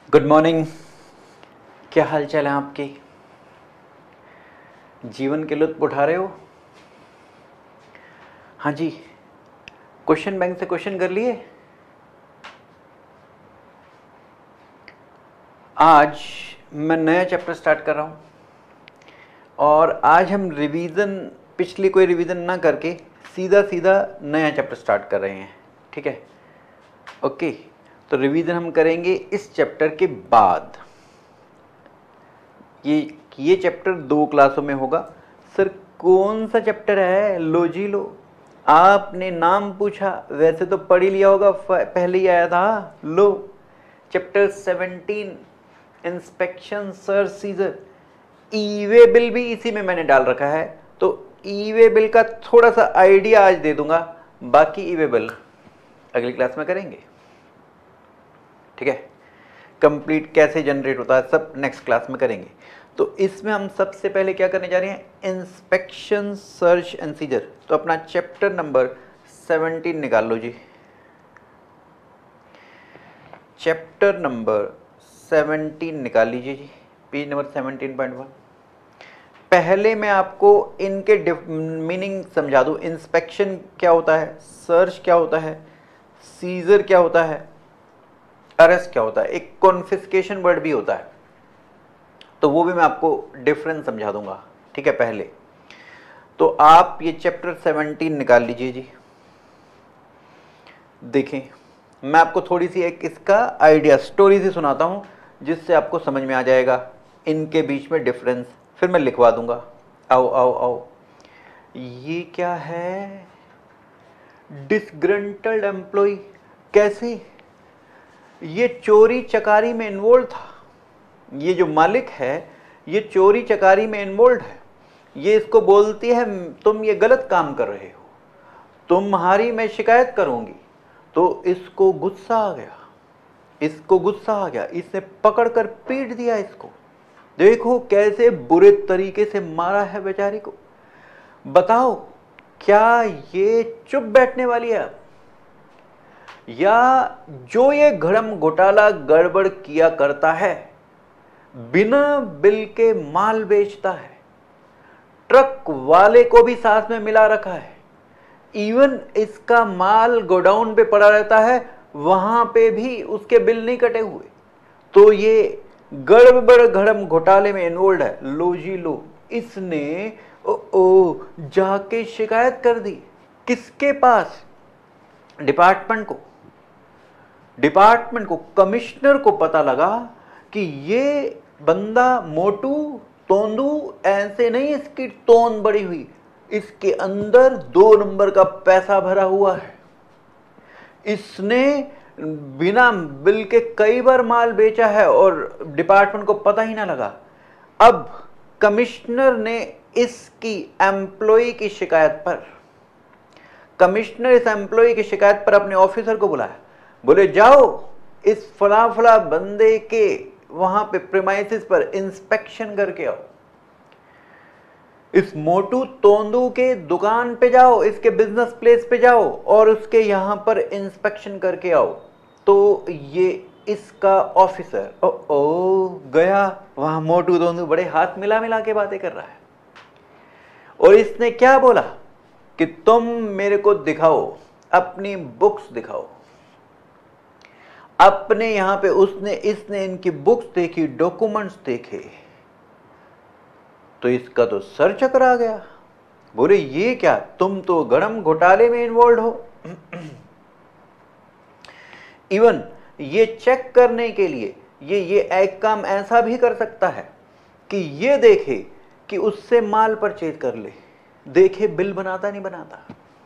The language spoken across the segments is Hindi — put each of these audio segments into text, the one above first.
Good morning. क्या हाल चाल है आपके? जीवन के लुत्फ उठा रहे हो? हाँ जी। क्वेश्चन बैंक से क्वेश्चन कर लिए? आज मैं नया चैप्टर स्टार्ट कर रहा हूँ और आज हम रिवीजन, पिछली कोई रिवीजन ना करके सीधा सीधा नया चैप्टर स्टार्ट कर रहे हैं। ठीक है, ओके। तो रिवीजन हम करेंगे इस चैप्टर के बाद। ये चैप्टर 2 क्लासों में होगा। सर कौन सा चैप्टर है? लो जी लो, आपने नाम पूछा, वैसे तो पढ़ ही लिया होगा, पहले ही आया था। लो, chapter 17 inspection search seizure. E way bill भी इसी में मैंने डाल रखा है, तो ई वे बिल का थोड़ा सा आइडिया आज दे दूंगा, बाकी ई वे बिल अगली क्लास में करेंगे। ठीक है, कंप्लीट कैसे जनरेट होता है सब नेक्स्ट क्लास में करेंगे। तो इसमें हम सबसे पहले क्या करने जा रहे हैं? Inspection search and seizure. तो अपना चैप्टर नंबर 17 निकाल लो जी। चैप्टर नंबर 17 निकाल लीजिए जी, पेज नंबर 17.1। पहले मैं आपको इनके मीनिंग समझा दूं। इंस्पेक्शन क्या होता है, सर्च क्या होता है, सीजर क्या होता है, अरेस्ट क्या होता है, एक कॉन्फिस्केशन वर्ड भी होता है, तो वो भी मैं आपको डिफरेंस समझा दूंगा। ठीक है, पहले तो आप ये चैप्टर 17 निकाल लीजिए जी। देखें, मैं आपको थोड़ी सी एक इसका आइडिया स्टोरी से सुनाता हूं, जिससे आपको समझ में आ जाएगा इनके बीच में डिफरेंस, फिर मैं लिखवा दूंगा। आओ आओ आओ, ये क्या है? Disgruntled employee. कैसे? ये चोरी चकारी में इन्वॉल्व था। ये जो मालिक है ये चोरी चकारी में इन्वॉल्व है। ये इसको बोलती है तुम ये गलत काम कर रहे हो, तुम्हारी मैं शिकायत करूंगी। तो इसको गुस्सा आ गया, इसको गुस्सा आ गया, इसने पकड़कर पीट दिया इसको। देखो कैसे बुरे तरीके से मारा है बेचारी को। बताओ, क्या ये चुप बैठने वाली है? या जो ये घड़म घोटाला गड़बड़ किया करता है, बिना बिल के माल बेचता है, ट्रक वाले को भी साथ में मिला रखा है, इवन इसका माल गोडाउन पे पड़ा रहता है, वहां पे भी उसके बिल नहीं कटे हुए, तो ये गड़बड़ घड़म घोटाले में इन्वॉल्व है। लो जी लो, इसने जाके शिकायत कर दी। किसके पास? डिपार्टमेंट को, कमिश्नर को पता लगा कि ये बंदा मोटू तोंदू ऐसे नहीं, इसकी तोंद बड़ी हुई, इसके अंदर 2 नंबर का पैसा भरा हुआ है। इसने बिना बिल के कई बार माल बेचा है और डिपार्टमेंट को पता ही ना लगा। अब कमिश्नर ने इसकी एम्प्लॉय की शिकायत पर, कमिश्नर इस एम्प्लॉय की शिकायत पर अपने ऑफिसर को बुलाया। बोले जाओ इस फला फला बंदे के वहां पे प्रीमाइसिस पर इंस्पेक्शन करके आओ, इस मोटू तोंदू के दुकान पे जाओ, इसके बिजनेस प्लेस पे जाओ और उसके यहां पर इंस्पेक्शन करके आओ। तो ये इसका ऑफिसर ओ गया वहां, मोटू तोंदू बड़े हाथ मिला मिला के बातें कर रहा है, और इसने क्या बोला कि तुम मेरे को दिखाओ, अपनी बुक्स दिखाओ। अपने यहां पे इसने इनकी बुक्स देखी, डॉक्यूमेंट्स देखे, तो इसका तो सर चकरा गया। बोले ये क्या, तुम तो गड़म घोटाले में इन्वॉल्व हो। इवन ये चेक करने के लिए ये एक काम ऐसा भी कर सकता है कि ये देखे कि उससे माल परचेज कर ले, देखे बिल बनाता नहीं बनाता।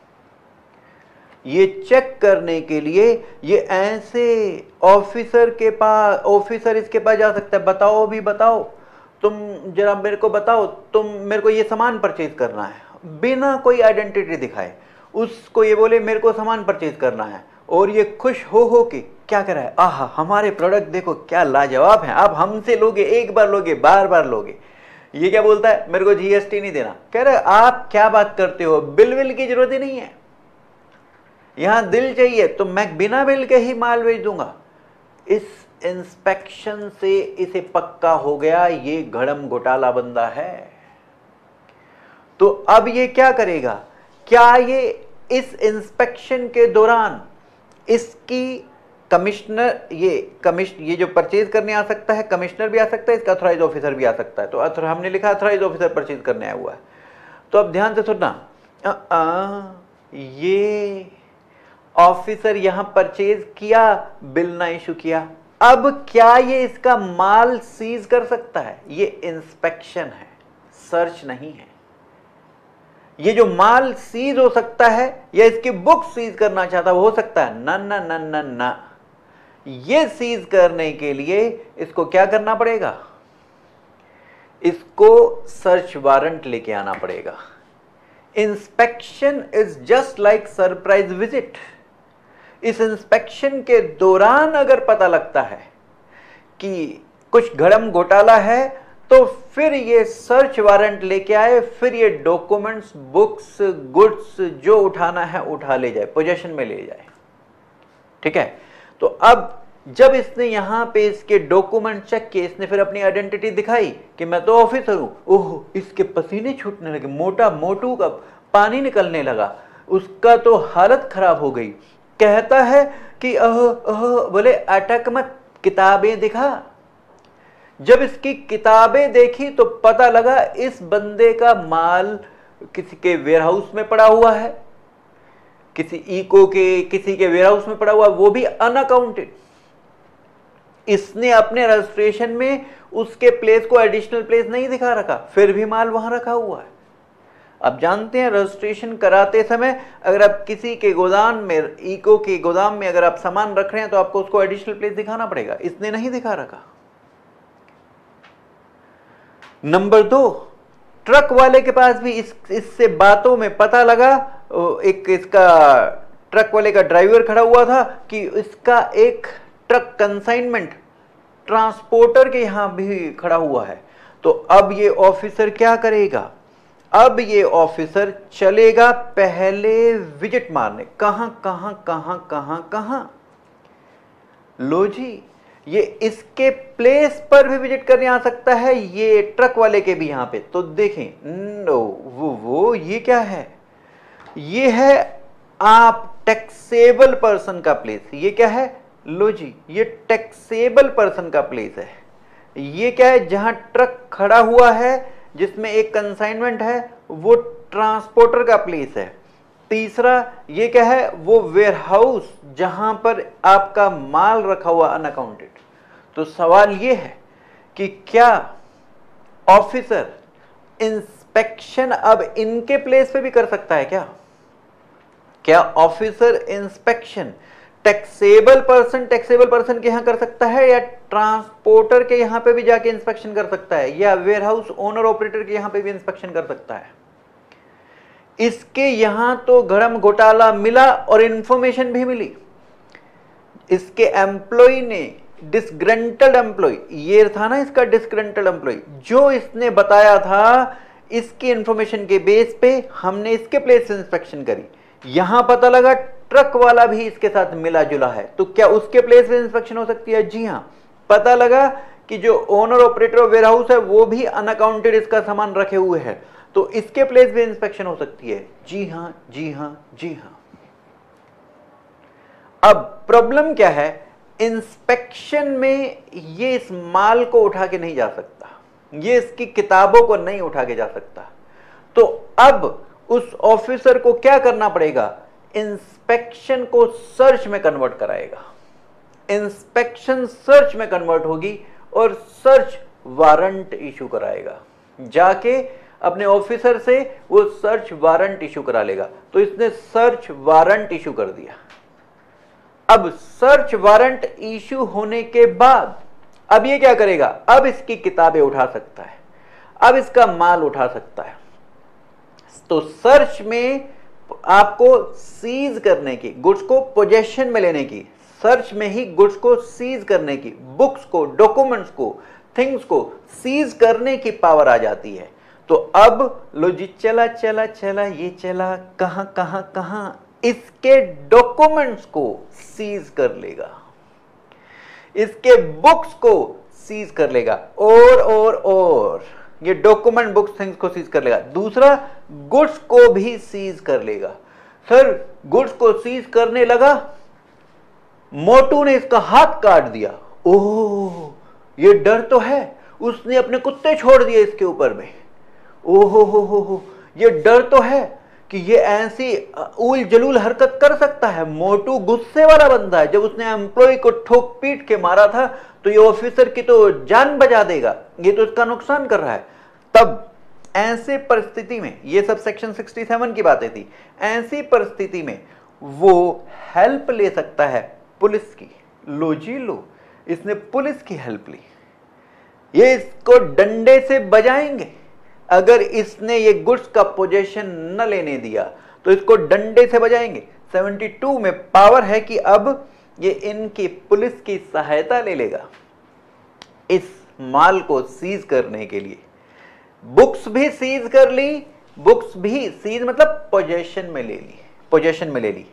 ये चेक करने के लिए ये ऐसे ऑफिसर इसके पास जा सकता है। बताओ भी बताओ, तुम जरा मेरे को बताओ, तुम मेरे को ये सामान परचेज करना है, बिना कोई आइडेंटिटी दिखाए उसको ये बोले मेरे को सामान परचेज करना है, और ये खुश हो के क्या कर रहा है, आहा हमारे प्रोडक्ट देखो क्या लाजवाब है, आप हमसे लोगे, एक बार लोगे, बार बार लोगे। ये क्या बोलता है, मेरे को जीएसटी नहीं देना। कह रहे आप क्या बात करते हो, बिल विल की जरूरत ही नहीं है, यहां दिल चाहिए तो मैं बिना बिल के ही माल बेच दूंगा। इस इंस्पेक्शन से इसे पक्का हो गया ये घड़म घोटाला बंदा है। तो अब ये क्या करेगा, क्या ये इस इंस्पेक्शन के दौरान इसकी कमिश्नर, ये जो परचेज करने आ सकता है कमिश्नर भी आ सकता है, इसका अथॉराइज ऑफिसर भी आ सकता है। तो हमने लिखा अथॉराइज ऑफिसर परचेज करने आया हुआ है। तो अब ध्यान से सुनना, ये ऑफिसर यहां परचेज किया, बिल ना इशू किया। अब क्या ये इसका माल सीज कर सकता है? ये इंस्पेक्शन है, सर्च नहीं है। ये जो माल सीज हो सकता है या इसकी बुक सीज करना चाहता हो सकता है, ना ना ना ना ना। ये सीज करने के लिए इसको क्या करना पड़ेगा, इसको सर्च वारंट लेके आना पड़ेगा। Inspection is just like surprise visit. इस इंस्पेक्शन के दौरान अगर पता लगता है कि कुछ घड़म घोटाला है तो फिर ये सर्च वारंट लेके आए, फिर ये डॉक्यूमेंट्स, बुक्स, गुड्स जो उठाना है उठा ले जाए, पोजेशन में ले जाए। ठीक है, तो अब जब इसने यहां पे इसके डॉक्यूमेंट चेक किए, इसने फिर अपनी आइडेंटिटी दिखाई कि मैं तो ऑफिसर हूं। ओह, इसके पसीने छूटने लगे, मोटा मोटू का पानी निकलने लगा, उसका तो हालत खराब हो गई। कहता है कि बोले अटक मत, किताबें दिखा। जब इसकी किताबें देखी तो पता लगा इस बंदे का माल किसी के वेयरहाउस में पड़ा हुआ है, किसी इको के किसी के वेयरहाउस में पड़ा हुआ, वो भी अनअकाउंटेड। इसने अपने रजिस्ट्रेशन में उसके प्लेस को एडिशनल प्लेस नहीं दिखा रखा, फिर भी माल वहां रखा हुआ है। अब जानते हैं रजिस्ट्रेशन कराते समय अगर आप किसी के गोदाम में, इको के गोदाम में अगर आप सामान रख रहे हैं तो आपको उसको एडिशनल प्लेस दिखाना पड़ेगा। इसने नहीं दिखा रखा। नंबर 2, ट्रक वाले के पास भी इससे बातों में पता लगा, एक इसका ट्रक वाले का ड्राइवर खड़ा हुआ था कि इसका एक ट्रक कंसाइनमेंट ट्रांसपोर्टर के यहां भी खड़ा हुआ है। तो अब ये ऑफिसर क्या करेगा, अब ये ऑफिसर चलेगा पहले विजिट मारने। कहां कहां कहां कहां कहां, लो जी, ये इसके प्लेस पर भी विजिट करने आ सकता है, ये ट्रक वाले के भी यहां पे। तो देखें, नो वो ये क्या है, ये है आप टैक्सेबल पर्सन का प्लेस। ये क्या है, लो जी, ये टैक्सेबल पर्सन का प्लेस है। ये क्या है, जहां ट्रक खड़ा हुआ है जिसमें एक कंसाइनमेंट है, वो ट्रांसपोर्टर का प्लेस है। तीसरा ये क्या है, वो वेयरहाउस जहां पर आपका माल रखा हुआ अनअकाउंटेड। तो सवाल ये है कि क्या ऑफिसर इंस्पेक्शन अब इनके प्लेस पे भी कर सकता है? क्या ऑफिसर इंस्पेक्शन टैक्सेबल पर्सन के यहां कर सकता है, या ट्रांसपोर्टर के यहां पे भी जाके इंस्पेक्शन कर सकता है, या वेयरहाउस ओनर ऑपरेटर के यहां पे भी इंस्पेक्शन कर सकता है? इसके यहां तो घड़म घोटाला मिला और इंफॉर्मेशन भी मिली। इसके एम्प्लॉय ने, डिसग्रंटल्ड एम्प्लॉय, ये था ना इसका डिसग्रंटल्ड एम्प्लॉय, जो इसने बताया था, इसकी इंफॉर्मेशन के बेस पे हमने इसके प्लेस इंस्पेक्शन करी। यहां पता लगा ट्रक वाला भी इसके साथ मिला जुला है, तो क्या उसके प्लेस पे इंस्पेक्शन हो सकती है? जी हां। पता लगा कि जो ओनर ऑपरेटर ऑफ वेयरहाउस है वो भी अनअकाउंटेड इसका सामान रखे हुए है, तो इसके प्लेस पे इंस्पेक्शन हो सकती है। जी हां, जी हां, जी हां। अब प्रॉब्लम क्या है, इंस्पेक्शन में ये इस माल को उठा के नहीं जा सकता, ये इसकी किताबों को नहीं उठा के जा सकता। तो अब उस ऑफिसर को क्या करना पड़ेगा, इंस्पेक्शन को सर्च में कन्वर्ट कराएगा। इंस्पेक्शन सर्च में कन्वर्ट होगी और सर्च वारंट इशू कराएगा। जाके अपने ऑफिसर से वो सर्च वारंट इशू करा लेगा। तो इसने सर्च वारंट इशू कर दिया। अब सर्च वारंट इशू होने के बाद अब ये क्या करेगा, अब इसकी किताबें उठा सकता है, अब इसका माल उठा सकता है। तो सर्च में आपको सीज करने की, गुड्स को पोजेशन में लेने की, सर्च में ही गुड्स को सीज करने की, बुक्स को, डॉक्यूमेंट्स को, थिंग्स को सीज करने की पावर आ जाती है। तो अब लो जी, चला चला चला, ये चला कहां कहां कहां, इसके डॉक्यूमेंट्स को सीज कर लेगा। इसके बुक्स को सीज कर लेगा और ये डॉक्यूमेंट बुक्स थिंग्स को सीज कर लेगा। दूसरा, गुड्स को भी सीज कर लेगा। सर गुड्स को सीज करने लगा, मोटू ने इसका हाथ काट दिया। ओह ये डर तो है, उसने अपने कुत्ते छोड़ दिए इसके ऊपर में। ओहो हो, ये डर तो है कि ये ऐसी उल जलूल हरकत कर सकता है। मोटू गुस्से वाला बंदा है, जब उसने एम्प्लॉय को ठोक पीट के मारा था तो ये ऑफिसर की तो जान बचा देगा, ये तो इसका नुकसान कर रहा है। तब ऐसे परिस्थिति में, ये सब सेक्शन 67 की बातें थी, ऐसी परिस्थिति में वो हेल्प ले सकता है पुलिस की। लो जी लो, इसने पुलिस की हेल्प ली। ये इसको डंडे से बजाएंगे। अगर इसने ये गुड्स का पोजीशन न लेने दिया तो इसको डंडे से बजाएंगे। 72 में पावर है कि अब ये इनकी पुलिस की सहायता ले लेगा इस माल को सीज करने के लिए। बुक्स भी सीज कर ली, बुक्स भी सीज मतलब पोजीशन में ले ली, पोजीशन में ले ली।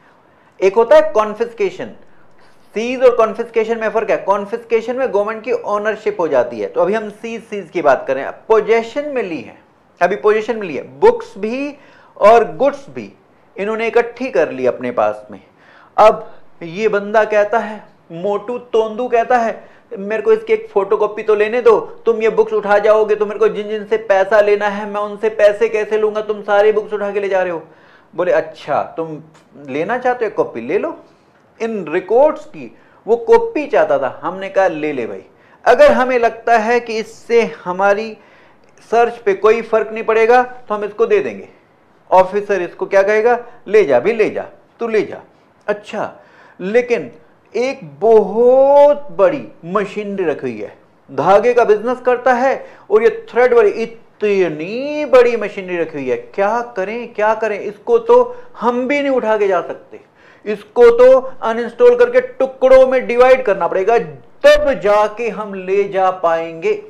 एक होता है कॉन्फिस्केशन। सीज और कॉन्फिस्केशन में फर्क है। कॉन्फिस्केशन में गवर्नमेंट की ओनरशिप हो जाती है, तो अभी हम सीज की बात करें। पोजीशन में ली है, अभी पोजीशन में ली है। बुक्स भी और गुड्स भी इन्होंने इकट्ठी कर ली अपने पास में। अब ये बंदा कहता है, मोटू तोंदू कहता है, मेरे को इसकी एक फोटोकॉपी तो लेने दो, तुम ये बुक्स उठा जाओगे तो मेरे को जिन जिन से पैसा लेना है मैं उनसे पैसे कैसे लूंगा, तुम सारी बुक्स उठा के ले जा रहे हो। बोले अच्छा तुम लेना चाहते हो कॉपी ले लो। इन रिकॉर्ड्स की वो कॉपी चाहता था। हमने कहा ले ले भाई, अगर हमें लगता है कि इससे हमारी सर्च पे कोई फर्क नहीं पड़ेगा तो हम इसको दे देंगे। ऑफिसर इसको क्या कहेगा, ले जा भी, ले जा, तू ले जा। अच्छा, लेकिन एक बहुत बड़ी मशीनरी रखी हुई है, धागे का बिजनेस करता है और ये थ्रेड वाली इतनी बड़ी मशीनरी रखी हुई है। क्या करें क्या करें, इसको तो हम भी नहीं उठा के जा सकते, इसको तो अनइंस्टॉल करके टुकड़ों में डिवाइड करना पड़ेगा, तब जाके हम ले जा पाएंगे।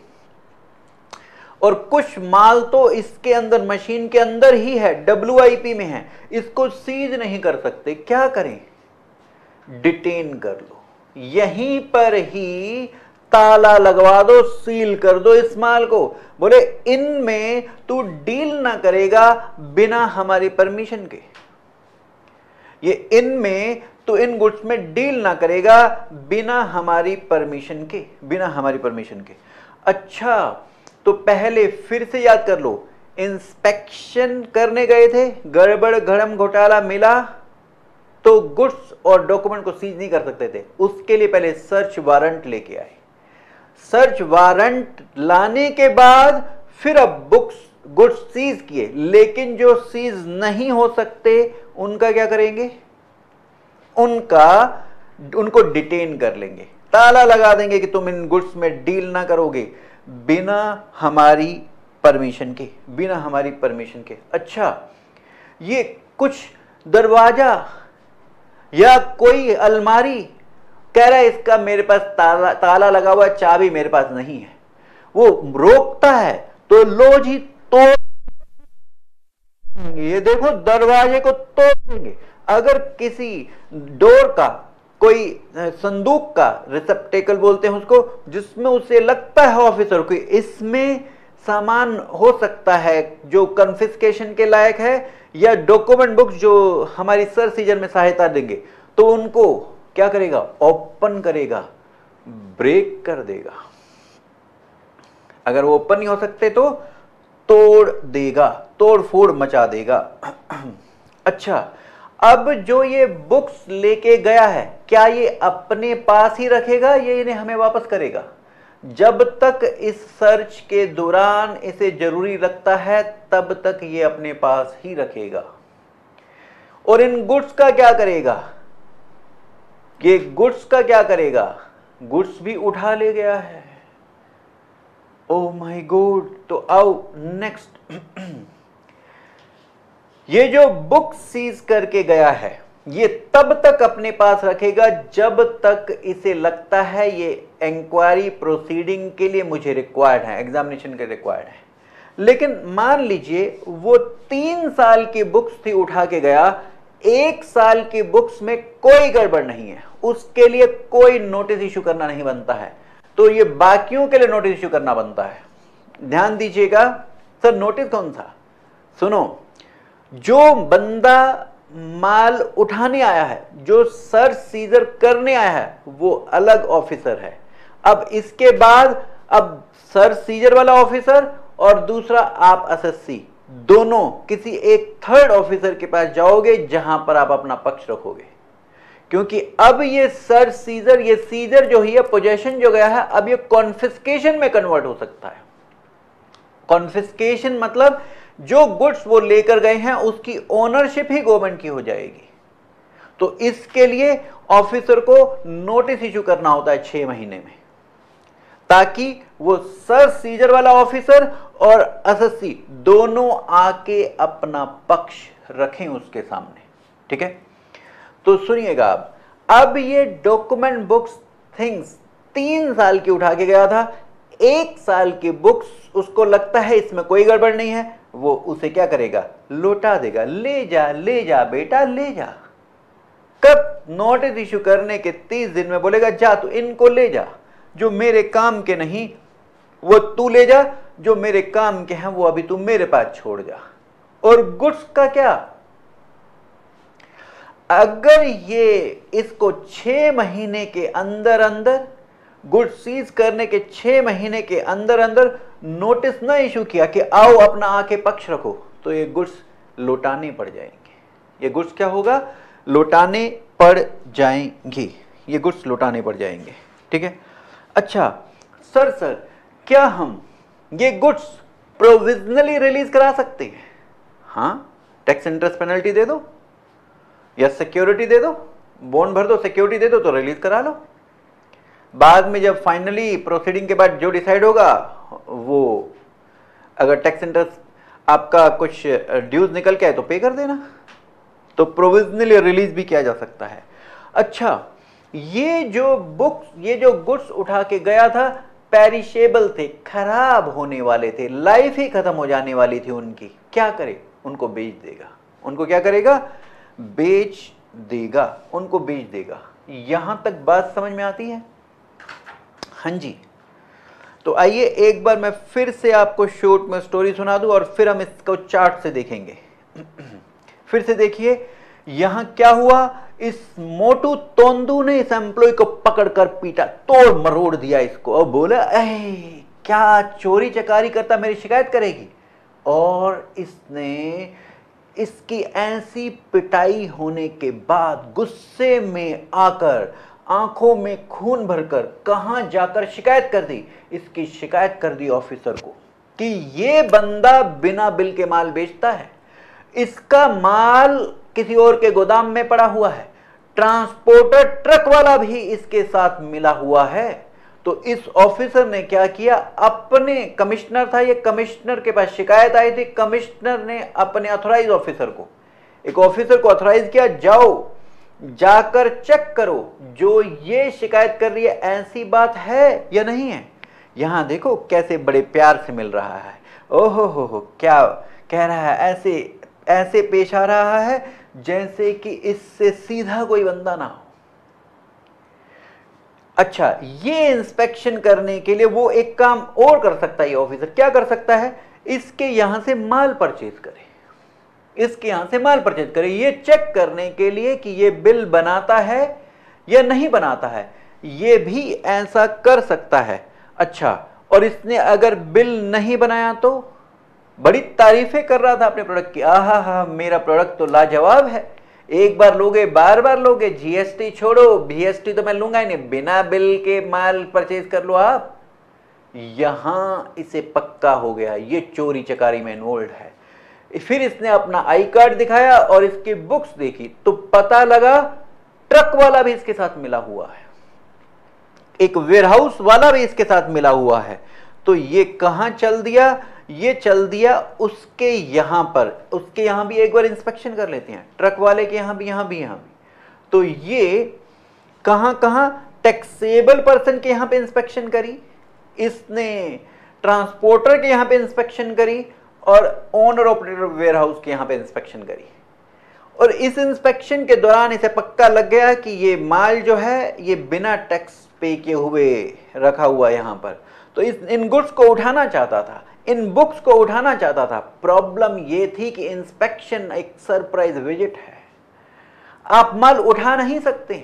और कुछ माल तो इसके अंदर, मशीन के अंदर ही है, WIP में है, इसको सीज नहीं कर सकते। क्या करें, डिटेन कर लो, यहीं पर ही ताला लगवा दो, सील कर दो इस माल को। बोले इनमें तू डील ना करेगा बिना हमारी परमिशन के, ये इनमें तो इन गुड्स में डील ना करेगा बिना हमारी परमिशन के, बिना हमारी परमिशन के। अच्छा, तो पहले फिर से याद कर लो, इंस्पेक्शन करने गए थे, गड़बड़ घड़म घोटाला मिला तो गुड्स और डॉक्यूमेंट को सीज नहीं कर सकते थे। उसके लिए पहले सर्च वारंट लेके आए। सर्च वारंट लाने के बाद फिर अब बुक्स गुड्स सीज किए, लेकिन जो सीज नहीं हो सकते उनका क्या करेंगे, उनको डिटेन कर लेंगे, ताला लगा देंगे कि तुम इन गुड्स में डील ना करोगे बिना हमारी परमिशन के, बिना हमारी परमिशन के। अच्छा, ये कुछ दरवाजा या कोई अलमारी कह रहा है इसका मेरे पास ताला लगा हुआ, चाबी मेरे पास नहीं है, वो रोकता है तो लो जी तोड़, ये देखो दरवाजे को तोड़ देंगे। अगर किसी डोर का, कोई संदूक का रिसेप्टेकल बोलते हैं उसको, जिसमें उसे लगता है ऑफिसर को इसमें सामान हो सकता है जो कन्फिस्केशन के लायक है, या डॉक्यूमेंट बुक्स जो हमारी सर्च सीजन में सहायता देंगे, तो उनको क्या करेगा, ओपन करेगा, ब्रेक कर देगा। अगर वो ओपन नहीं हो सकते तो तोड़ देगा, तोड़ फोड़ मचा देगा। अच्छा, अब जो ये बुक्स लेके गया है, क्या ये अपने पास ही रखेगा या इन्हें हमें वापस करेगा? जब तक इस सर्च के दौरान इसे जरूरी लगता है तब तक ये अपने पास ही रखेगा। और इन गुड्स का क्या करेगा, ये गुड्स का क्या करेगा, गुड्स भी उठा ले गया है। Oh my god. तो आओ नेक्स्ट, ये जो बुक सीज करके गया है ये तब तक अपने पास रखेगा जब तक इसे लगता है ये इंक्वायरी प्रोसीडिंग के लिए मुझे रिक्वायर्ड है, एग्जामिनेशन के रिक्वायर्ड है। लेकिन मान लीजिए वो 3 साल की बुक्स थी, उठा के गया, 1 साल की बुक्स में कोई गड़बड़ नहीं है, उसके लिए कोई नोटिस इश्यू करना नहीं बनता है, तो ये बाकियों के लिए नोटिस इश्यू करना बनता है। ध्यान दीजिएगा। सर नोटिस कौन सा? सुनो, जो बंदा माल उठाने आया है, जो सर्च सीजर करने आया है, वो अलग ऑफिसर है। अब इसके बाद अब सर्च सीजर वाला ऑफिसर और दूसरा आप एसएससी, दोनों किसी एक थर्ड ऑफिसर के पास जाओगे जहां पर आप अपना पक्ष रखोगे, क्योंकि अब ये सर्च सीजर, ये सीजर जो है, पोजेशन जो गया है, अब ये कॉन्फिस्केशन में कन्वर्ट हो सकता है। कॉन्फिस्केशन मतलब जो गुड्स वो लेकर गए हैं उसकी ओनरशिप ही गवर्नमेंट की हो जाएगी। तो इसके लिए ऑफिसर को नोटिस इशू करना होता है 6 महीने में, ताकि वो सर्च सीजर वाला ऑफिसर और एसएससी दोनों आके अपना पक्ष रखें उसके सामने। ठीक है, तो सुनिएगा। अब ये डॉक्यूमेंट बुक्स थिंग्स 3 साल की उठा के गया था, 1 साल की बुक्स उसको लगता है इसमें कोई गड़बड़ नहीं है, वो उसे क्या करेगा? लौटा देगा। ले जा बेटा ले जा। कब? नोटिस इशू करने के 30 दिन में बोलेगा जा तू इनको ले जा, जो मेरे काम के नहीं वो तू ले जा, जो मेरे काम के हैं वो अभी तू मेरे पास छोड़ जा। और गुड्स का क्या? अगर ये इसको 6 महीने के अंदर अंदर, गुड्स सीज करने के 6 महीने के अंदर अंदर नोटिस ना इशू किया कि आओ अपना आके पक्ष रखो, तो ये गुड्स लौटाने पड़ जाएंगे। ये गुड्स क्या होगा? लौटाने पड़ जाएंगे। ये गुड्स लौटाने पड़ जाएंगे। ठीक है। अच्छा सर क्या हम ये गुड्स प्रोविजनली रिलीज करा सकते हैं? हाँ, टैक्स इंटरेस्ट पेनल्टी दे दो या सिक्योरिटी दे दो, बॉन्ड भर दो, सिक्योरिटी दे दो तो रिलीज करा लो। बाद में जब फाइनली प्रोसीडिंग के बाद जो डिसाइड होगा, वो अगर टैक्स इंटरेस्ट आपका कुछ ड्यूज निकल के आए तो पे कर देना। तो प्रोविजनली रिलीज भी किया जा सकता है। अच्छा, ये जो बुक्स, ये जो गुड्स उठा के गया था, पेरिशेबल थे, खराब होने वाले थे, लाइफ ही खत्म हो जाने वाली थी उनकी। क्या करे? उनको बेच देगा। उनको क्या करेगा? बेच देगा, उनको बेच देगा। यहां तक बात समझ में आती है? हाँ जी। तो आइए एक बार मैं फिर से आपको शॉर्ट में स्टोरी सुना दूं और फिर हम इसको चार्ट से देखेंगे। फिर से देखिए यहां क्या हुआ। इस मोटू तोंदू ने इस एम्प्लॉय को पकड़कर पीटा, तोड़ मरोड़ दिया इसको और बोला क्या चोरी चकारी करता, मेरी शिकायत करेगी। और इसने इसकी ऐसी पिटाई होने के बाद गुस्से में आकर, आंखों में खून भरकर कहां जाकर शिकायत कर दी? इसकी शिकायत कर दी ऑफिसर को कि ये बंदा बिना बिल के माल बेचता है, इसका माल किसी और के गोदाम में पड़ा हुआ है, ट्रांसपोर्टर ट्रक वाला भी इसके साथ मिला हुआ है। तो इस ऑफिसर ने क्या किया? अपने कमिश्नर था ये, कमिश्नर के पास शिकायत आई थी, कमिश्नर ने अपने ऑथराइज ऑफिसर को, एक ऑफिसर को ऑथराइज किया, जाओ जाकर चेक करो जो ये शिकायत कर रही है ऐसी बात है या नहीं है। यहां देखो कैसे बड़े प्यार से मिल रहा है। ओहो हो, क्या कह रहा है? ऐसे ऐसे पेश आ रहा है जैसे कि इससे सीधा कोई बंदा ना हो। अच्छा, ये इंस्पेक्शन करने के लिए वो एक काम और कर सकता है। ये ऑफिसर क्या कर सकता है? इसके यहां से माल परचेज करे, इसके यहां से माल परचेज करे, ये चेक करने के लिए कि ये बिल बनाता है या नहीं बनाता है, ये भी ऐसा कर सकता है। अच्छा, और इसने अगर बिल नहीं बनाया तो बड़ी तारीफें कर रहा था अपने प्रोडक्ट की, आहा मेरा प्रोडक्ट तो लाजवाब है, एक बार लोगे बार बार लोगे, जीएसटी छोड़ो, बीएसटी तो मैं लूंगा ही नहीं, बिना बिल के माल परचेज कर लो आप। यहां इसे पक्का हो गया ये चोरी चकारी में इन्वॉल्व है। फिर इसने अपना आई कार्ड दिखाया और इसकी बुक्स देखी तो पता लगा ट्रक वाला भी इसके साथ मिला हुआ है, एक वेयरहाउस वाला भी इसके साथ मिला हुआ है। तो ये कहां चल दिया? ये चल दिया उसके यहां पर, उसके यहां भी एक बार इंस्पेक्शन कर लेते हैं, ट्रक वाले के यहां भी, यहां भी, यहां भी। तो ये कहां कहां? टैक्सेबल पर्सन के यहां पे इंस्पेक्शन करी इसने, ट्रांसपोर्टर के यहां पे इंस्पेक्शन करी और ओनर ऑपरेटर वेयरहाउस के यहां पे इंस्पेक्शन करी। और इस इंस्पेक्शन के दौरान इसे पक्का लग गया कि ये माल जो है ये बिना टैक्स पे किए हुए रखा हुआ यहां पर, तो इन गुड्स को उठाना चाहता था, इन बुक्स को उठाना चाहता था। प्रॉब्लम ये थी कि इंस्पेक्शन एक सरप्राइज विजिट है, आप माल उठा नहीं सकते,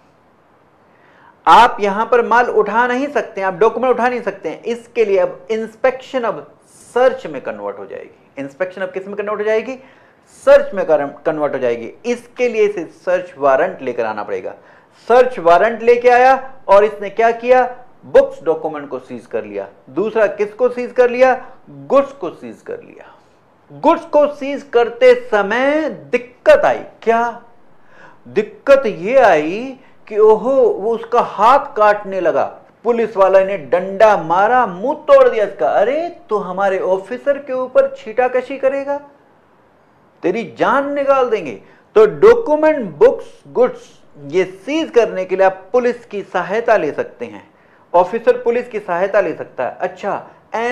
आप यहां पर माल उठा नहीं सकते, आप डॉक्यूमेंट उठा नहीं सकते हैं। इसके लिए अब इंस्पेक्शन अब सर्च में कन्वर्ट हो जाएगी। इंस्पेक्शन अब किस में कन्वर्ट हो जाएगी? सर्च में कन्वर्ट हो जाएगी। इसके लिए इसे सर्च वारंट लेकर आना पड़ेगा। सर्च वारंट लेके आया और इसने क्या किया? बुक्स डॉक्यूमेंट को सीज कर लिया। दूसरा किसको सीज कर लिया? गुड्स को सीज कर लिया। गुड्स को सीज करते समय दिक्कत आई। क्या दिक्कत यह आई कि ओहो, वो उसका हाथ काटने लगा। पुलिस वाला ने डंडा मारा, मुंह तोड़ दिया इसका। अरे तो हमारे ऑफिसर के ऊपर छीटाकशी करेगा, तेरी जान निकाल देंगे। तो डॉक्यूमेंट, बुक्स, गुड्स ये सीज करने के लिए आप पुलिस की सहायता ले सकते हैं, ऑफिसर पुलिस की सहायता ले सकता है। अच्छा,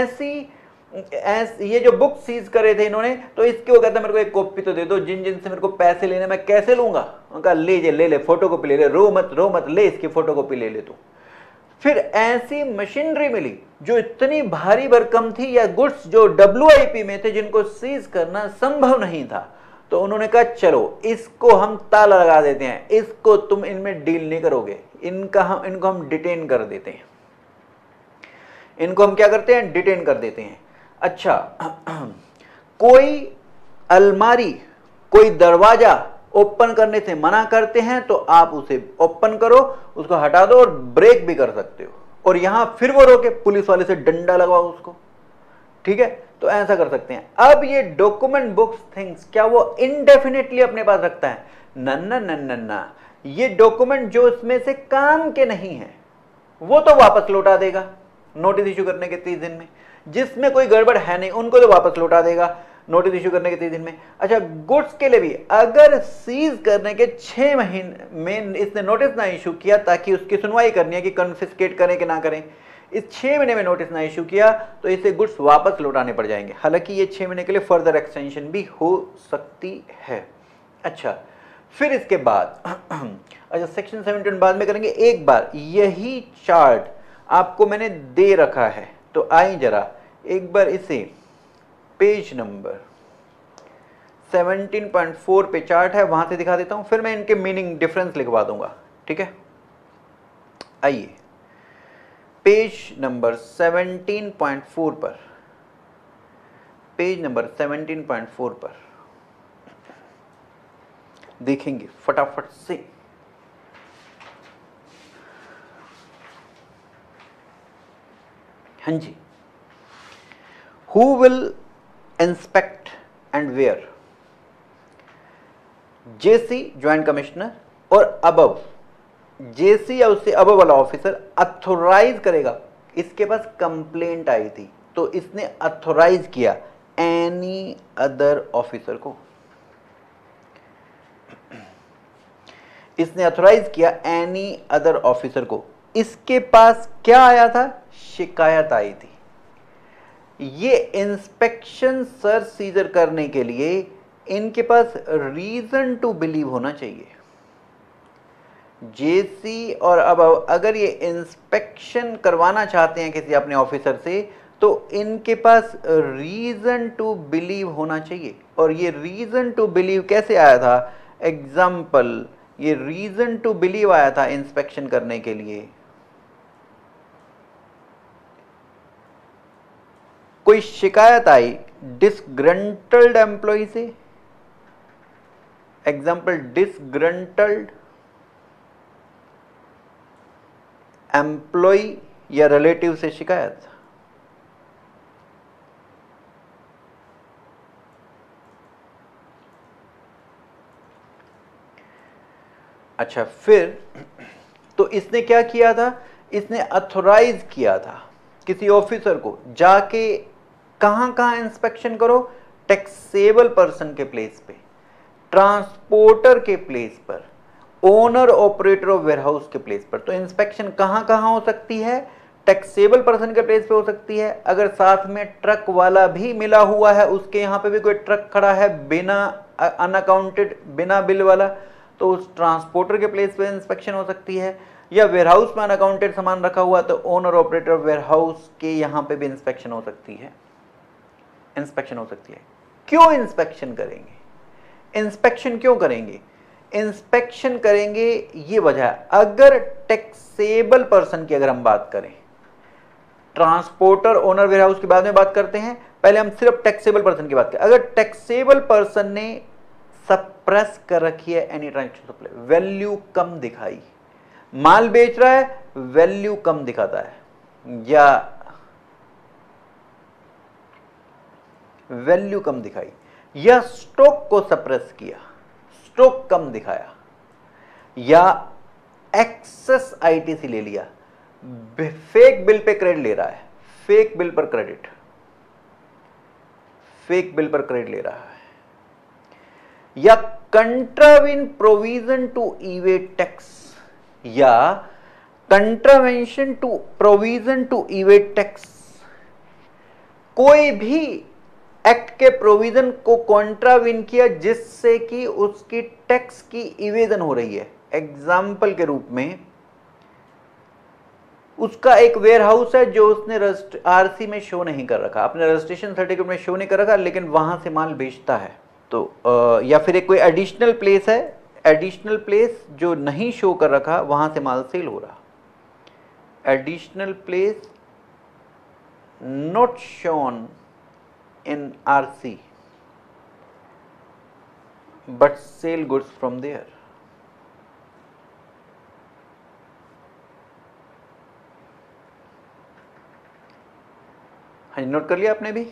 ये जो बुक सीज करे थे इन्होंने, तो इसके वो कहता है मेरे को एक कॉपी तो दे दो, जिन जिन से मेरे को पैसे लेने मैं कैसे लूंगा? उनका ले ले फोटोकॉपी ले ले, रो मत ले, इसकी फोटोकॉपी ले ले तू। फिर ऐसी मशीनरी मिली जो इतनी भारी भरकम थी, या गुड्स जो WIP में थे जिनको सीज करना संभव नहीं था। तो उन्होंने कहा चलो इसको हम ताला लगा देते हैं, इसको तुम इनमें डील नहीं करोगे, इनको हम डिटेन कर देते हैं। इनको हम क्या करते हैं? डिटेन कर देते हैं। अच्छा, कोई अलमारी, कोई दरवाजा ओपन करने से मना करते हैं तो आप उसे ओपन करो, उसको हटा दो और ब्रेक भी कर सकते हो, और यहां फिर वो रोके, पुलिस वाले से डंडा लगवाओ उसको। ठीक है, तो ऐसा कर सकते हैं। अब ये डॉक्यूमेंट, बुक्स, थिंग्स क्या वो इनडेफिनेटली अपने पास रखता है? नन्ना, ये डॉक्यूमेंट जो इसमें से काम के नहीं है वो तो वापस लौटा देगा नोटिस इश्यू करने के 30 दिन में। जिसमें कोई गड़बड़ है नहीं उनको तो वापस लौटा देगा नोटिस इश्यू करने के 30 दिन में। अच्छा, गुड्स के लिए भी अगर सीज करने के 6 महीने में इसने नोटिस ना इश्यू किया, ताकि उसकी सुनवाई करनी है कि कन्फिस्केट करें कि ना करें, इस 6 महीने में नोटिस ना इश्यू किया तो इसे गुड्स वापस लौटाने पड़ जाएंगे। हालांकि ये 6 महीने के लिए फर्दर एक्सटेंशन भी हो सकती है। अच्छा, फिर इसके बाद अच्छा, सेक्शन 71 बाद में करेंगे। एक बार यही चार्ट आपको मैंने दे रखा है, तो आइए जरा एक बार इसे पेज नंबर 17.4 पे चार्ट है, वहां से दिखा देता हूं, फिर मैं इनके मीनिंग डिफरेंस लिखवा दूंगा। ठीक है, आइए पेज नंबर 17.4 पर, पेज नंबर 17.4 पर देखेंगे फटाफट से। हाँ जी, who will inspect and where? JC joint commissioner और अबव, जेसी या उससे अबव वाला ऑफिसर अथोराइज करेगा। इसके पास कंप्लेंट आई थी तो इसने अथोराइज किया एनी अदर ऑफिसर को, इसने अथोराइज किया एनी अदर ऑफिसर को। इसके पास क्या आया था? शिकायत आई थी। ये इंस्पेक्शन सर्च सीजर करने के लिए इनके पास रीजन टू बिलीव होना चाहिए। जेसी और अब अगर ये इंस्पेक्शन करवाना चाहते हैं किसी अपने ऑफिसर से, तो इनके पास रीजन टू बिलीव होना चाहिए। और ये रीजन टू बिलीव कैसे आया था? एग्जाम्पल, ये रीजन टू बिलीव आया था इंस्पेक्शन करने के लिए। कोई शिकायत आई डिसग्रंटल्ड एम्प्लॉय से, एग्जाम्पल डिसग्रंटल्ड एम्प्लॉय या रिलेटिव से शिकायत। अच्छा, फिर तो इसने क्या किया था? इसने अथोराइज किया था किसी ऑफिसर को जाके कहां कहां इंस्पेक्शन करो? टैक्सेबल पर्सन के प्लेस पे, ट्रांसपोर्टर के प्लेस पर, ओनर ऑपरेटर ऑफ वेयरहाउस के प्लेस पर। तो इंस्पेक्शन कहां कहां हो सकती है? टैक्सेबल पर्सन के प्लेस पे हो सकती है। अगर साथ में ट्रक वाला भी मिला हुआ है, उसके यहाँ पे भी कोई ट्रक खड़ा है बिना अनअकाउंटेड, बिना बिल वाला, तो उस ट्रांसपोर्टर के प्लेस पे इंस्पेक्शन हो सकती है। या वेयरहाउस में अनअकाउंटेड सामान रखा हुआ तो ओनर ऑपरेटर वेयरहाउस के यहाँ पे भी इंस्पेक्शन हो सकती है, इंस्पेक्शन हो सकती है। क्यों इंस्पेक्शन करेंगे? इंस्पेक्शन क्यों करेंगे? इंस्पेक्शन करेंगे ये वजह है, अगर टैक्सेबल पर्सन की अगर हम बात करें, ट्रांसपोर्टर, ओनर, वेयरहाउस की बाद में बात करते हैं, पहले हम सिर्फ टैक्सेबल पर्सन की बात करें। अगर टैक्सेबल पर्सन ने सप्रेस कर रखी है एनी ट्रांजैक्शन सप्लाई, वैल्यू कम दिखाई, माल बेच रहा है वैल्यू कम दिखाता है, या वैल्यू कम दिखाई, या स्टॉक को सप्रेस किया, स्टॉक कम दिखाया, या एक्सेस आईटीसी ले लिया, फेक बिल पे क्रेडिट ले रहा है, फेक बिल पर क्रेडिट, फेक बिल पर क्रेडिट ले रहा है, या contravene provision to evade tax, या contravention to provision to evade tax, कोई भी एक्ट के प्रोविजन को कॉन्ट्राविन किया जिससे कि उसकी टैक्स की इवेजन हो रही है। एग्जाम्पल के रूप में, उसका एक वेयरहाउस है जो उसने आरसी में शो नहीं कर रखा, अपने रजिस्ट्रेशन सर्टिफिकेट में शो नहीं कर रखा, लेकिन वहां से माल बेचता है, तो या फिर एक कोई एडिशनल प्लेस है, एडिशनल प्लेस जो नहीं शो कर रखा, वहां से माल सेल हो रहा, additional place not shown in RC but sell goods from there। हाँ, नोट कर लिया आपने भी?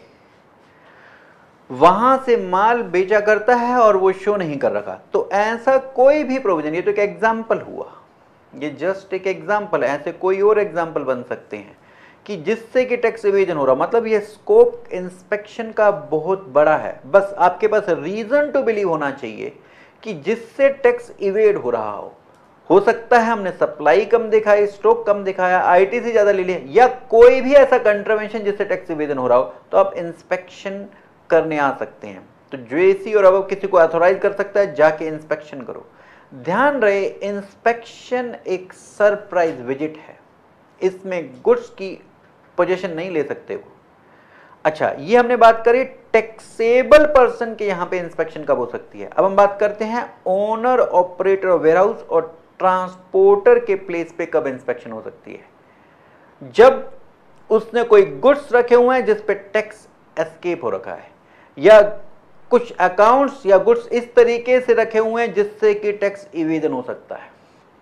वहां से माल बेचा करता है और वो शो नहीं कर रखा, तो ऐसा कोई भी प्रोविजन, ये तो एक एग्जाम्पल हुआ, ये जस्ट एक एग्जाम्पल है, ऐसे कोई और एग्जाम्पल बन सकते हैं कि जिससे कि टैक्स इवेजन हो रहा। मतलब ये स्कोप इंस्पेक्शन का बहुत बड़ा है, बस आपके पास रीजन टू बिलीव होना चाहिए कि जिससे टैक्स इवेड हो रहा हो सकता है हमने सप्लाई कम दिखाई, स्टॉक कम दिखाया, आईटीसी ज्यादा ले लिया, या कोई भी ऐसा कंट्रावेंशन जिससे टैक्स इवेजन हो रहा हो, तो आप इंस्पेक्शन करने आ सकते हैं। तो जेसी और अब किसी को ऑथोराइज कर सकता है, जाके इंस्पेक्शन करो। ध्यान रहे, इंस्पेक्शन एक सरप्राइज विजिट है, इसमें गुड्स की पोजीशन नहीं ले सकते हो। अच्छा, ये हमने बात करी टैक्सेबल पर्सन के यहां पे इंस्पेक्शन कब हो सकती है। अब हम बात करते हैं ओनर, ऑपरेटर, वेयरहाउस और ट्रांसपोर्टर के प्लेस पे कब इंस्पेक्शन हो सकती है। जब उसने कोई गुड्स रखे हुए हैं जिस पे टैक्स एस्केप हो रखा है, या कुछ अकाउंट्स या गुड्स इस तरीके से रखे हुए हैं जिससे कि टैक्स इवेजन हो सकता है।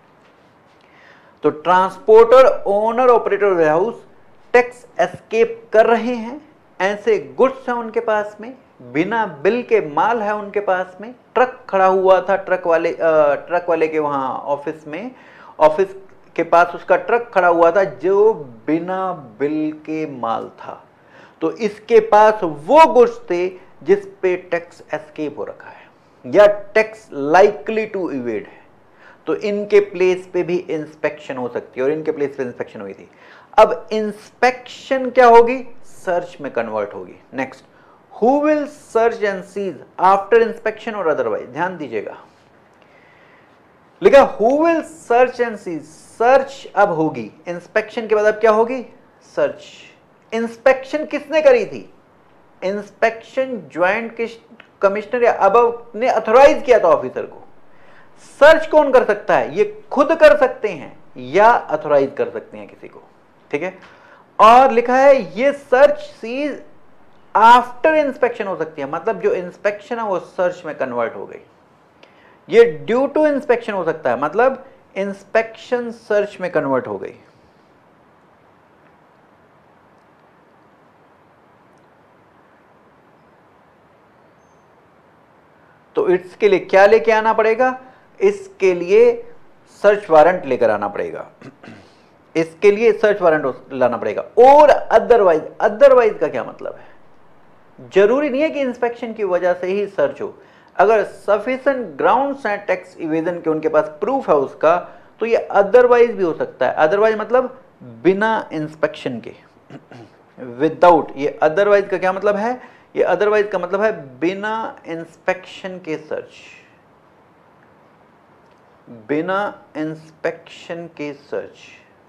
तो transporter, owner, operator, warehouse tax escape कर रहे हैं, ऐसे गुड्स हैं उनके पास में, बिना बिल के माल है उनके पास में, ट्रक खड़ा हुआ था, ट्रक वाले के वहां ऑफिस में, ऑफिस के पास उसका ट्रक खड़ा हुआ था जो बिना बिल के माल था, तो इसके पास वो गुड्स थे जिस पे टैक्स एस्केप हो रखा है या टैक्स लाइकली टू इवेड है, तो इनके प्लेस पे भी इंस्पेक्शन हो सकती है, और इनके प्लेस पे इंस्पेक्शन हुई थी। अब इंस्पेक्शन क्या होगी? सर्च में कन्वर्ट होगी। Next, who will search and seize after inspection और अदरवाइज। ध्यान दीजिएगा, लिखा who will search and seize, search अब होगी, इंस्पेक्शन के बाद अब क्या होगी? सर्च। इंस्पेक्शन किसने करी थी? इंस्पेक्शन ज्वाइंट कमिश्नर या अबव ने अथोराइज किया था ऑफिसर को। सर्च कौन कर सकता है? ये खुद कर सकते हैं या अथोराइज कर सकते हैं किसी को, ठीक है। और लिखा है ये सर्च सीज आफ्टर इंस्पेक्शन हो सकती है, मतलब जो इंस्पेक्शन है वो सर्च में कन्वर्ट हो गई। ये ड्यू टू इंस्पेक्शन हो सकता है, मतलब इंस्पेक्शन सर्च में कन्वर्ट हो गई। तो इसके लिए क्या लेके आना पड़ेगा? इसके लिए सर्च वारंट लेकर आना पड़ेगा, इसके लिए सर्च वारंट लाना पड़ेगा। और अदरवाइज, अदरवाइज का क्या मतलब है? जरूरी नहीं है कि इंस्पेक्शन की वजह से ही सर्च हो, अगर सफिशिएंट ग्राउंड्स हैं टैक्स इवेजन के, उनके पास प्रूफ है उसका, तो ये अदरवाइज भी हो सकता है। अदरवाइज मतलब बिना इंस्पेक्शन के, विदाउट, ये अदरवाइज का क्या मतलब है? ये अदरवाइज का मतलब है बिना इंस्पेक्शन के सर्च, बिना इंस्पेक्शन के सर्च,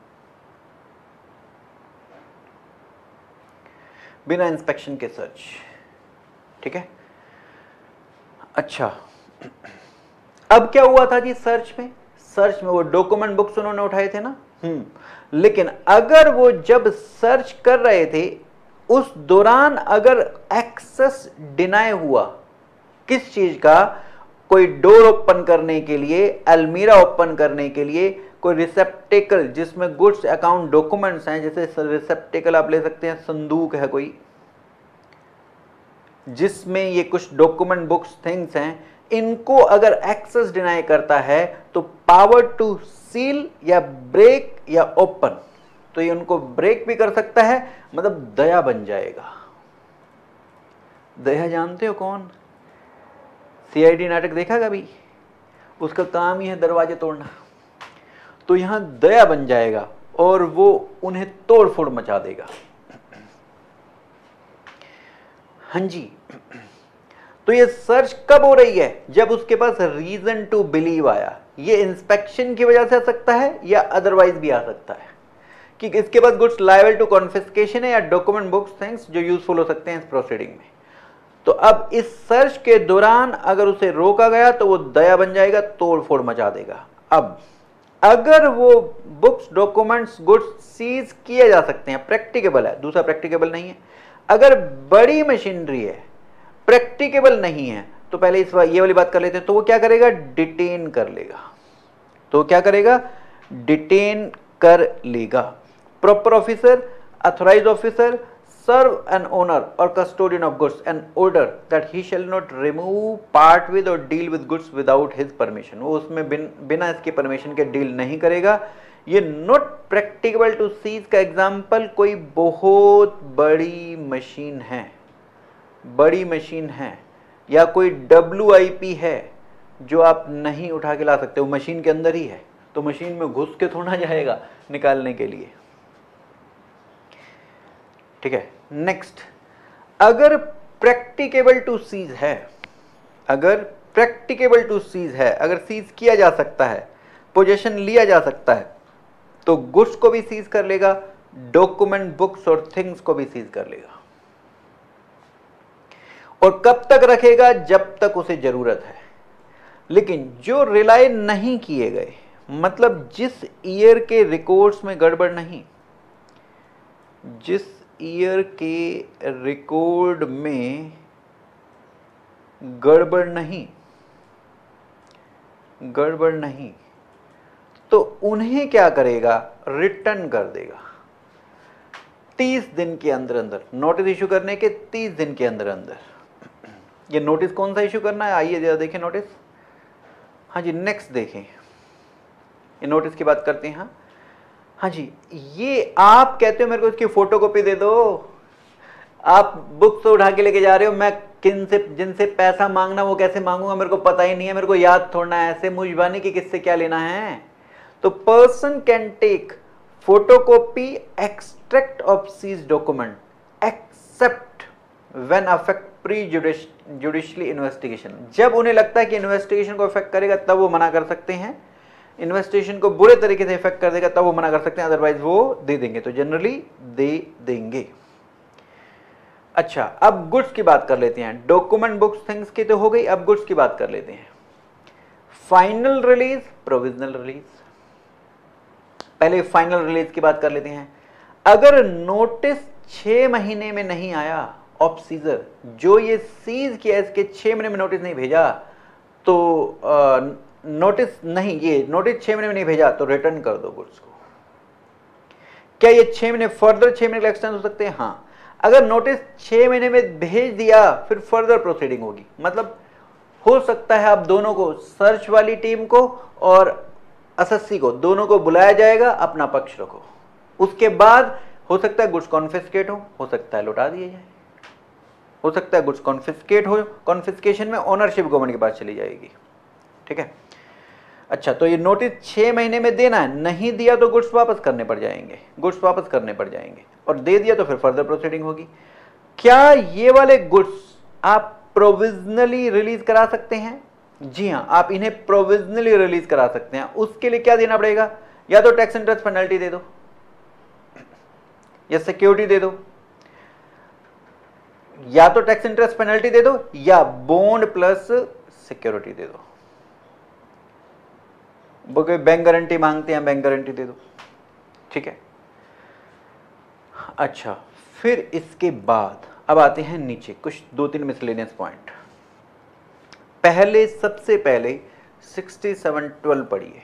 बिना इंस्पेक्शन के सर्च। ठीक है, अच्छा अब क्या हुआ था जी सर्च में? सर्च में वो डॉक्यूमेंट बुक्स उन्होंने उठाए थे ना, लेकिन अगर वो जब सर्च कर रहे थे उस दौरान अगर एक्सेस डिनाई हुआ, किस चीज का? कोई डोर ओपन करने के लिए, अलमीरा ओपन करने के लिए, कोई रिसेप्टेकल जिसमें गुड्स अकाउंट डॉक्यूमेंट्स हैं, जैसे रिसेप्टेकल आप ले सकते हैं, संदूक है कोई जिसमें ये कुछ डॉक्यूमेंट बुक्स थिंग्स हैं, इनको अगर एक्सेस डिनाई करता है तो पावर टू सील या ब्रेक या ओपन, तो ये उनको ब्रेक भी कर सकता है, मतलब दया बन जाएगा। दया जानते हो कौन? सीआईडी नाटक देखा कभी? उसका काम ही है दरवाजे तोड़ना। तो यहां दया बन जाएगा और वो उन्हें तोड़ फोड़ मचा देगा। हाँ जी, तो ये सर्च कब हो रही है? जब उसके पास रीजन टू बिलीव आया। ये इंस्पेक्शन की वजह से आ सकता है या अदरवाइज भी आ सकता है कि इसके पास गुड्स लायबल टू कॉन्फिस्केशन है या डॉक्यूमेंट बुक्स थिंग्स जो यूजफुल हो सकते हैं इस प्रोसीडिंग में। तो अब इस सर्च के दौरान अगर उसे रोका गया तो वो दया बन जाएगा, तोड़ फोड़ मचा देगा। अब अगर वो बुक्स डॉक्यूमेंट्स गुड्स सीज किए जा सकते हैं, प्रैक्टिकेबल है, दूसरा प्रैक्टिकेबल नहीं है। अगर बड़ी मशीनरी है, प्रैक्टिकेबल नहीं है, तो पहले इस ये वाली बात कर लेते हैं। तो वो क्या करेगा? डिटेन कर लेगा। तो क्या करेगा? डिटेन कर लेगा। Proper officer, authorise officer serve an owner or custodian of goods an order that he shall not remove, part with or deal with goods without his permission। वो उसमें बिना इसके परमिशन के डील नहीं करेगा। ये नॉट प्रैक्टिकेबल टू सीज का एग्जाम्पल, कोई बहुत बड़ी मशीन है, बड़ी मशीन है, या कोई WIP है जो आप नहीं उठा के ला सकते, वो मशीन के अंदर ही है, तो मशीन में घुस के थोड़ा जाएगा निकालने के लिए। ठीक है, नेक्स्ट, अगर प्रैक्टिकेबल टू सीज है, अगर प्रैक्टिकेबल टू सीज है, अगर सीज किया जा सकता है, पोजीशन लिया जा सकता है, तो गुड्स को भी सीज कर लेगा, डॉक्यूमेंट बुक्स और थिंग्स को भी सीज कर लेगा। और कब तक रखेगा? जब तक उसे जरूरत है। लेकिन जो रिलाय नहीं किए गए, मतलब जिस ईयर के रिकॉर्ड्स में गड़बड़ नहीं, जिस ईयर के रिकॉर्ड में गड़बड़ नहीं, गड़बड़ नहीं, तो उन्हें क्या करेगा? रिटर्न कर देगा 30 दिन के अंदर अंदर, नोटिस इशू करने के 30 दिन के अंदर अंदर। ये नोटिस कौन सा इशू करना है? आइए जरा देखें नोटिस। हाँ जी, नेक्स्ट देखें, ये नोटिस की बात करते हैं। हाँ हाँ जी, ये आप कहते हो मेरे को इसकी फोटोकॉपी दे दो, आप बुक से उठा के लेके जा रहे हो, मैं किन से जिनसे पैसा मांगना वो कैसे मांगूंगा, मेरे को पता ही नहीं है, मेरे को याद थोड़ना है, ऐसे मुझबानी की किससे क्या लेना है। तो person can take photocopy extract of seize document except when affect prejudicially investigation. जब उन्हें लगता है कि इन्वेस्टिगेशन को अफेक्ट करेगा तब वो मना कर सकते हैं, इन्वेस्टिगेशन को बुरे तरीके से इफेक्ट कर देगा तब वो मना कर सकते हैं, अदरवाइज वो दे देंगे, तो जनरली दे देंगे। अच्छा, अब गुड्स की बात कर लेते हैं। डॉक्यूमेंट बुक्स थिंग्स की तो हो गई, अब गुड्स की बात कर लेते हैं। Final release, provisional release. पहले फाइनल रिलीज की बात कर लेते हैं। अगर नोटिस 6 महीने में नहीं आया, ऑफ सीजर जो ये सीज किया इसके 6 महीने में नोटिस नहीं भेजा, तो नोटिस नहीं, ये नोटिस 6 महीने में नहीं भेजा तो रिटर्न कर दो गुड्स को। क्या ये 6 महीने फर्दर 6 महीने के एक्सटेंड हो सकते हैं? हाँ, अगर नोटिस 6 महीने में भेज दिया फिर फर्दर प्रोसीडिंग होगी, मतलब हो सकता है आप दोनों को, सर्च वाली टीम को और एसएससी को, दोनों को बुलाया जाएगा, अपना पक्ष रखो, उसके बाद हो सकता है गुड्स कॉन्फिस्केट हो सकता है लौटा दिए जाए, हो सकता है गुड्स कॉन्फिस्केट हो, कॉन्फिस्केशन में ओनरशिप गवर्नमेंट के पास चली जाएगी। ठीक है, अच्छा, तो ये नोटिस 6 महीने में देना है, नहीं दिया तो गुड्स वापस करने पड़ जाएंगे, गुड्स वापस करने पड़ जाएंगे, और दे दिया तो फिर फर्दर प्रोसीडिंग होगी। क्या ये वाले गुड्स आप प्रोविजनली रिलीज करा सकते हैं? जी हाँ, आप इन्हें प्रोविजनली रिलीज करा सकते हैं। उसके लिए क्या देना पड़ेगा? या तो टैक्स इंटरेस्ट पेनल्टी दे दो, या सिक्योरिटी दे दो, या तो टैक्स इंटरेस्ट पेनल्टी दे दो, या बॉन्ड प्लस सिक्योरिटी दे दो। वो कोई बैंक गारंटी मांगते हैं, बैंक गारंटी दे दो, ठीक है। अच्छा, फिर इसके बाद अब आते हैं नीचे कुछ 2-3 मिसलेनियस पॉइंट। पहले, सबसे पहले 6712 पढ़िए।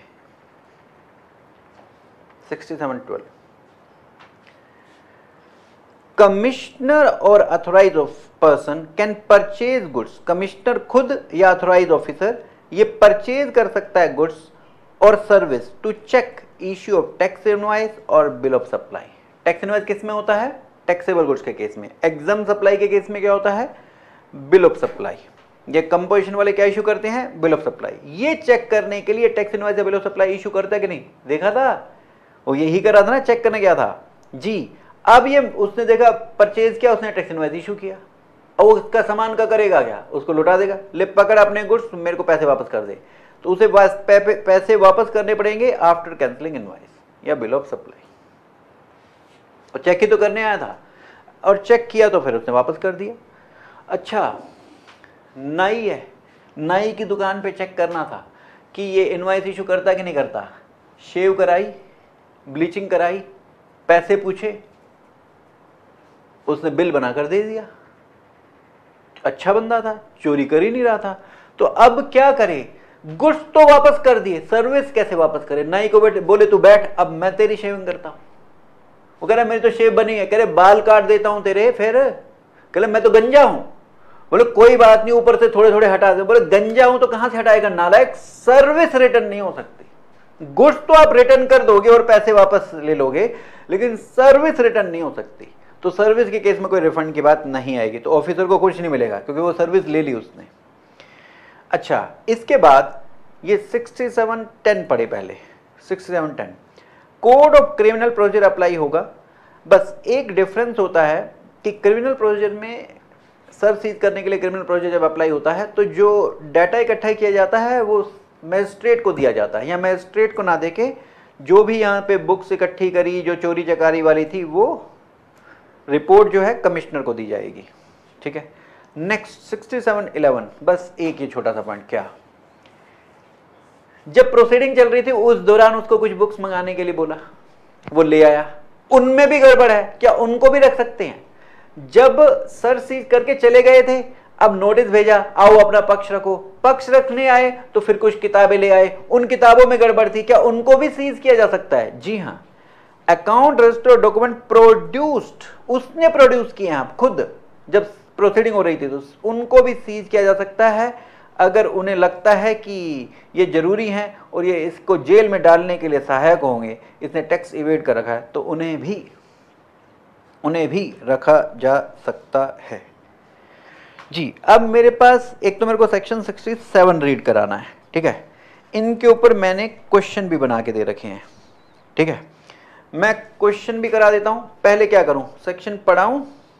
6712, कमिश्नर और authorise person can purchase goods. Commissioner खुद या अथोराइज ऑफिसर ये परचेज कर सकता है गुड्स और service to check issue of tax invoice और bill of supply. Tax invoice किस में होता है? टैक्सेबल गुड्स के केस में। एग्जाम सप्लाई के केस में क्या होता है? Bill of supply. ये कंपोजिशन वाले क्या इशू करते हैं? Bill of supply. ये चेक करने के लिए टैक्स इनवॉइस या बिल ऑफ सप्लाई इशू करता है कि नहीं? देखा था वो, यही कर रहा था ना, चेक करने गया था जी। अब ये उसने देखा, परचेज किया, उसने टैक्स इनवॉइस इशू किया, और उसका सामान का करेगा क्या? उसको लुटा देगा। ले पकड़ अपने गुड्स, मेरे को पैसे वापस कर दे, तो उसे पैसे वापस करने पड़ेंगे आफ्टर कैंसलिंग इनवॉइस या बिल ऑफ सप्लाई। और चेक ही तो करने आया था, और चेक किया तो फिर उसने वापस कर दिया। अच्छा, नाई है, नाई की दुकान पे चेक करना था कि ये इनवॉइस इशू करता कि नहीं करता। शेव कराई, ब्लीचिंग कराई, पैसे पूछे, उसने बिल बनाकर दे दिया। अच्छा बंदा था, चोरी कर ही नहीं रहा था। तो अब क्या करे? गुड्स तो वापस कर दिए, सर्विस कैसे वापस करे? नाई को बोले तू बैठ, अब मैं तेरी शेविंग करता हूं। वो कह रहा मेरी तो शेव बनी है। कह रहे बाल काट देता हूं तेरे। फिर कह रहे मैं तो गंजा हूं। बोले कोई बात नहीं, ऊपर से थोड़े थोड़े हटा दे। बोले गंजा हूं तो कहां से हटाएगा नालायक? सर्विस रिटर्न नहीं हो सकती। गुड्स तो आप रिटर्न कर दोगे और पैसे वापस ले लोगे, लेकिन सर्विस रिटर्न नहीं हो सकती। तो सर्विस के केस में कोई रिफंड की बात नहीं आएगी, तो ऑफिसर को कुछ नहीं मिलेगा क्योंकि वो सर्विस ले ली उसने। अच्छा, इसके बाद ये 6710 पढ़े पहले। 6710 code of criminal procedure apply होगा। बस एक डिफरेंस होता है कि क्रिमिनल प्रोसीजर में सर्च सीज करने के लिए क्रिमिनल प्रोसीजर जब अप्लाई होता है तो जो डाटा इकट्ठा किया जाता है वो मैजिस्ट्रेट को दिया जाता है, या मैजिस्ट्रेट को ना देके जो भी यहाँ पे बुक्स इकट्ठी करी जो चोरी चकारी वाली थी वो रिपोर्ट जो है कमिश्नर को दी जाएगी, ठीक है। नेक्स्ट 6711, बस एक ही छोटा सा पॉइंट। क्या? जब प्रोसीडिंग चल रही थी उस दौरान उसको कुछ बुक्स मंगाने के लिए बोला, वो ले आया, उनमें भी गड़बड़ है, क्या उनको भी रख सकते हैं? जब सर्च सीज करके चले गए थे, अब नोटिस भेजा आओ अपना पक्ष रखो, पक्ष रखने आए तो फिर कुछ किताबें ले आए, उन किताबों में गड़बड़ थी, क्या उनको भी सीज किया जा सकता है? जी हाँ। अकाउंट रजिस्टर डॉक्यूमेंट प्रोड्यूस्ड, उसने प्रोड्यूस किए हैं आप खुद, जब प्रोसीडिंग हो रही थी तो उनको भी सीज किया जा सकता है अगर उन्हें लगता है कि ये जरूरी है और ये इसको जेल में डालने के लिए सहायक होंगे, इसने टैक्स इवेड कर रखा है, तो उन्हें भी रखा जा सकता है। जी, अब मेरे पास एक तो मेरे को सेक्शन 67 रीड कराना है, ठीक है। इनके ऊपर मैंने क्वेश्चन भी बना के दे रखे हैं, ठीक है। मैं क्वेश्चन भी करा देता हूं। पहले क्या करूं, सेक्शन पढ़ाऊं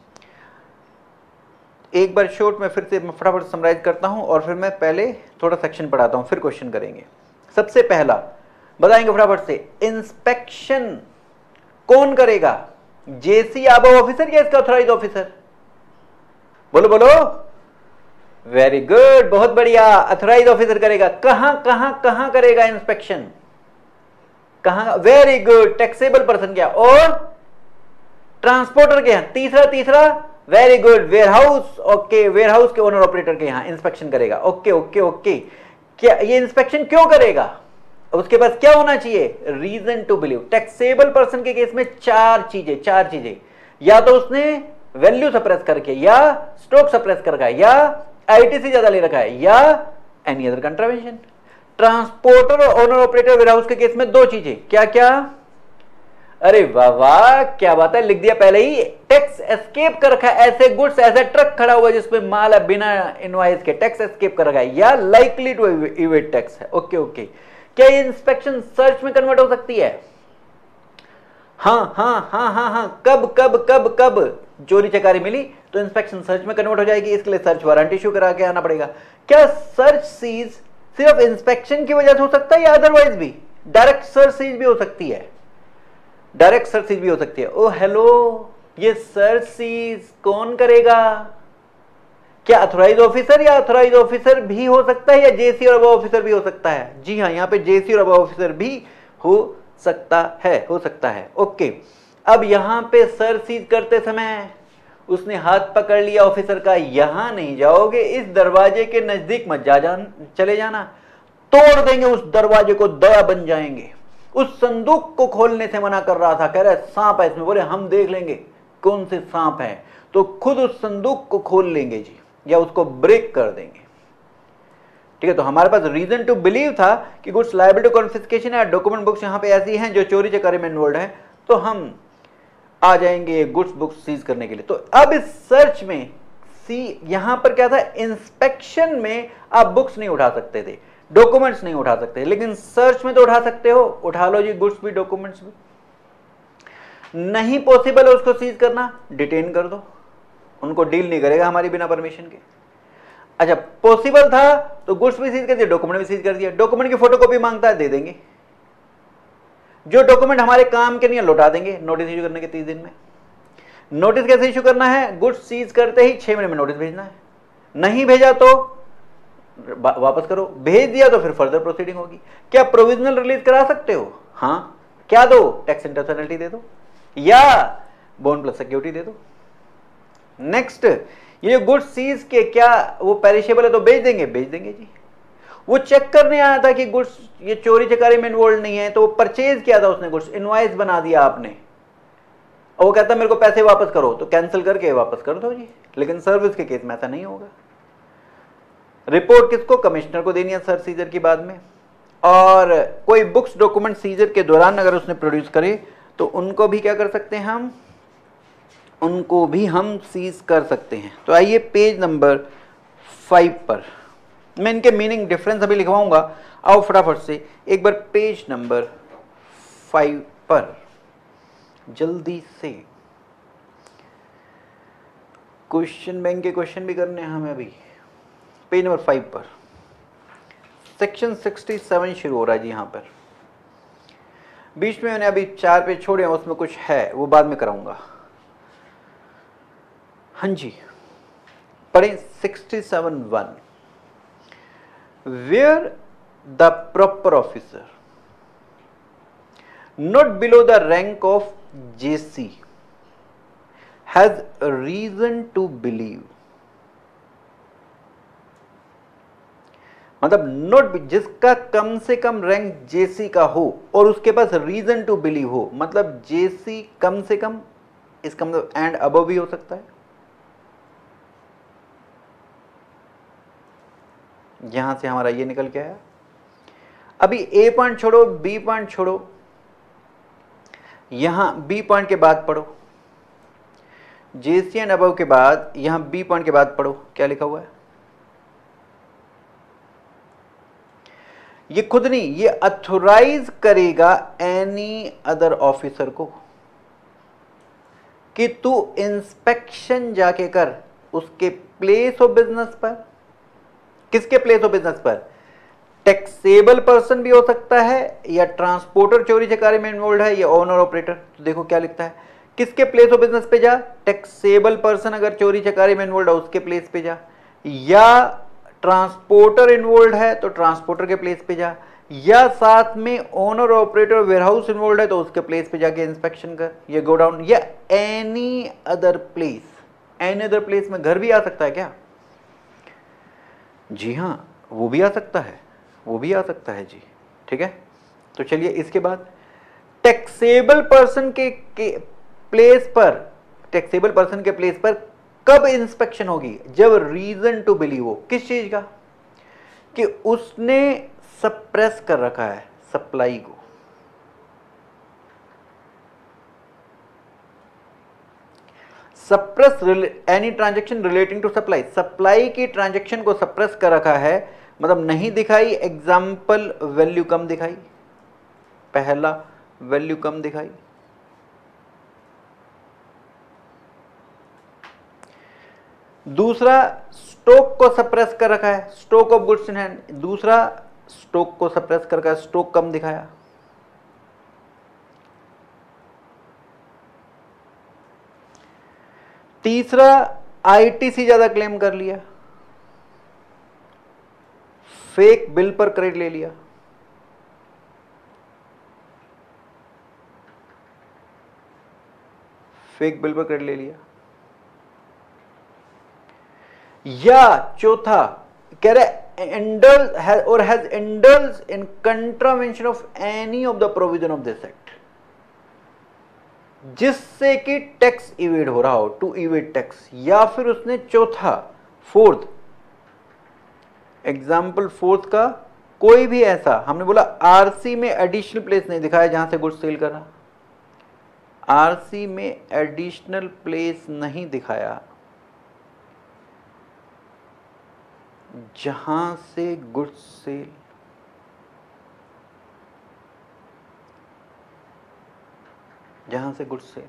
एक बार शॉर्ट में, फिर से फटाफट समराइज करता हूं और फिर मैं पहले थोड़ा सेक्शन पढ़ाता हूं, फिर क्वेश्चन करेंगे। सबसे पहला बताएंगे फटाफट से, इंस्पेक्शन कौन करेगा? जेसी अबव ऑफिसर या इसका ऑथराइज ऑफिसर? बोलो बोलो। वेरी गुड, बहुत बढ़िया, ऑथराइज ऑफिसर करेगा। कहां करेगा इंस्पेक्शन? कहां? वेरी गुड, टैक्सेबल पर्सन के यहाँ और ट्रांसपोर्टर के यहाँ। तीसरा very good, warehouse, okay, warehouse के ओनर ऑपरेटर के यहाँ इंस्पेक्शन करेगा। Okay okay okay. क्या ये इंस्पेक्शन क्यों करेगा? उसके पास क्या होना चाहिए? Reason to believe. Taxable person के केस में चार चीजें, या तो उसने वैल्यू सप्रेस करके, या स्टॉक सप्रेस कर रखा है, या आईटीसी ज्यादा ले रखा है, या एनी अदर कंट्रावेंशन। ट्रांसपोर्टर और ओनर ऑपरेटर वेयरहाउस के केस में दो चीजें, क्या क्या? अरे वाह वाह, क्या बात है, लिख दिया पहले ही। टैक्स एस्केप कर रखा है, ऐसे गुड्स, ऐसा ट्रक खड़ा हुआ जिसमें माल है बिना इनवॉइस के, टैक्स एस्केप कर रखा है, या लाइकली टू इवेड टैक्स है। Okay okay. क्या ये इंस्पेक्शन सर्च में कन्वर्ट हो सकती है? हाँ हाँ हाँ हाँ हाँ, कब कब कब कब चोरी चकारी मिली तो इंस्पेक्शन सर्च में कन्वर्ट हो जाएगी, इसके लिए सर्च वारंट इशू करा के आना पड़ेगा। क्या सर्च सीज सिर्फ इंस्पेक्शन की वजह से हो सकता है या अदरवाइज भी? डायरेक्ट सर्च सीज भी हो सकती है, डायरेक्ट सर्च सीज भी हो सकती है। ओ हेलो, ये सर्च सीज कौन करेगा? क्या अथोराइज ऑफिसर या अथोराइज ऑफिसर भी हो सकता है या जेसी और अबव ऑफिसर भी हो सकता है? जी हाँ, यहां पे जेसी और अबव ऑफिसर भी हो सकता है, हो सकता है। ओके, अब यहां पे सर्च सीज करते समय उसने हाथ पकड़ लिया ऑफिसर का, यहां नहीं जाओगे, इस दरवाजे के नजदीक मत चले जाना, तोड़ देंगे उस दरवाजे को, दया बन जाएंगे। उस संदूक को खोलने से मना कर रहा था, कह रहे सांप है इसमें, बोले हम देख लेंगे कौन से सांप है, तो खुद उस संदूक को खोल लेंगे जी, या उसको ब्रेक कर देंगे। ठीक है, तो हमारे पास रीजन टू बिलीव था कि गुड्स लायबल टू कॉन्फिस्केशन या डॉक्यूमेंट बुक्स यहां पे ऐसी हैं जो चोरी चकारी में इन्वॉल्व है, तो हम आ जाएंगे गुड्स बुक्स सीज करने के लिए। तो अब इस सर्च में यहां पर क्या था, इंस्पेक्शन में आप बुक्स नहीं उठा सकते थे, डॉक्यूमेंट्स नहीं उठा सकते, लेकिन सर्च में तो उठा सकते हो, उठा लो जी, गुड्स भी डॉक्यूमेंट्स भी। नहीं पॉसिबल है उसको सीज करना, डिटेन कर दो, उनको डील नहीं करेगा हमारी बिना परमिशन के। अच्छा, पॉसिबल था तो गुड्स भी सीज कर दिया, डॉक्यूमेंट भी सीज कर दिया, डॉक्यूमेंट की फोटोकॉपी मांगता है दे देंगे, जो डॉक्यूमेंट हमारे काम के नहीं है लौटा देंगे नोटिस इशू करने के 30 दिन में। नोटिस कैसे इशू करना है, गुड्स सीज करते ही 6 महीने में नोटिस भेजना है, नहीं भेजा तो वापस करो, भेज दिया तो फिर फर्दर प्रोसीडिंग होगी। क्या प्रोविजनल रिलीज करा सकते हो? हाँ, क्या दो, टैक्स इंटरेस्ट पेनल्टी दे दो या बॉन्ड प्लस सिक्योरिटी दे दो। नेक्स्ट, ये गुड्स सीज के क्या वो पेरिशेबल है तो बेच देंगे, बेच देंगे जी। वो चेक करने आया था कि गुड्स ये चोरी चकारी में इन्वॉल्व नहीं है, तो वो परचेज किया था उसने गुड्स, इनवॉइस बना दिया आपने, और वो कहता मेरे को पैसे वापस करो, तो कैंसिल करके वापस कर दो जी। लेकिन सर्विस के केस में ऐसा नहीं होगा। रिपोर्ट किसको, कमिश्नर को देनी है सर्च सीजर की बाद में। और कोई बुक्स डॉक्यूमेंट सीजर के दौरान अगर उसने प्रोड्यूस करे तो उनको भी क्या कर सकते हैं हम, उनको भी हम सीज कर सकते हैं। तो आइए पेज नंबर 5 पर, मैं इनके मीनिंग डिफरेंस अभी लिखवाऊंगा, आओ फटाफट से एक बार पेज नंबर 5 पर जल्दी से। क्वेश्चन बैंक के क्वेश्चन भी करने हैं हमें अभी। पेज नंबर 5 पर सेक्शन 67 शुरू हो रहा है जी। यहां पर बीच में मैंने अभी 4 पेज छोड़े हैं, उसमें कुछ है वो बाद में कराऊंगा। हाँ जी, पढ़ें 67(1). Where the proper officer not below the rank of JC has reason to believe, मतलब नोट, जिसका कम से कम रैंक जेसी का हो और उसके पास रीजन टू बिलीव हो, मतलब जेसी कम से कम, इसका मतलब एंड अबव भी हो सकता है। यहां से हमारा ये निकल के आया। अभी ए पॉइंट छोड़ो, बी पॉइंट छोड़ो, यहां बी पॉइंट के बाद पढ़ो, जेसी एंड अबव के बाद यहां बी पॉइंट के बाद पढ़ो, क्या लिखा हुआ है। ये खुद नहीं, ये अथोराइज करेगा एनी अदर ऑफिसर को कि तू इंस्पेक्शन जाके कर उसके प्लेस ऑफ बिजनेस पर। किसके प्लेस ऑफ बिजनेस पर? टैक्सेबल पर्सन भी हो सकता है, या ट्रांसपोर्टर चोरी चकारी में इन्वॉल्व है, या ओनर ऑपरेटर। तो देखो क्या लिखता है, किसके प्लेस ऑफ बिजनेस पे जा, टैक्सेबल पर्सन अगर चोरी चकारी में इन्वॉल्व है उसके प्लेस पे जा, या ट्रांसपोर्टर इन्वॉल्व है तो ट्रांसपोर्टर के प्लेस पे जा, या साथ में ओनर ऑपरेटर वेयरहाउस इन्वॉल्व है तो उसके प्लेस पे जाके इंस्पेक्शन कर, या गो डाउन, या any other place. Any other place में घर भी आ सकता है क्या? जी हाँ, वो भी आ सकता है, वो भी आ सकता है जी। ठीक है, तो चलिए इसके बाद टैक्सेबल पर्सन के प्लेस पर, टैक्सेबल पर्सन के प्लेस पर कब इंस्पेक्शन होगी? जब रीजन टू बिलीव हो। किस चीज का? कि उसने सप्रेस कर रखा है सप्लाई को, suppress any transaction relating to supply, supply की ट्रांजैक्शन को सप्रेस कर रखा है मतलब नहीं दिखाई, एग्जाम्पल वैल्यू कम दिखाई, पहला वैल्यू कम दिखाई। दूसरा स्टॉक को सप्रेस कर रखा है, stock of goods in hand, दूसरा स्टॉक को सप्रेस कर रखा है, स्टॉक कम दिखाया। तीसरा आईटीसी ज्यादा क्लेम कर लिया, फेक बिल पर क्रेडिट ले लिया। फेक बिल पर क्रेडिट ले लिया। या चौथा कह रहे इंडल्ज और has indulge in contravention of any of the provision of this act, जिससे कि टैक्स इवेड हो रहा हो, टू इवेड टैक्स। या फिर उसने चौथा फोर्थ एग्जाम्पल, फोर्थ का कोई भी ऐसा, हमने बोला आरसी में एडिशनल प्लेस नहीं दिखाया जहां से गुड्स सेल कर रहा, आरसी में एडिशनल प्लेस नहीं दिखाया जहां से गुड्स सेल, जहां से गुड्स सेल।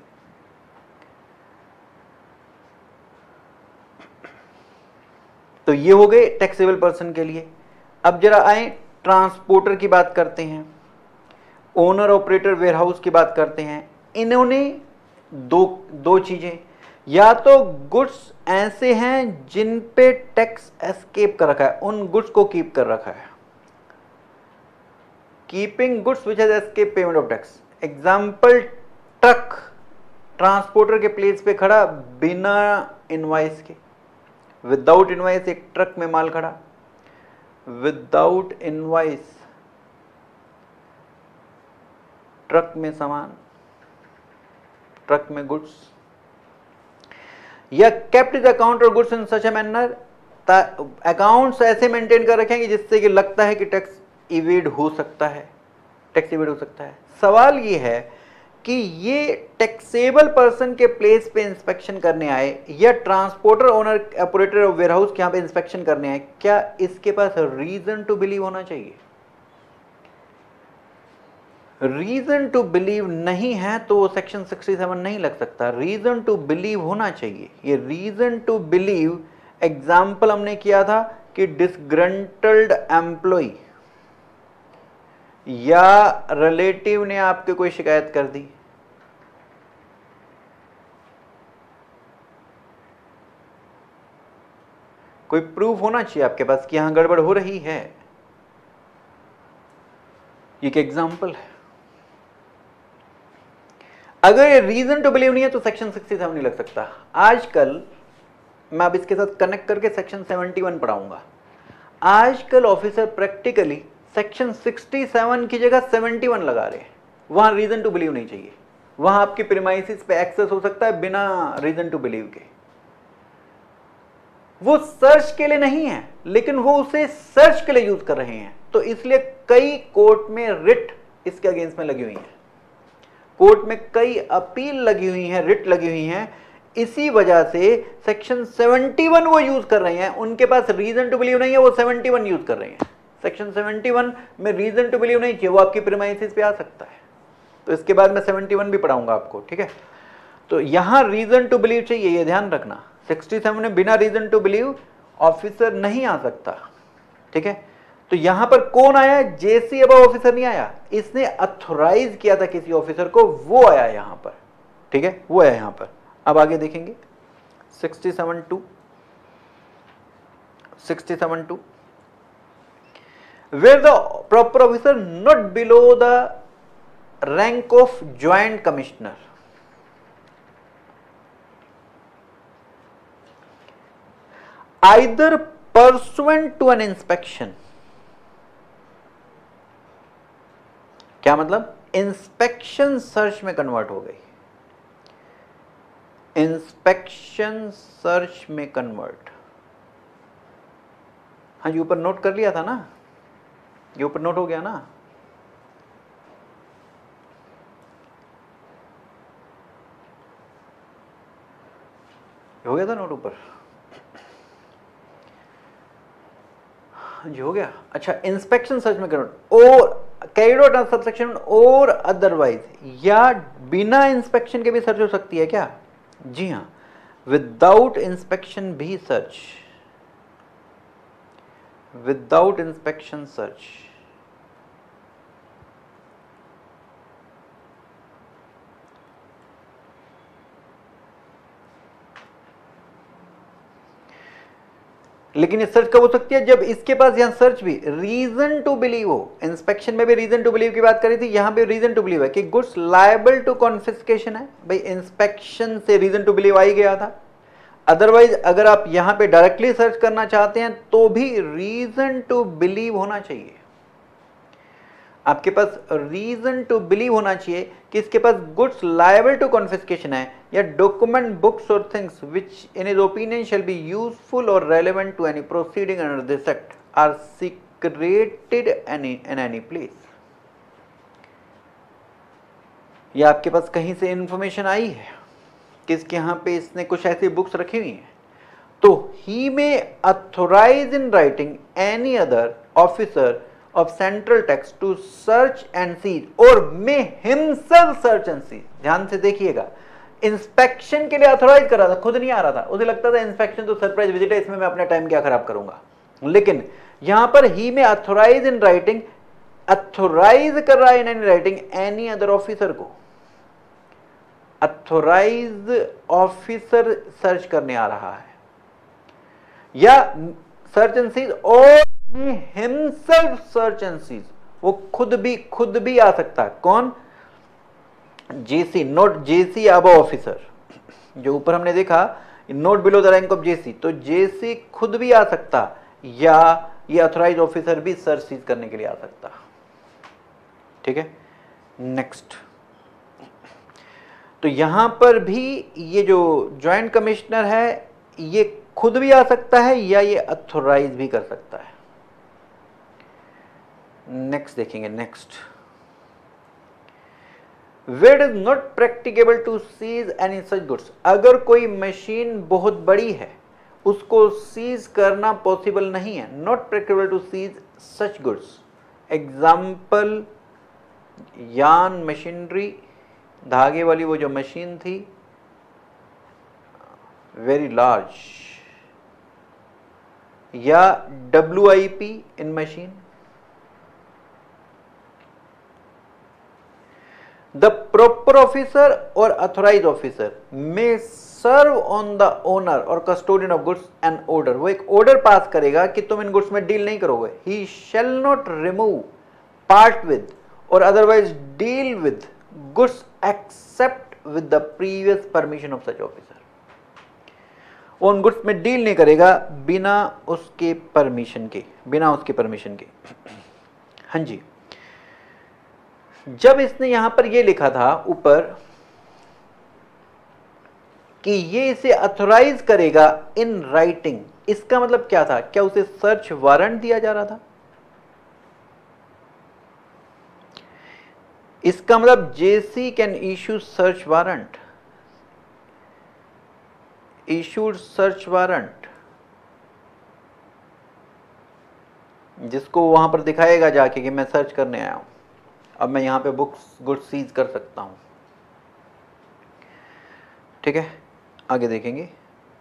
तो ये हो गए टैक्सेबल पर्सन के लिए। अब जरा आए ट्रांसपोर्टर की बात करते हैं, ओनर ऑपरेटर वेयरहाउस की बात करते हैं। इन्होंने दो चीजें, या तो गुड्स ऐसे हैं जिन पे टैक्स एस्केप कर रखा है, उन गुड्स को कीप कर रखा है, keeping goods which has escape payment of tax. Example, truck transporter के प्लेस पे खड़ा बिना इनवाइस के, विदाउट इनवाइस एक ट्रक में माल खड़ा, विदाउट इनवाइस ट्रक में सामान, ट्रक में गुड्स। या केप्ट द अकाउंट और goods in such a manner, accounts ऐसे मेंटेन कर रखेंगे जिससे कि लगता है कि टैक्स इवेड हो सकता है, टैक्स इवेड हो सकता है। सवाल ये है कि ये टैक्सेबल पर्सन के प्लेस पे इंस्पेक्शन करने आए या transporter owner operator of warehouse के यहां पे इंस्पेक्शन करने आए, क्या इसके पास रीजन टू बिलीव होना चाहिए? रीजन टू बिलीव नहीं है तो सेक्शन 67 नहीं लग सकता, रीजन टू बिलीव होना चाहिए। ये रीजन टू बिलीव एग्जाम्पल हमने किया था कि डिसग्रंटल्ड एम्प्लॉय या रिलेटिव ने आपके कोई शिकायत कर दी, कोई प्रूफ होना चाहिए आपके पास कि यहां गड़बड़ हो रही है। ये एक एग्जाम्पल है। अगर ये रीजन टू बिलीव नहीं है तो सेक्शन 67 नहीं लग सकता। आजकल मैं अब इसके साथ कनेक्ट करके सेक्शन 71 पढ़ाऊंगा। आजकल ऑफिसर प्रैक्टिकली सेक्शन 67 की जगह 71 लगा रहे हैं, वहां रीजन टू बिलीव नहीं चाहिए, वहां आपकी प्रीमाइसिस पे एक्सेस हो सकता है बिना रीजन टू बिलीव के। वो सर्च के लिए नहीं है, लेकिन वो उसे सर्च के लिए यूज कर रहे हैं, तो इसलिए कई कोर्ट में रिट इसके अगेंस्ट में लगी हुई है, कोर्ट में कई अपील लगी हुई हैं, रिट लगी हुई हैं। इसी वजह से सेक्शन 71 वो यूज कर रहे हैं, उनके पास रीजन टू बिलीव नहीं है, वो 71 यूज कर रहे हैं। सेक्शन 71 में रीजन टू बिलीव नहीं चाहिए, वो आपकी प्रीमाइसिस पे आ सकता है। तो इसके बाद मैं 71 भी पढ़ाऊंगा आपको, ठीक है। तो यहां रीजन टू बिलीव चाहिए, ये ध्यान रखना। 67 में बिना रीजन टू बिलीव ऑफिसर नहीं आ सकता, ठीक है। तो यहां पर कौन आया? जेसी अब ऑफिसर नहीं आया, इसने अथोराइज किया था किसी ऑफिसर को, वो आया यहां पर, ठीक है, वो आया यहां पर। अब आगे देखेंगे 67(2) where the proper officer not below the rank of joint commissioner, either pursuant to an inspection। क्या मतलब? इंस्पेक्शन सर्च में कन्वर्ट हो गई, इंस्पेक्शन सर्च में कन्वर्ट। हाँ जी, ऊपर नोट कर लिया था ना, ये ऊपर नोट हो गया ना। हो गया था नोट ऊपर। हाँ जी, हो गया। अच्छा, इंस्पेक्शन सर्च में करो और कैरिड आउट सबसेक्शन और अदरवाइज, या बिना इंस्पेक्शन के भी सर्च हो सकती है क्या? जी हाँ, विदाउट इंस्पेक्शन भी सर्च, विदाउट इंस्पेक्शन सर्च। लेकिन ये सर्च कब हो सकती है? जब इसके पास यहां सर्च भी रीजन टू बिलीव हो। इंस्पेक्शन में भी रीजन टू बिलीव की बात करी थी, यहां भी रीजन टू बिलीव है कि गुड्स लायबल टू कॉन्फिस्केशन है। भाई इंस्पेक्शन से रीजन टू बिलीव आ ही गया था। अदरवाइज अगर आप यहां पे डायरेक्टली सर्च करना चाहते हैं तो भी रीजन टू बिलीव होना चाहिए। आपके पास रीजन टू बिलीव होना चाहिए कि इसके पास गुड्स लायबल टू कॉन्फिस्केशन है, या डॉक्यूमेंट, बुक्स और things which in his opinion shall be useful और relevant to any proceeding under this act are secreted in any place. या आपके पास कहीं से इंफॉर्मेशन आई है कि इसके यहां पे इसने कुछ ऐसी बुक्स रखी हुई हैं, तो ही में authorise in writing any other officer of central text to search and seize, और may himself search and seize। ध्यान से देखिएगा, इंस्पेक्शन के लिए अथोराइज कर रहा था, खुद नहीं आ रहा था। उसे लगता था इंस्पेक्शन तो सरप्राइज विजिट है, इसमें मैं अपना टाइम क्या खराब करूंगा। लेकिन यहां पर ही में अथोराइज इन राइटिंग, अथोराइज कर रहा है in any writing any other officer को। अथोराइज ऑफिसर सर्च करने आ रहा है, या सर्च एंड सीज और हिमसेल्फ सर्च एंड सीज, वो खुद भी आ सकता है। कौन? JC, not JC above officer, जो ऊपर हमने देखा not below the rank of JC, तो जेसी खुद भी आ सकता, या ये अथोराइज ऑफिसर भी सर्च सीज करने के लिए आ सकता। ठीक है, नेक्स्ट। तो यहां पर भी ये जो ज्वाइंट कमिश्नर है ये खुद भी आ सकता है, या ये अथोराइज भी कर सकता है। नेक्स्ट देखेंगे, next. Where is not practicable to seize any such goods, अगर कोई मशीन बहुत बड़ी है उसको सीज करना पॉसिबल नहीं है, not practicable to seize such goods. Example, यान मशीनरी, धागे वाली वो जो मशीन थी, वेरी लार्ज, या WIP in machine. The proper officer or authorized officer may serve on the owner or custodian of goods an order, वो एक order पास करेगा कि तुम इन गुड्स में डील नहीं करोगे। He shall not remove, part with or otherwise deal with goods except with the previous permission of such officer। वो उन गुड्स में डील नहीं करेगा बिना उसके परमिशन के, बिना उसके परमिशन के। हाँ जी, जब इसने यहां पर ये लिखा था ऊपर कि ये इसे अथोराइज करेगा इन राइटिंग, इसका मतलब क्या था? क्या उसे सर्च वारंट दिया जा रहा था? इसका मतलब JC can issue search warrant, issued search warrant, जिसको वहां पर दिखाएगा जाके कि मैं सर्च करने आया हूं, अब मैं यहां पे बुक्स गुड्स सीज कर सकता हूं। ठीक है, आगे देखेंगे।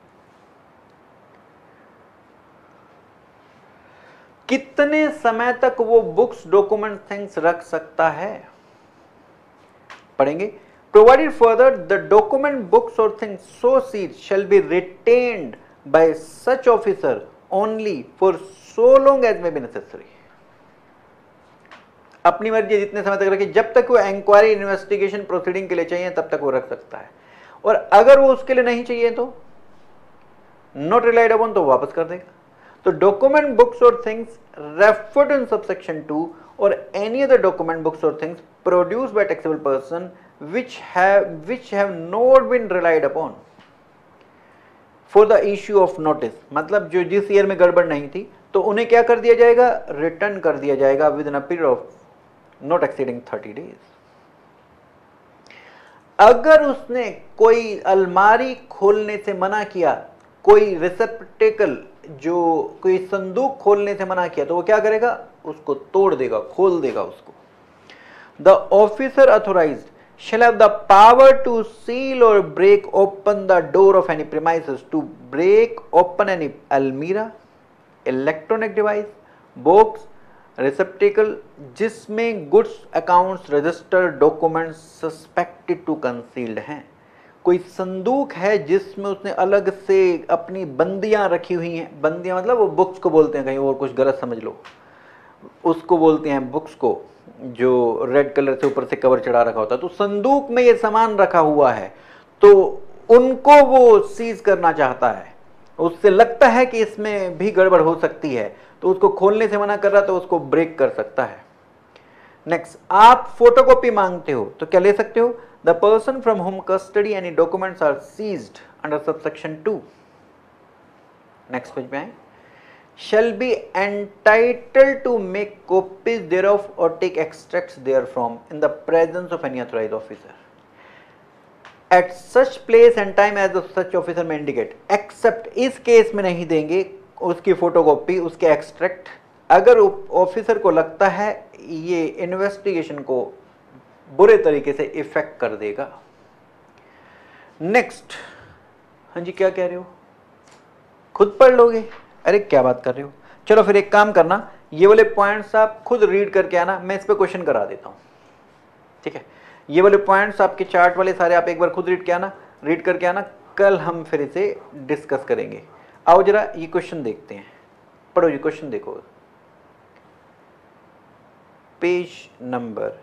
कितने समय तक वो बुक्स, डॉक्यूमेंट, थिंग्स रख सकता है, पढ़ेंगे। Provided further the document, books और things so seize shall be retained by such officer only for so long as may be necessary. अपनी मर्जी जितने समय तक रखे, जब तक वो इंक्वायरी इन्वेस्टिगेशन प्रोसीडिंग के लिए चाहिए तब तक वो रख सकता है, और अगर वो उसके लिए नहीं चाहिए तो नॉट रिलाइड अपॉन, तो वापस कर देगा। तो डॉक्यूमेंट, बुक्स और थिंग्स रेफर्ड इन सबसेक्शन 2 और एनी अदर डॉक्यूमेंट, बुक्स और things produced by taxable person which have not been relied upon for the issue of notice, मतलब जो जिस ईयर में गड़बड़ नहीं थी तो उन्हें क्या कर दिया जाएगा? रिटर्न कर दिया जाएगा within a period of not exceeding 30 days. अगर उसने कोई अलमारी खोलने से मना किया, कोई रिसेप्टेकल जो कोई संदूक खोलने से मना किया तो वो क्या करेगा, उसको तोड़ देगा, खोल देगा उसको। The officer authorised shall have the power to seal or break open the door of any premises, to break open any almirah, electronic device, box, receptacle जिसमें goods accounts register documents suspected to concealed हैं। कोई संदूक है जिसमें उसने अलग से अपनी बंदियां रखी हुई हैं, बंदियां मतलब वो बुक्स को बोलते हैं, कहीं और कुछ गलत समझ लो, उसको बोलते हैं बुक्स को, जो रेड कलर से ऊपर से कवर चढ़ा रखा होता है। तो संदूक में ये सामान रखा हुआ है तो उनको वो सीज करना चाहता है, उससे लगता है कि इसमें भी गड़बड़ हो सकती है तो उसको खोलने से मना कर रहा है, तो उसको ब्रेक कर सकता है। नेक्स्ट, आप फोटोकॉपी मांगते हो तो क्या ले सकते हो, the person from home custody any documents are seized under subsection 2। Next page पे आए, shall be entitled to make copies thereof or take extracts therefrom in the presence of any authorized officer at such place and time as the such officer may indicate, except इस केस में नहीं देंगे उसकी फोटोकॉपी, उसके एक्सट्रैक्ट, अगर ऑफिसर को लगता है ये इन्वेस्टिगेशन को बुरे तरीके से इफेक्ट कर देगा। नेक्स्ट, हाँ जी क्या कह रहे हो, खुद पढ़ लोगे, अरे क्या बात कर रहे हो। चलो फिर एक काम करना, ये वाले पॉइंट्स आप खुद रीड करके आना, मैं इस पे क्वेश्चन करा देता हूं, ठीक है। ये वाले पॉइंट्स आपके चार्ट वाले सारे आप एक बार खुद रीड करके आना, कल हम फिर इसे डिस्कस करेंगे। आओ जरा ये क्वेश्चन देखते हैं, पढ़ो ये क्वेश्चन देखो, पेज नंबर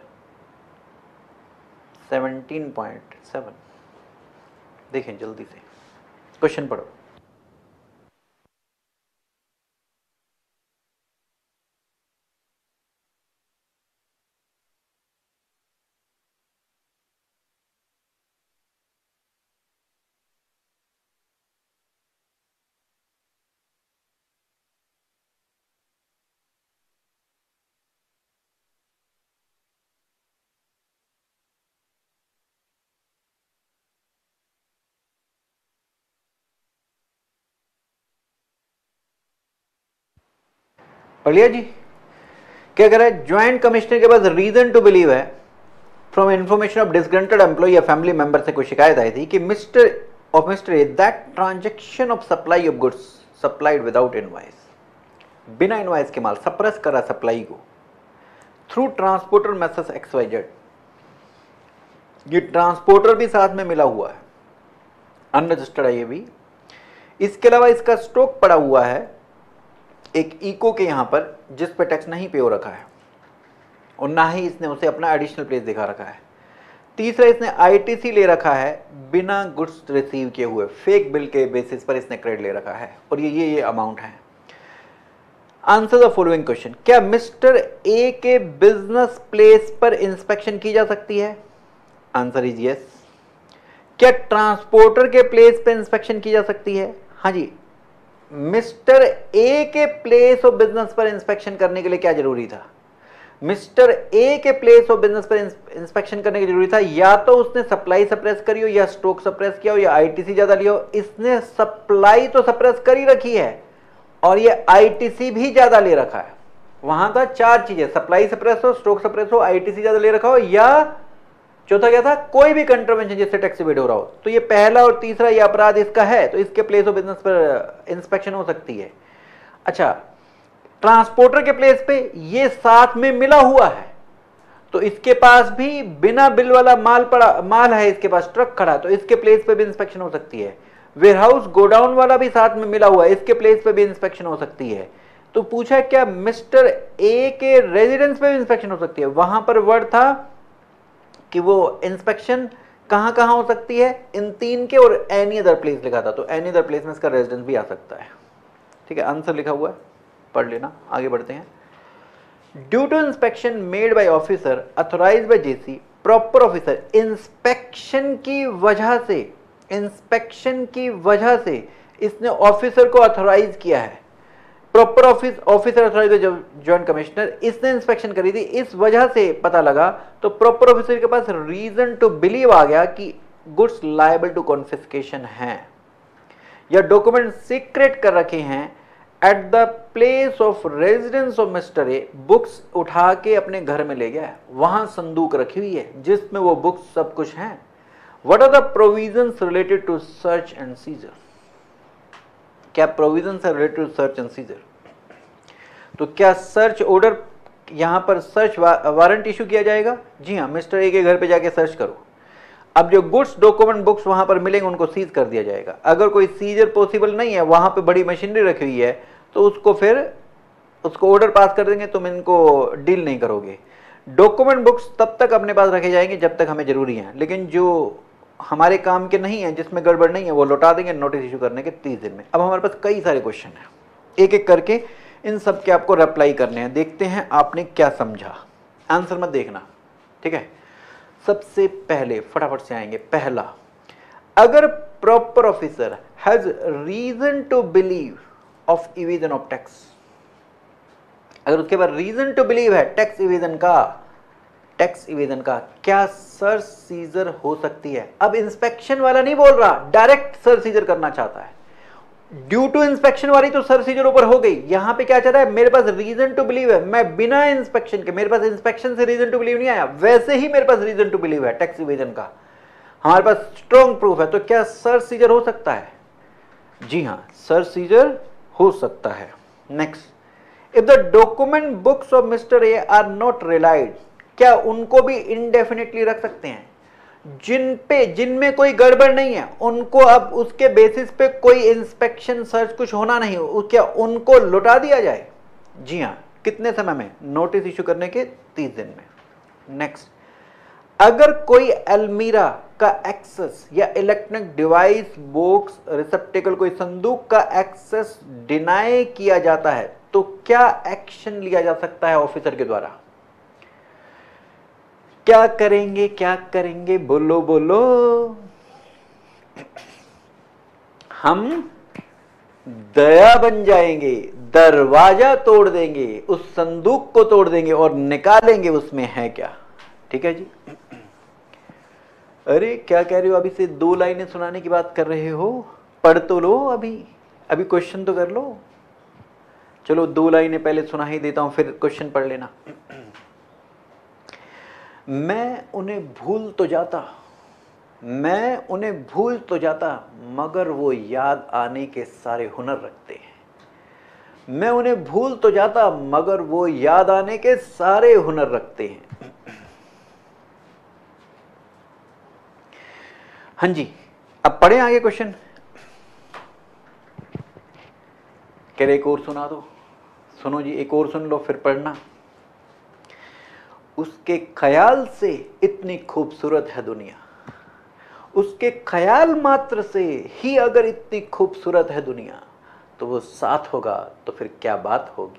17.7 देखें जल्दी से, क्वेश्चन पढ़ो। पढ़ लिया जी, क्या कह रहा है, ज्वाइंट कमिश्नर के पास रीजन टू बिलीव है from information of disgruntled employee या फैमिली मेंबर से कोई शिकायत आई थी कि mister A that transaction of supply of goods supplied without invoice, बिना इनवॉइस के माल सप्रेस करा सप्लाई को थ्रू ट्रांसपोर्टर मैसेज XYZ, ये ट्रांसपोर्टर भी साथ में मिला हुआ है, अनरजिस्टर्ड है ये भी। इसके अलावा इसका स्टॉक पड़ा हुआ है एक इको के यहां पर जिस पे टैक्स नहीं पे हो रखा है, और ना ही इसने उसे अपना एडिशनल प्लेस दिखा रखा है। तीसरा, इसने ITC ले रखा है बिना गुड्स रिसीव किए हुए, फेक बिल के बेसिस पर इसने क्रेडिट ले रखा है, और ये अमाउंट है। आंसर द फॉलोइंग क्वेश्चन, क्या मिस्टर ए के बिजनेस प्लेस पर इंस्पेक्शन की जा सकती है, आंसर इज यस। क्या ट्रांसपोर्टर के प्लेस पर इंस्पेक्शन की जा सकती है, हाँ जी। मिस्टर ए के प्लेस ऑफ बिजनेस पर इंस्पेक्शन करने के लिए क्या जरूरी था, मिस्टर ए के प्लेस ऑफ बिजनेस पर इंस्पेक्शन करने की जरूरी था, या तो उसने सप्लाई सप्रेस करी हो, या स्टॉक सप्रेस किया हो, या ITC ज्यादा लिया हो। इसने सप्लाई तो सप्रेस करी रखी है और ये ITC भी ज्यादा ले रखा है। वहां था चार चीजें, सप्लाई सप्रेस हो, स्टॉक सप्रेस हो, ITC ज्यादा ले रखा हो, या चौथा क्या था, कोई भी कंट्रावेंशन जिससे टैक्स इवेड हो रहा हो। तो ये पहला और तीसरा ये अपराध इसका है, तो इसके प्लेस ऑफ बिजनेस पर इंस्पेक्शन हो सकती है। अच्छा, ट्रांसपोर्टर के प्लेस पे ये साथ में मिला हुआ है, तो इसके पास भी बिना बिल वाला माल है, इसके पास ट्रक खड़ा, तो इसके प्लेस पे भी इंस्पेक्शन हो सकती है। वेयरहाउस गोडाउन वाला भी साथ में मिला हुआ है, इसके प्लेस पे भी इंस्पेक्शन हो सकती है। तो पूछा क्या मिस्टर ए के रेजिडेंस पे भी इंस्पेक्शन हो सकती है, वहां पर वर्ड था कि वो इंस्पेक्शन कहां कहां हो सकती है, इन तीन के, और एनी अदर प्लेस लिखा था, तो एनी अदर प्लेस में इसका रेजिडेंस भी आ सकता है। ठीक है, आंसर लिखा हुआ है, पढ़ लेना। आगे बढ़ते हैं। Due to inspection made by officer authorized by JC, proper officer, inspection की वजह से इसने ऑफिसर को अथोराइज किया है, proper officer authorize joint commissioner, इसने इंस्पेक्शन करी थी, इस वजह से पता लगा, तो प्रॉपर ऑफिसर के पास रीजन टू बिलीव आ गया कि गुड्स लायबल टू कॉन्फिस्केशन हैं, या डॉक्यूमेंट सीक्रेट कर रखे हैं at the place of residence of mister A, books उठा के अपने घर में ले गया है, वहां संदूक रखी हुई है जिसमें वो बुक्स सब कुछ हैं। What are the provisions related to search and seizure? क्या प्रोविजंस है related to search and seizure? तो क्या सर्च ऑर्डर, यहां पर सर्च वारंट इशू किया जाएगा? जी हाँ, मिस्टर ए के घर पे जाके सर्च करो। अब जो गुड्स डॉक्यूमेंट बुक्स वहां पर मिलेंगे उनको सीज कर दिया जाएगा। अगर कोई सीजर पॉसिबल नहीं है, वहां पे बड़ी मशीनरी रखी हुई है, तो उसको ऑर्डर पास कर देंगे, तुम इनको डील नहीं करोगे। डॉक्यूमेंट बुक्स तब तक अपने पास रखे जाएंगे जब तक हमें जरूरी है, लेकिन जो हमारे काम के नहीं है, जिसमें गड़बड़ नहीं है, वो लौटा देंगे नोटिस इशू करने के 30 दिन में। अब हमारे पास कई सारे क्वेश्चन हैं, एक एक करके इन सब के आपको रिप्लाई करने हैं। देखते हैं आपने क्या समझा, आंसर मत देखना, ठीक है। सबसे पहले फटाफट से आएंगे। पहला, अगर proper officer has reason to believe of evasion of tax, अगर उसके पास रीजन टू बिलीव है टैक्स इवेजन का, क्या सर्च सीजर हो सकती है? अब इंस्पेक्शन वाला नहीं बोल रहा, डायरेक्ट सर्च सीजर करना चाहता है। ड्यू टू इंस्पेक्शन वाली तो सर्च सीजर ऊपर हो गई, यहां पे क्या चाह रहा है? मेरे पास रीजन टू बिलीव है, मैं बिना इंस्पेक्शन के, मेरे पास इंस्पेक्शन से रीजन टू बिलीव नहीं आया, वैसे ही मेरे पास रीजन टू बिलीव है टैक्स इवेजन का, हमारे पास स्ट्रॉन्ग प्रूफ है, तो क्या सर्च सीजर हो सकता है? जी हां, सर्च सीजर हो सकता है। Next, if the document books of mister A are not relied, क्या उनको भी इंडेफिनिटली रख सकते हैं? जिनमें कोई गड़बड़ नहीं है, उनको अब उसके बेसिस पे कोई इंस्पेक्शन सर्च कुछ होना नहीं हो, क्या उनको लौटा दिया जाए? जी हां, कितने समय में? नोटिस इशू करने के 30 दिन में। नेक्स्ट, अगर कोई अलमीरा का एक्सेस या इलेक्ट्रॉनिक डिवाइस, बॉक्स, रिसेप्टेकल, कोई संदूक का एक्सेस डिनाई किया जाता है, तो क्या एक्शन लिया जा सकता है ऑफिसर के द्वारा? क्या करेंगे बोलो बोलो। हम दया बन जाएंगे, दरवाजा तोड़ देंगे, उस संदूक को तोड़ देंगे और निकालेंगे उसमें है क्या। ठीक है जी। अरे क्या कह रहे हो? अभी से 2 लाइनें सुनाने की बात कर रहे हो, पढ़ तो लो, अभी क्वेश्चन तो कर लो। चलो 2 लाइनें पहले सुना ही देता हूं, फिर क्वेश्चन पढ़ लेना। मैं उन्हें भूल तो जाता मगर वो याद आने के सारे हुनर रखते हैं। मैं उन्हें भूल तो जाता मगर वो याद आने के सारे हुनर रखते हैं। हाँ जी, अब पढ़े आगे क्वेश्चन। कह रहे एक और सुना दो। सुनो जी, एक और सुन लो फिर पढ़ना। उसके ख्याल से इतनी खूबसूरत है दुनिया, उसके ख्याल मात्र से ही अगर इतनी खूबसूरत है दुनिया, तो वो साथ होगा तो फिर क्या बात होगी।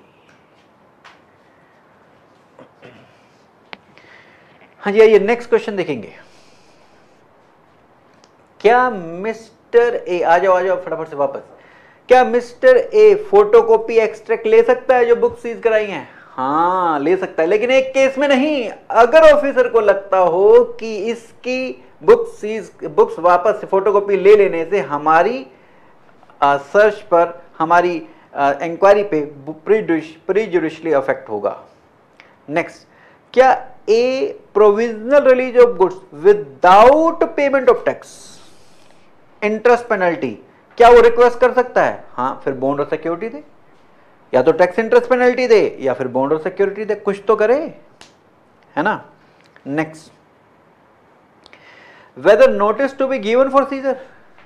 हाँ जी, आइए नेक्स्ट क्वेश्चन देखेंगे। क्या मिस्टर ए, आ जाओ फटाफट से वापस। क्या मिस्टर ए फोटोकॉपी एक्सट्रैक्ट ले सकता है जो बुक सीज कराई हैं? हाँ ले सकता है, लेकिन एक केस में नहीं। अगर ऑफिसर को लगता हो कि इसकी बुक्स वापस से फोटोकॉपी ले लेने से हमारी सर्च पर, हमारी इंक्वायरी पे प्रीजुडिशियली अफेक्ट होगा। नेक्स्ट, क्या a provisional release of goods without payment of tax, interest penalty, क्या वो रिक्वेस्ट कर सकता है? हाँ, फिर बॉन्ड और सिक्योरिटी दे, या तो टैक्स इंटरेस्ट पेनल्टी दे या फिर बॉन्ड और सिक्योरिटी दे, कुछ तो करे, है ना। Next, whether notice to be given for seizure,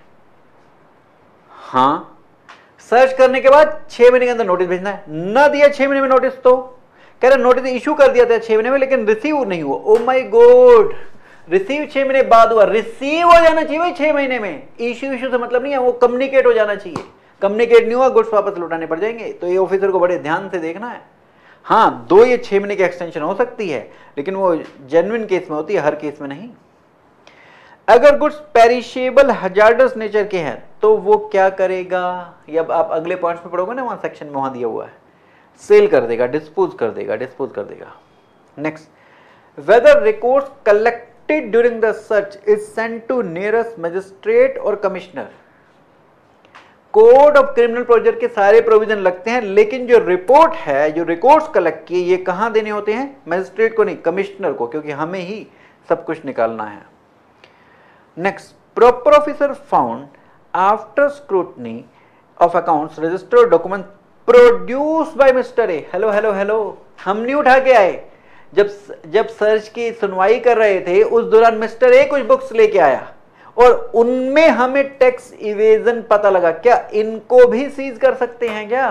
हाँ सर्च करने के बाद 6 महीने के अंदर नोटिस भेजना है। ना दिया 6 महीने में नोटिस, तो कह रहे नोटिस इशू कर दिया था 6 महीने में, लेकिन रिसीव नहीं हुआ। ओ माय गॉड, रिसीव 6 महीने बाद हुआ। रिसीव हो जाना चाहिए भाई 6 महीने में। इशू से मतलब नहीं है, वो कम्युनिकेट हो जाना चाहिए। कम्युनिकेट नहीं हुआ, गुड्स वापस लौटाने पड़ जाएंगे। तो ये ऑफिसर को बड़े ध्यान से देखना है। हाँ, 2 या 6 महीने की एक्सटेंशन हो सकती है, लेकिन वो जेन्युइन केस में होती है, हर केस में नहीं। अगर गुड्स पेरिशेबल हजार्डस नेचर के हैं तो वो क्या करेगा? ये अब आप अगले पॉइंट्स में पढ़ोगे ना, वहां सेक्शन में वहां दिया हुआ है। सेल कर देगा, डिस्पोज कर देगा। Next, whether records collected during the search is sent to nearest magistrate और commissioner, code of criminal procedure के सारे प्रोविजन लगते हैं, लेकिन जो रिपोर्ट है, जो रिकॉर्ड्स कलेक्ट किए, ये कहां देने होते हैं? मजिस्ट्रेट को नहीं, कमिश्नर को, क्योंकि हमें ही सब कुछ निकालना है। Next, proper officer found after scrutiny of accounts registered document produce by mister A. Hello hello hello, हम नहीं उठा के आए। जब सर्च की सुनवाई कर रहे थे उस दौरान मिस्टर ए कुछ बुक्स लेके आया और उनमें हमें टैक्स इवेजन पता लगा। क्या इनको भी सीज कर सकते हैं क्या?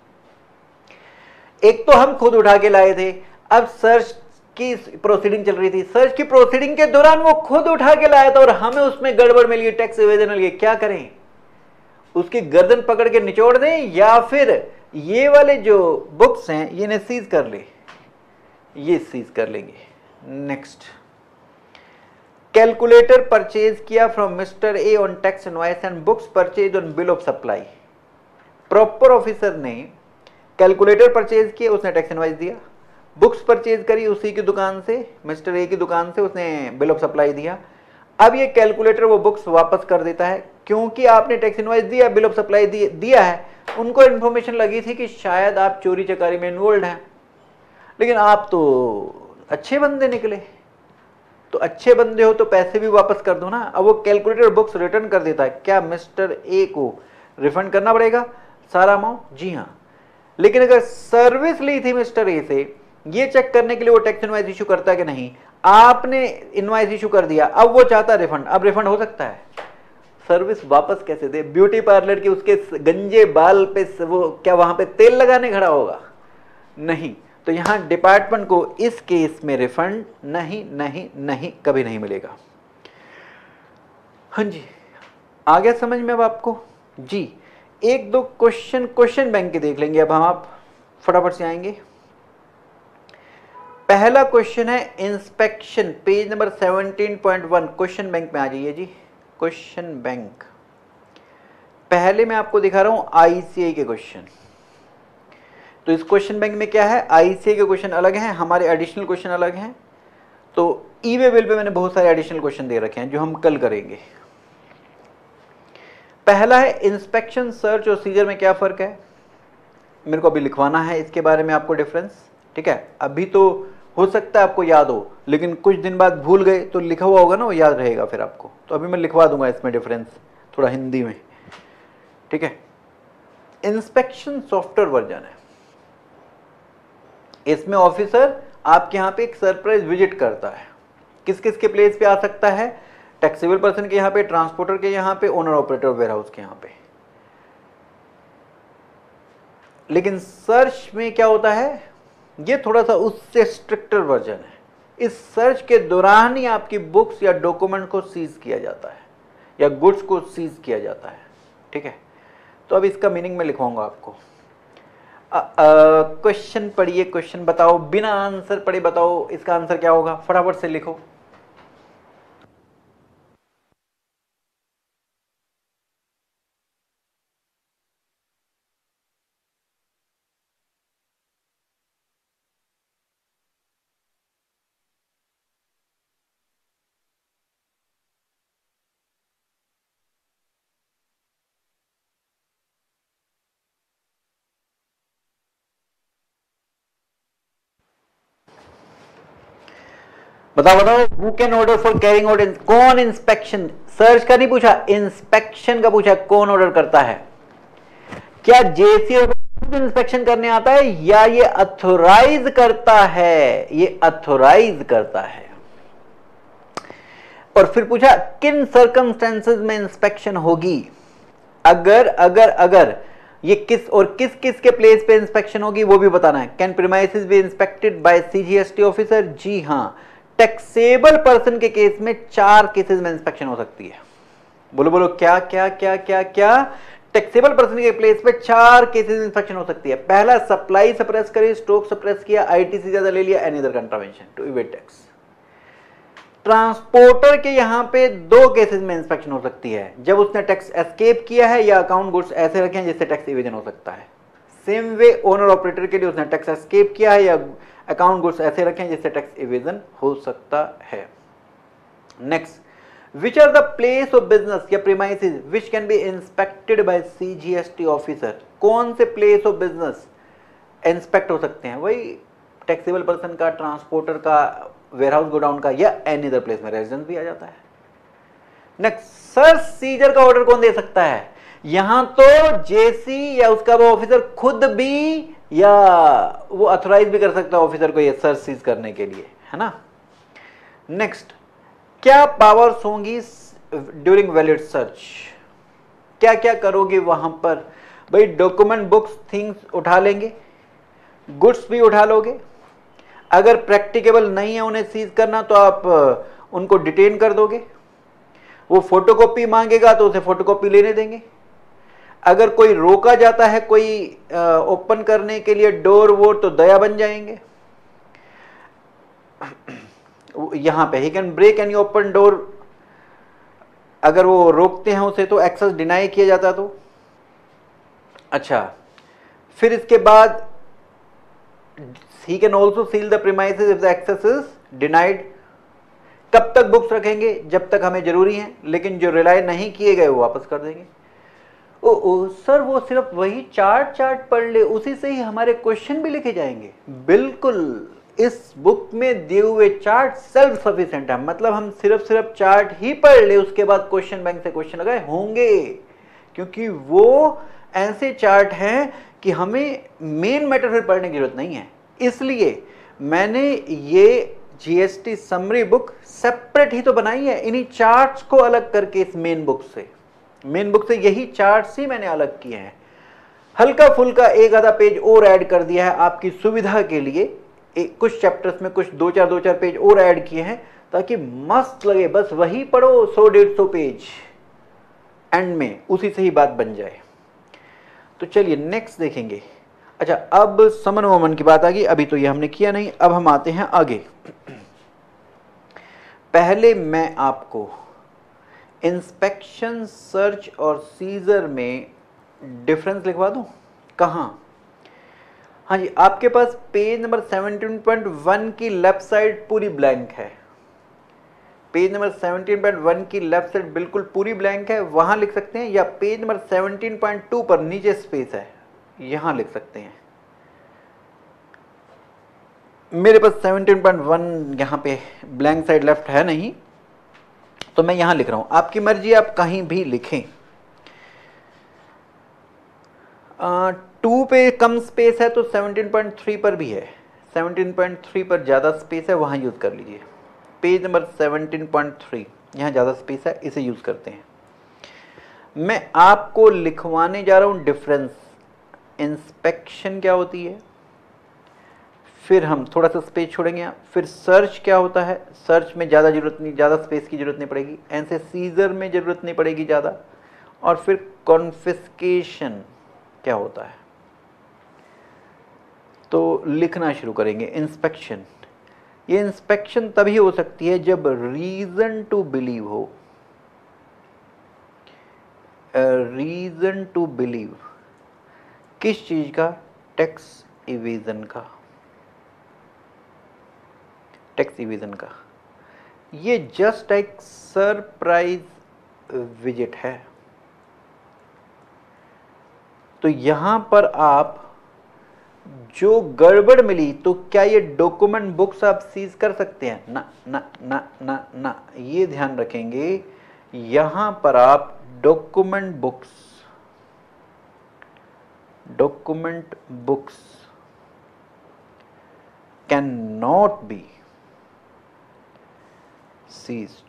एक तो हम खुद उठा के लाए थे, अब सर्च की प्रोसीडिंग चल रही थी, सर्च की प्रोसीडिंग के दौरान वो खुद उठा के लाया था और हमें उसमें गड़बड़ मिल गई, टैक्स इवेजन मिल गई। क्या करें? उसकी गर्दन पकड़ के निचोड़ दें या फिर ये वाले जो बुक्स हैं ये इन्हें सीज कर ले? ये सीज कर लेंगे। नेक्स्ट, कैलकुलेटर परचेज किया from mister A on tax invoice and books purchase on bill of supply. Proper officer ने कैलकुलेटर परचेज किया, उसने टैक्स इनवॉइस दिया, बुक्स परचेज करी उसी की दुकान से, मिस्टर ए की दुकान से, उसने बिल ऑफ सप्लाई दिया। अब ये कैलकुलेटर वो बुक्स वापस कर देता है, क्योंकि आपने टैक्स इनवॉइस दिया, बिल ऑफ सप्लाई दिया है। उनको इन्फॉर्मेशन लगी थी कि शायद आप चोरी चकारी में इन्वॉल्व हैं, लेकिन आप तो अच्छे बंदे निकले, तो अच्छे बंदे हो तो पैसे भी वापस कर दो ना। अब वो कैलकुलेटर बुक्स रिटर्न कर देता है। क्या मिस्टर ए को रिफंड करना पड़ेगा सारा अमाउंट? जी हाँ। लेकिन अगर सर्विस ली थी मिस्टर ए से, ये चेक करने के लिए वो टैक्स इनवॉइस इशू करता है कि नहीं, आपने इनवॉइस इशू कर दिया, अब वो चाहता है रिफंड, अब रिफंड हो सकता है? सर्विस वापस कैसे दे? ब्यूटी पार्लर की उसके गंजे बाल पे वो क्या वहां पे तेल लगाने खड़ा होगा? नहीं। तो यहां डिपार्टमेंट को इस केस में रिफंड नहीं नहीं नहीं कभी नहीं मिलेगा। हाँ जी, आ गया समझ में अब आपको? जी, एक दो क्वेश्चन बैंक के देख लेंगे अब हम, आप फटाफट से आएंगे। पहला क्वेश्चन है inspection, page number 17.1, question bank में आ जाइए जी। क्वेश्चन बैंक, पहले मैं आपको दिखा रहा हूं आईसीआई के क्वेश्चन। तो इस क्वेश्चन बैंक में क्या है, आईसीआई के क्वेश्चन अलग हैं, हमारे एडिशनल क्वेश्चन अलग हैं। तो ई वे बिल पे मैंने बहुत सारे एडिशनल क्वेश्चन दे रखे हैं जो हम कल करेंगे। पहला है इंस्पेक्शन, सर्च और सीजर में क्या फर्क है? मेरे को अभी लिखवाना है इसके बारे में आपको डिफरेंस, ठीक है? अभी तो हो सकता है आपको याद हो, लेकिन कुछ दिन बाद भूल गए तो लिखा हुआ होगा ना, वो याद रहेगा फिर आपको। तो अभी मैं लिखवा दूंगा इसमें डिफरेंस थोड़ा हिंदी में, ठीक है? इंस्पेक्शन सॉफ्टवेयर वर्जन है, इसमें ऑफिसर आपके यहां पे एक सरप्राइज विजिट करता है। किस किस के प्लेस पे आ सकता है? टैक्सेबल पर्सन के यहां पे, ट्रांसपोर्टर के यहां पे, ओनर ऑपरेटर वेयर हाउस के यहां पे। लेकिन सर्च में क्या होता है, ये थोड़ा सा उससे स्ट्रिक्टर वर्जन है। इस सर्च के दौरान ही आपकी बुक्स या डॉक्यूमेंट को सीज किया जाता है या गुड्स को सीज किया जाता है, ठीक है? तो अब इसका मीनिंग मैं लिखवाऊंगा आपको। क्वेश्चन पढ़िए, क्वेश्चन बताओ, बिना आंसर पढ़े बताओ इसका आंसर क्या होगा, फटाफट से लिखो। बताओ बताओ, who can order for carrying out, कौन इंस्पेक्शन, सर्च का नहीं पूछा, इंस्पेक्शन का पूछा, कौन ऑर्डर करता है? क्या जेसी इंस्पेक्शन करने आता है या ये अथोराइज करता है? ये अथोराइज करता है। और फिर पूछा किन सर्कमस्टेंसेस में इंस्पेक्शन होगी? अगर अगर अगर ये किस और किस किस के प्लेस पे इंस्पेक्शन होगी वो भी बताना है। Can premises be inspected by CGST officer? जी हां, टैक्सेबल पर्सन के केस में 4 केसेस में इंस्पेक्शन हो सकती है। बोलो बोलो, क्या क्या क्या क्या क्या? टैक्सेबल पर्सन के प्लेस पे 4 केसेस में इंस्पेक्शन हो सकती है। पहला, सप्लाई सप्रेस करी, स्टॉक सप्रेस किया, आईटीसी ज्यादा ले लिया, any other contravention to evade tax. Transporter के यहां पे 2 केसेस में इंस्पेक्शन हो सकती है, जब उसने टैक्स एस्केप किया है या अकाउंट गुड्स ऐसे रखे हैं जिससे टैक्स इवेजन हो सकता है। सेम वे ओनर ऑपरेटर के लिए उसने टैक्स एस्केप किया है या अकाउंट गुड्स ऐसे रखे हैं जिससे टैक्स इवेजन हो सकता है। Next, which are the place of business या premises which can be inspected by CGST officer. कौन से प्लेस ऑफ बिजनेस इंस्पेक्ट हो सकते हैं? वही टैक्सेबल पर्सन का, ट्रांसपोर्टर का, वेयरहाउस गोडाउन का, या एनी अदर प्लेस में रेजिडेंस भी आ जाता है। नेक्स्ट, सर्च सीजर का ऑर्डर कौन दे सकता है? यहां तो जेसी या उसका वो ऑफिसर खुद भी, या वो अथोराइज भी कर सकता है ऑफिसर को ये सर्च सीज करने के लिए, है ना। नेक्स्ट, क्या पावर्स होंगी ड्यूरिंग वैलिड सर्च? क्या क्या करोगे वहां पर? भाई डॉक्यूमेंट, बुक्स, थिंग्स उठा लेंगे, गुड्स भी उठा लोगे। अगर प्रैक्टिकेबल नहीं है उन्हें सीज करना तो आप उनको डिटेन कर दोगे। वो फोटोकॉपी मांगेगा तो उसे फोटोकॉपी लेने देंगे। अगर कोई रोका जाता है कोई ओपन करने के लिए डोर वोर, तो दया बन जाएंगे। यहां पे ही can break any open door, अगर वो रोकते हैं उसे तो एक्सेस डिनाई किया जाता तो। अच्छा, फिर इसके बाद he can also seal the premises if the access is denied। कब तक बुक्स रखेंगे? जब तक हमें जरूरी है, लेकिन जो रिलाय नहीं किए गए वो वापस कर देंगे। ओ सर, वो सिर्फ वही चार्ट पढ़ ले, उसी से ही हमारे क्वेश्चन भी लिखे जाएंगे? बिल्कुल, इस बुक में दिए हुए चार्ट सेल्फ सफिशिएंट है। मतलब हम सिर्फ चार्ट ही पढ़ ले, उसके बाद क्वेश्चन बैंक से क्वेश्चन लगाए होंगे, क्योंकि वो ऐसे चार्ट हैं कि हमें मेन मैटर फिर पढ़ने की जरूरत नहीं है। इसलिए मैंने ये जीएसटी समरी बुक सेपरेट ही तो बनाई है, इन्हीं चार्ट्स को अलग करके इस मेन बुक से यही चार्ट्स ही मैंने अलग किए हैं। हल्का फुल्का एक आधा पेज और ऐड कर दिया है आपकी सुविधा के लिए। कुछ चैप्टर्स में कुछ दो चार पेज और ऐड किए हैं ताकि मस्त लगे, बस वही पढ़ो 100-150 पेज, एंड में उसी से ही बात बन जाए। तो चलिए नेक्स्ट देखेंगे। अच्छा, अब समन वमन की बात आ गई, अभी तो ये हमने किया नहीं। अब हम आते हैं आगे। पहले मैं आपको इंस्पेक्शन, सर्च और सीजर में डिफरेंस लिखवा दूं। कहां? हाँ जी, आपके पास पेज नंबर 17.1 की लेफ्ट साइड पूरी ब्लैंक है। पेज नंबर 17.1 की लेफ्ट साइड बिल्कुल पूरी ब्लैंक है, वहां लिख सकते हैं, या पेज नंबर 17.2 पर नीचे स्पेस है, यहां लिख सकते हैं। मेरे पास 17.1 यहां पे ब्लैंक साइड लेफ्ट है नहीं, तो मैं यहां लिख रहा हूं। आपकी मर्जी, आप कहीं भी लिखें। 2 पे कम स्पेस है तो 17.3 पर भी है, 17.3 पर ज़्यादा स्पेस है, वहाँ यूज़ कर लीजिए। पेज नंबर 17.3 यहाँ ज़्यादा स्पेस है, इसे यूज़ करते हैं। मैं आपको लिखवाने जा रहा हूँ डिफरेंस। इंस्पेक्शन क्या होती है, फिर हम थोड़ा सा स्पेस छोड़ेंगे, फिर सर्च क्या होता है, सर्च में ज़्यादा जरूरत नहीं, ज़्यादा स्पेस की जरूरत नहीं पड़ेगी, ऐसे सीजर में ज़रूरत नहीं पड़ेगी ज़्यादा, और फिर कॉन्फिस्केशन क्या होता है। तो लिखना शुरू करेंगे। इंस्पेक्शन, ये इंस्पेक्शन तभी हो सकती है जब रीजन टू बिलीव हो। रीजन टू बिलीव किस चीज का? टैक्स इवेजन का। टैक्स इवेजन का ये जस्ट एक सरप्राइज विजिट है। तो यहां पर आप जो गड़बड़ मिली, तो क्या ये डॉक्यूमेंट बुक्स आप सीज कर सकते हैं? ना ना ना ना ना, ये ध्यान रखेंगे। यहां पर आप document books can not be seized,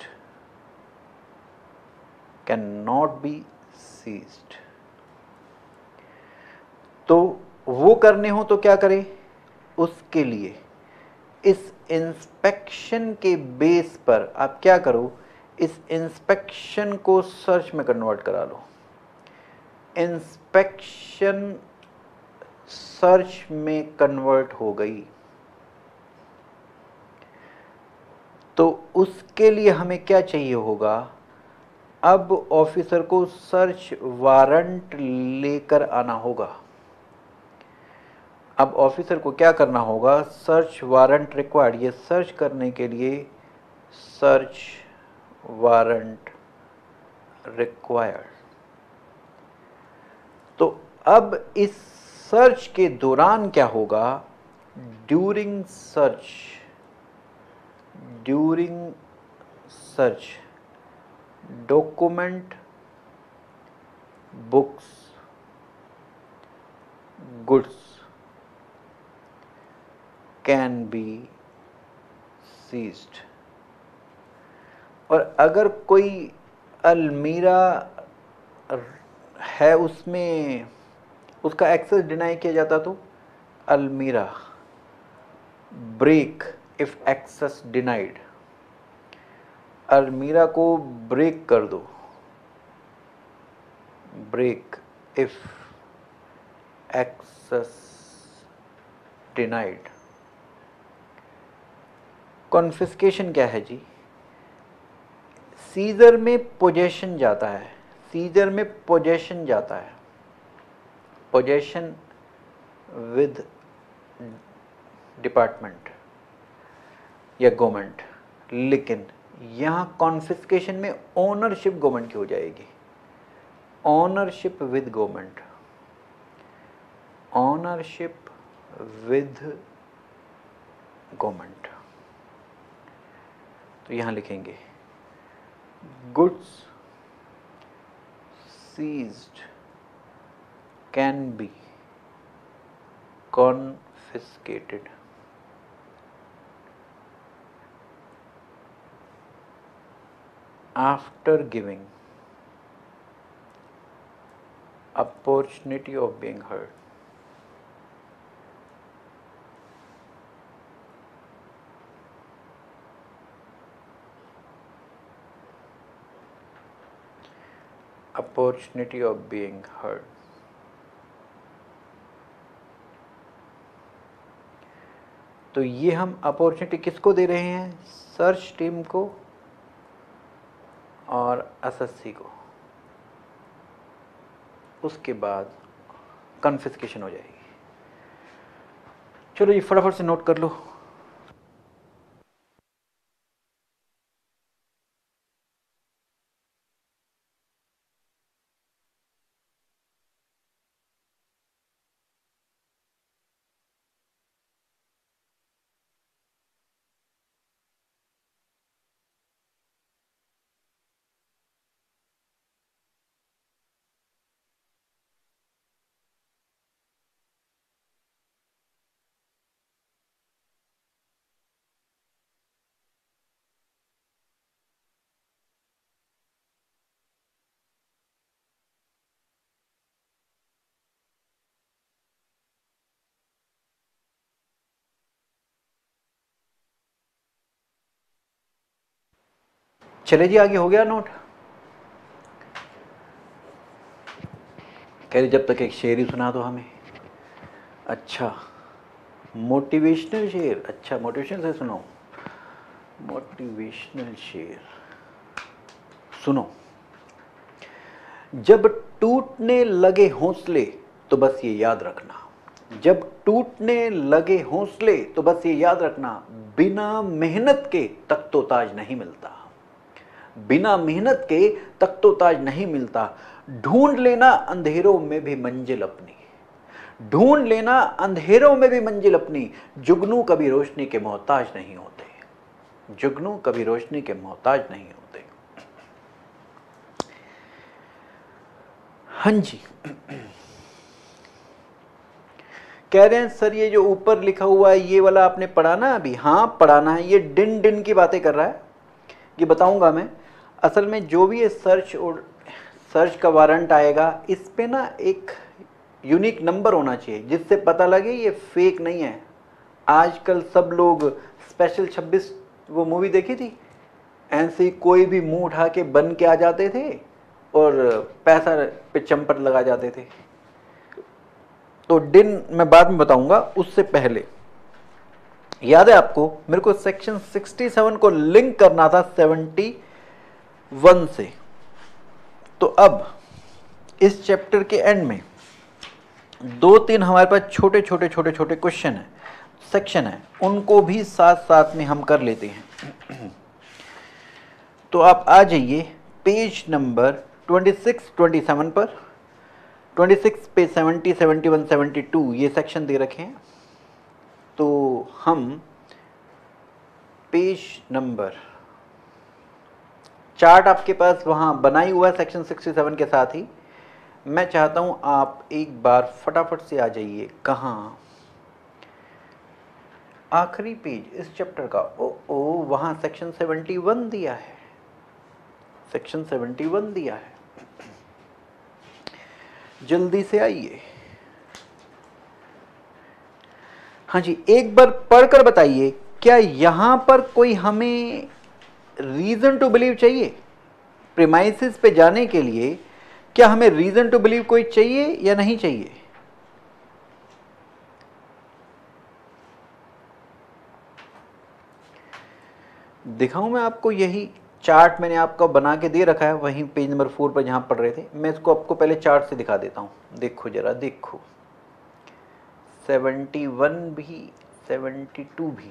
can not be seized. तो वो करने हो तो क्या करें? उसके लिए इस इंस्पेक्शन के बेस पर आप क्या करो, इस इंस्पेक्शन को सर्च में कन्वर्ट करा लो। इंस्पेक्शन सर्च में कन्वर्ट हो गई, तो उसके लिए हमें क्या चाहिए होगा? अब ऑफिसर को सर्च वारंट लेकर आना होगा। अब ऑफिसर को क्या करना होगा? सर्च वारंट रिक्वायर्ड, ये सर्च करने के लिए सर्च वारंट रिक्वायर्ड। तो अब इस सर्च के दौरान क्या होगा, during search document, books, goods can be seized. और अगर कोई अलमीरा है उसमें उसका एक्सेस डिनाई किया जाता तो अलमीरा, ब्रेक इफ एक्सेस डिनाइड, अलमीरा को ब्रेक कर दो, break if access denied. Confiscation क्या है जी, सीजर में पोजेशन जाता है, सीजर में पोजेशन जाता है, पोजेशन विद डिपार्टमेंट या गवर्नमेंट, लेकिन यहां कॉन्फिस्केशन में ओनरशिप गवर्नमेंट की हो जाएगी, ownership with government, ownership with government. तो यहां लिखेंगे goods seized can be confiscated after giving opportunity of being heard। opportunity of being heard। तो ये हम अपॉर्चुनिटी किसको दे रहे हैं, सर्च टीम को और एसएससी को। उसके बाद कन्फिस्केशन हो जाएगी। चलो ये फटाफट से नोट कर लो। चले जी, आगे हो गया नोट। कह रहे जब तक एक शेर ही सुना दो हमें। अच्छा, मोटिवेशनल शेर, अच्छा मोटिवेशन से सुनो, मोटिवेशनल शेर सुनो। जब टूटने लगे हौसले तो बस ये याद रखना, जब टूटने लगे हौसले तो बस ये याद रखना, बिना मेहनत के तख्तो-ताज नहीं मिलता, बिना मेहनत के तख्तो-ताज नहीं मिलता। ढूंढ लेना अंधेरों में भी मंजिल अपनी, ढूंढ लेना अंधेरों में भी मंजिल अपनी, जुगनू कभी रोशनी के मोहताज नहीं होते, जुगनू कभी रोशनी के मोहताज नहीं होते। हाँ जी, कह रहे हैं सर ये जो ऊपर लिखा हुआ है ये वाला आपने पढ़ा ना अभी? हाँ पढ़ाना है, ये डिन डिन की बातें कर रहा है, ये बताऊंगा मैं। असल में जो भी ये सर्च का वारंट आएगा इस पे ना एक यूनिक नंबर होना चाहिए जिससे पता लगे ये फेक नहीं है। आजकल सब लोग स्पेशल 26 वो मूवी देखी थी, ऐसे ही कोई भी मुंह उठा के बन के आ जाते थे और पैसा पे चंपट लगा जाते थे। तो डिन मैं बाद में बताऊंगा, उससे पहले याद है आपको मेरे को सेक्शन 67 को लिंक करना था 71 से। तो अब इस चैप्टर के एंड में 2-3 हमारे पास छोटे छोटे क्वेश्चन है, सेक्शन है, उनको भी साथ साथ में हम कर लेते हैं। तो आप आ जाइए पेज नंबर 26 27 पर। 26 पे 70 71 72 ये सेक्शन दे रखे हैं। तो हम पेज नंबर, चार्ट आपके पास वहाँ बनाई हुआ है सेक्शन 67 के साथ ही। मैं चाहता हूँ आप एक बार फटाफट से आ जाइए, कहाँ, आखिरी पेज इस चैप्टर का। ओ वहाँ सेक्शन 71 दिया है, सेक्शन 71 दिया है। जल्दी से आइए। हाँ जी, एक बार पढ़कर बताइए, क्या यहां पर कोई हमें रीजन टू बिलीव चाहिए? प्रीमाइसिस पे जाने के लिए क्या हमें रीजन टू बिलीव कोई चाहिए या नहीं चाहिए? दिखाऊं मैं आपको? यही चार्ट मैंने आपका बना के दे रखा है, वहीं पेज नंबर 4 पर जहां पढ़ रहे थे। मैं इसको आपको पहले चार्ट से दिखा देता हूं। देखो जरा, देखो 71 भी 72 भी।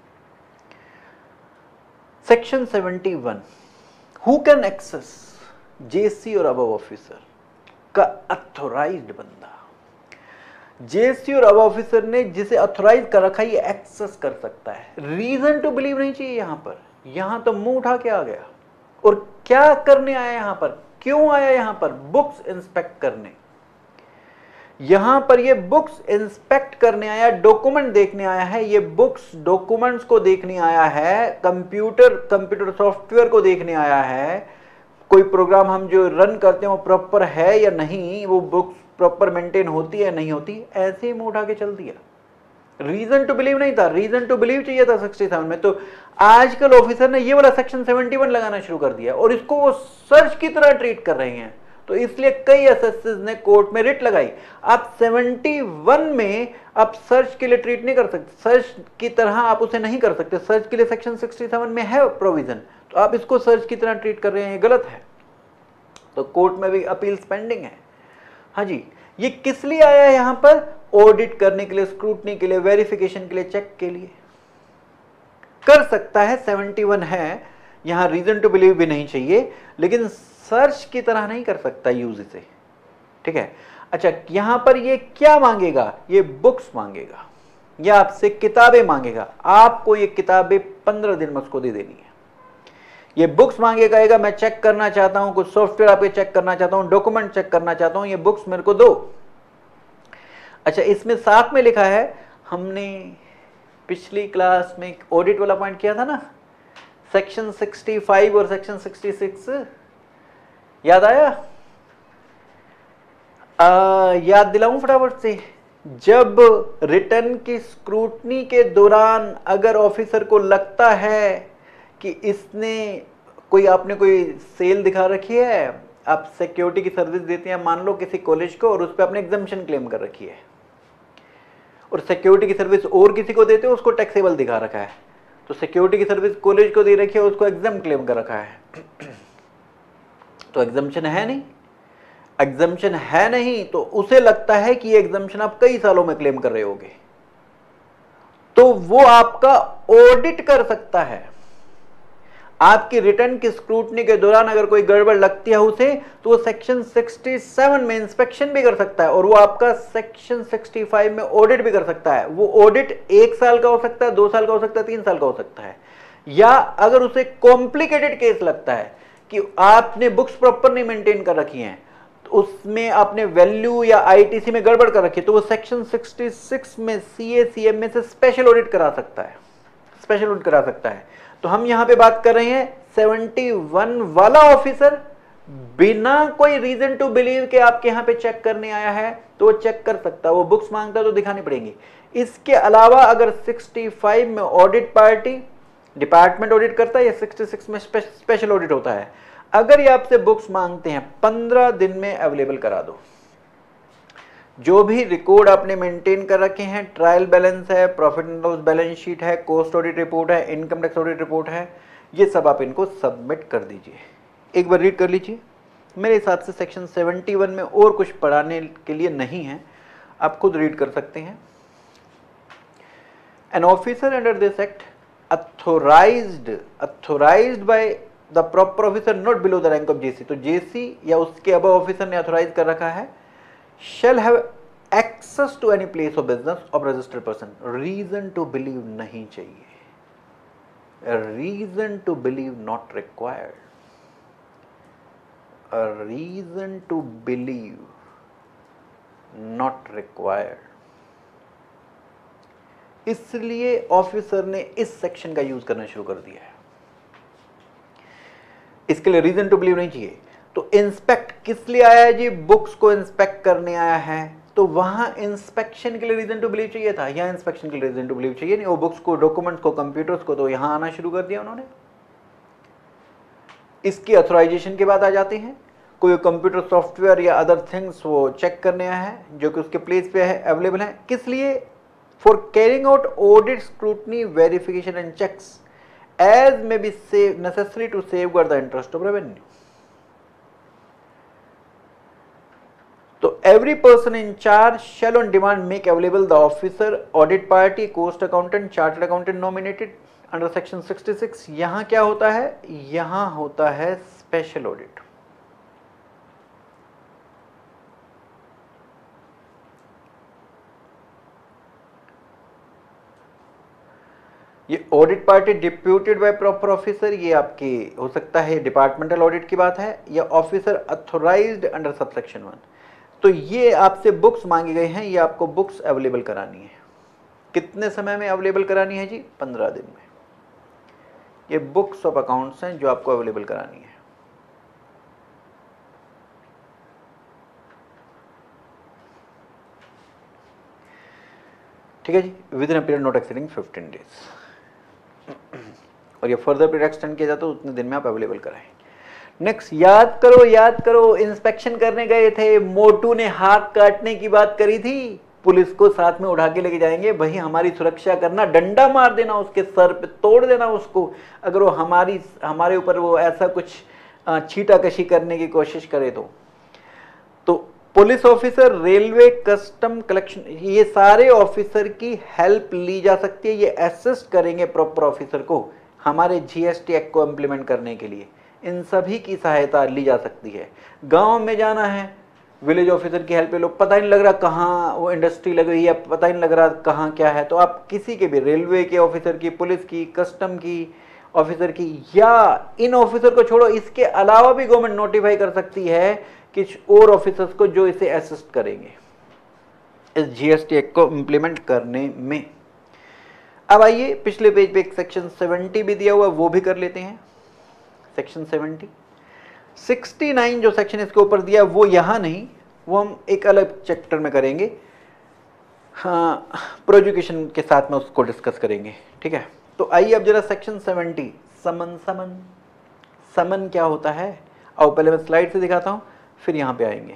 Section 71, who can access JC और अबव ऑफिसर का अथोराइज्ड बंदा। जेसी और अबव ऑफिसर ने जिसे अथोराइज कर रखा है ये एक्सेस कर सकता है। रीजन टू बिलीव नहीं चाहिए यहां पर। यहां तो मुंह उठा के आ गया, और क्या करने आया यहां पर, क्यों आया यहां पर? बुक्स इंस्पेक्ट करने। यहां पर ये बुक्स इंस्पेक्ट करने आया, डॉक्यूमेंट देखने आया है। ये बुक्स डॉक्यूमेंट्स को देखने आया है, कंप्यूटर सॉफ्टवेयर को देखने आया है। कोई प्रोग्राम हम जो रन करते हैं वो प्रॉपर है या नहीं, वो बुक्स प्रॉपर मेंटेन होती है नहीं होती, ऐसे ही मुंह उठा के चल दिया। रीजन टू बिलीव नहीं था, रीजन टू बिलीव चाहिए था 67 में। तो आजकल ऑफिसर ने ये वाला सेक्शन 71 लगाना शुरू कर दिया, और इसको वो सर्च की तरह ट्रीट कर रहे हैं। तो इसलिए कई एसएसएस ने कोर्ट में रिट लगाई। आप 71 में आप सर्च के लिए ट्रीट नहीं कर सकते, सर्च की तरह आप उसे नहीं कर सकते। सर्च के लिए सेक्शन 67 में है प्रोविजन, तो आप इसको सर्च की तरह ट्रीट कर रहे हैं, ये गलत है। तो कोर्ट में भी अपील पेंडिंग है। हाँ जी, ये किस लिए आया है यहां पर? ऑडिट करने के लिए, स्क्रूटनी के लिए, वेरिफिकेशन के लिए, चेक के लिए। कर सकता है, 71 है, यहां रीजन टू बिलीव भी नहीं चाहिए, लेकिन सर्च की तरह नहीं कर सकता यूज इसे। ठीक है। अच्छा, यहां पर ये क्या मांगेगा? ये बुक्स मांगेगा, या आपसे किताबें मांगेगा। आपको ये किताबें 15 दिन में उसको दे देनी है। ये बुक्स मांगेगा, कहेगा मैं चेक करना चाहता हूं, कुछ सॉफ्टवेयर आपके चेक करना चाहता हूं, डॉक्यूमेंट चेक करना चाहता हूं, ये बुक्स मेरे को दो। अच्छा, इसमें साथ में लिखा है, हमने पिछली क्लास में एक ऑडिट वाला पॉइंट किया था ना, सेक्शन 65 और सेक्शन 66, याद आया? याद दिलाऊं फटाफट से। जब रिटर्न की स्क्रूटनी के दौरान अगर ऑफिसर को लगता है कि इसने आपने कोई सेल दिखा रखी है, आप सिक्योरिटी की सर्विस देते हैं मान लो किसी कॉलेज को, और उस पर आपने एग्जम्पशन क्लेम कर रखी है, और सिक्योरिटी की सर्विस और किसी को देते हो, उसको टैक्सेबल दिखा रखा है। तो सिक्योरिटी की सर्विस कॉलेज को दे रखी है, उसको एग्जाम क्लेम कर रखा है, तो एग्जम्पशन है नहीं। एग्जम्पशन है नहीं तो उसे लगता है कि ये एग्जम्पशन आप कई सालों में क्लेम कर रहे होगे, तो वो आपका ऑडिट कर सकता है। आपकी रिटर्न की स्क्रूटनी के दौरान अगर कोई गड़बड़ लगती है उसे, तो वो सेक्शन 67 में इंस्पेक्शन भी कर सकता है, और वो आपका सेक्शन 65 में ऑडिट भी कर सकता है। वो ऑडिट 1 साल का हो सकता है, 2 साल का हो सकता है, 3 साल का हो सकता है। या अगर उसे कॉम्प्लिकेटेड केस लगता है कि आपने बुक्स प्रॉपर नहीं मेंटेन कर रखी हैं, तो उसमें आपने वैल्यू या आईटीसी में गड़बड़ कर रखी है, तो वो सेक्शन 66 में सीए में से स्पेशल ऑडिट करा सकता है, स्पेशल ऑडिट करा सकता है। तो हम यहां पे बात कर रहे हैं 71 वाला ऑफिसर बिना कोई रीजन टू बिलीव के आपके यहां पे चेक करने आया है, तो वो चेक कर सकता है। वो बुक्स मांगता है तो दिखानी पड़ेंगी। इसके अलावा अगर 65 में ऑडिट पार्टी डिपार्टमेंट ऑडिट करता है, या 66 में स्पेशल ऑडिट होता है, अगर ये आपसे बुक्स मांगते हैं 15 दिन में अवेलेबल करा दो। जो भी रिकॉर्ड आपने मेंटेन कर रखे हैं, ट्रायल बैलेंस है, profit and loss balance sheet है, कॉस्ट ऑडिट रिपोर्ट है, इनकम टैक्स ऑडिट रिपोर्ट है, ये सब आप इनको सबमिट कर दीजिए। एक बार रीड कर लीजिए। मेरे हिसाब से सेक्शन 71 में और कुछ पढ़ाने के लिए नहीं है, आप खुद रीड कर सकते हैं। An officer under this act authorized by the proper officer not below the rank of JC, तो जेसी या उसके अबव ऑफिसर ने ऑथोराइज कर रखा है, shall have access to any place of business of registered person. Reason to believe नहीं चाहिए, reason to believe not required, reason to believe not required. इसलिए ऑफिसर ने इस सेक्शन का यूज करना शुरू कर दिया है। इसके लिए रीजन टू बिलीव नहीं चाहिए। तो इंस्पेक्ट किस लिए आया है जी? बुक्स को इंस्पेक्ट करने आया है, तो वहां इंस्पेक्शन के लिए रीजन टू बिलीव चाहिए था, यहां इंस्पेक्शन के लिए रीजन टू बिलीव चाहिए नहीं। वो बुक्स को, डॉक्यूमेंट्स को, कंप्यूटर्स को तो यहां आना शुरू कर दिया उन्होंने। इसकी ऑथराइजेशन के बाद आ जाते हैं, कोई कंप्यूटर सॉफ्टवेयर या अदर थिंग्स वो चेक करने आया है जो कि उसके प्लेस पे है, अवेलेबल है। किस लिए? For carrying out audit, scrutiny, verification and checks as may be necessary to safeguard the interest of revenue. So every person in charge shall on demand make available the officer, audit party, cost accountant, chartered accountant nominated under section 66। यहां क्या होता है? यहां होता है स्पेशल ऑडिट। ये audit party deputed by proper officer, ये आपकी हो सकता है डिपार्टमेंटल ऑडिट की बात है, या ऑफिसर अथॉराइज्ड अंडर सबसेक्शन 1। तो ये आपसे बुक्स मांगे गए हैं, ये आपको बुक्स अवेलेबल करानी है। कितने समय में अवेलेबल करानी है जी? 15 दिन में। ये बुक्स ऑफ अकाउंट्स हैं जो आपको अवेलेबल करानी है। ठीक है जी, within a period not exceeding 15 days. और ये फर्दर पीरियड एक्सटेंड किया जाता है उतने दिन में आप अवेलेबल कराएं। नेक्स्ट, याद करो इंस्पेक्शन करने गए थे, मोटू ने हाथ काटने की बात करी थी, पुलिस को साथ में उठा के लेके जाएंगे, भाई हमारी सुरक्षा करना, डंडा मार देना उसके सर पे, तोड़ देना उसको, अगर वो हमारे ऊपर वो ऐसा कुछ छीटाकशी करने की कोशिश करे तो police officer, railway, custom, collection, ये सारे ऑफिसर की हेल्प ली जा सकती है। ये असिस्ट करेंगे प्रॉपर ऑफिसर को हमारे जीएसटी एक्ट को इम्प्लीमेंट करने के लिए, इन सभी की सहायता ली जा सकती है। गांव में जाना है, विलेज ऑफिसर की हेल्प ले लो, पता ही नहीं लग रहा कहाँ वो इंडस्ट्री लग रही है, पता ही नहीं लग रहा कहाँ क्या है, तो आप किसी के भी, रेलवे के ऑफिसर की, पुलिस की, कस्टम की ऑफिसर की, या इन ऑफिसर को छोड़ो, इसके अलावा भी गवर्नमेंट नोटिफाई कर सकती है कुछ और ऑफिसर्स को जो इसे असिस्ट करेंगे इस जीएसटी एक्ट को इंप्लीमेंट करने में। अब आइए पिछले पेज पे एक सेक्शन 70 भी दिया हुआ, वो भी कर लेते हैं। सेक्शन 70, 69 जो सेक्शन इसके ऊपर दिया वो यहां नहीं, वो हम एक अलग चैप्टर में करेंगे, हाँ, प्रोजुकेशन के साथ में उसको डिस्कस करेंगे। ठीक है, तो आइए अब जरा सेक्शन 70, समन क्या होता है, आओ पहले मैं स्लाइड से दिखाता हूं, फिर यहां पे आएंगे।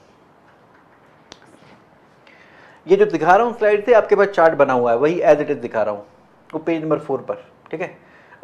ये जो दिखा रहा हूं स्लाइड से, आपके पास चार्ट बना हुआ है, वही एज इट इज दिखा रहा हूं, वो पेज नंबर 4 पर। ठीक है,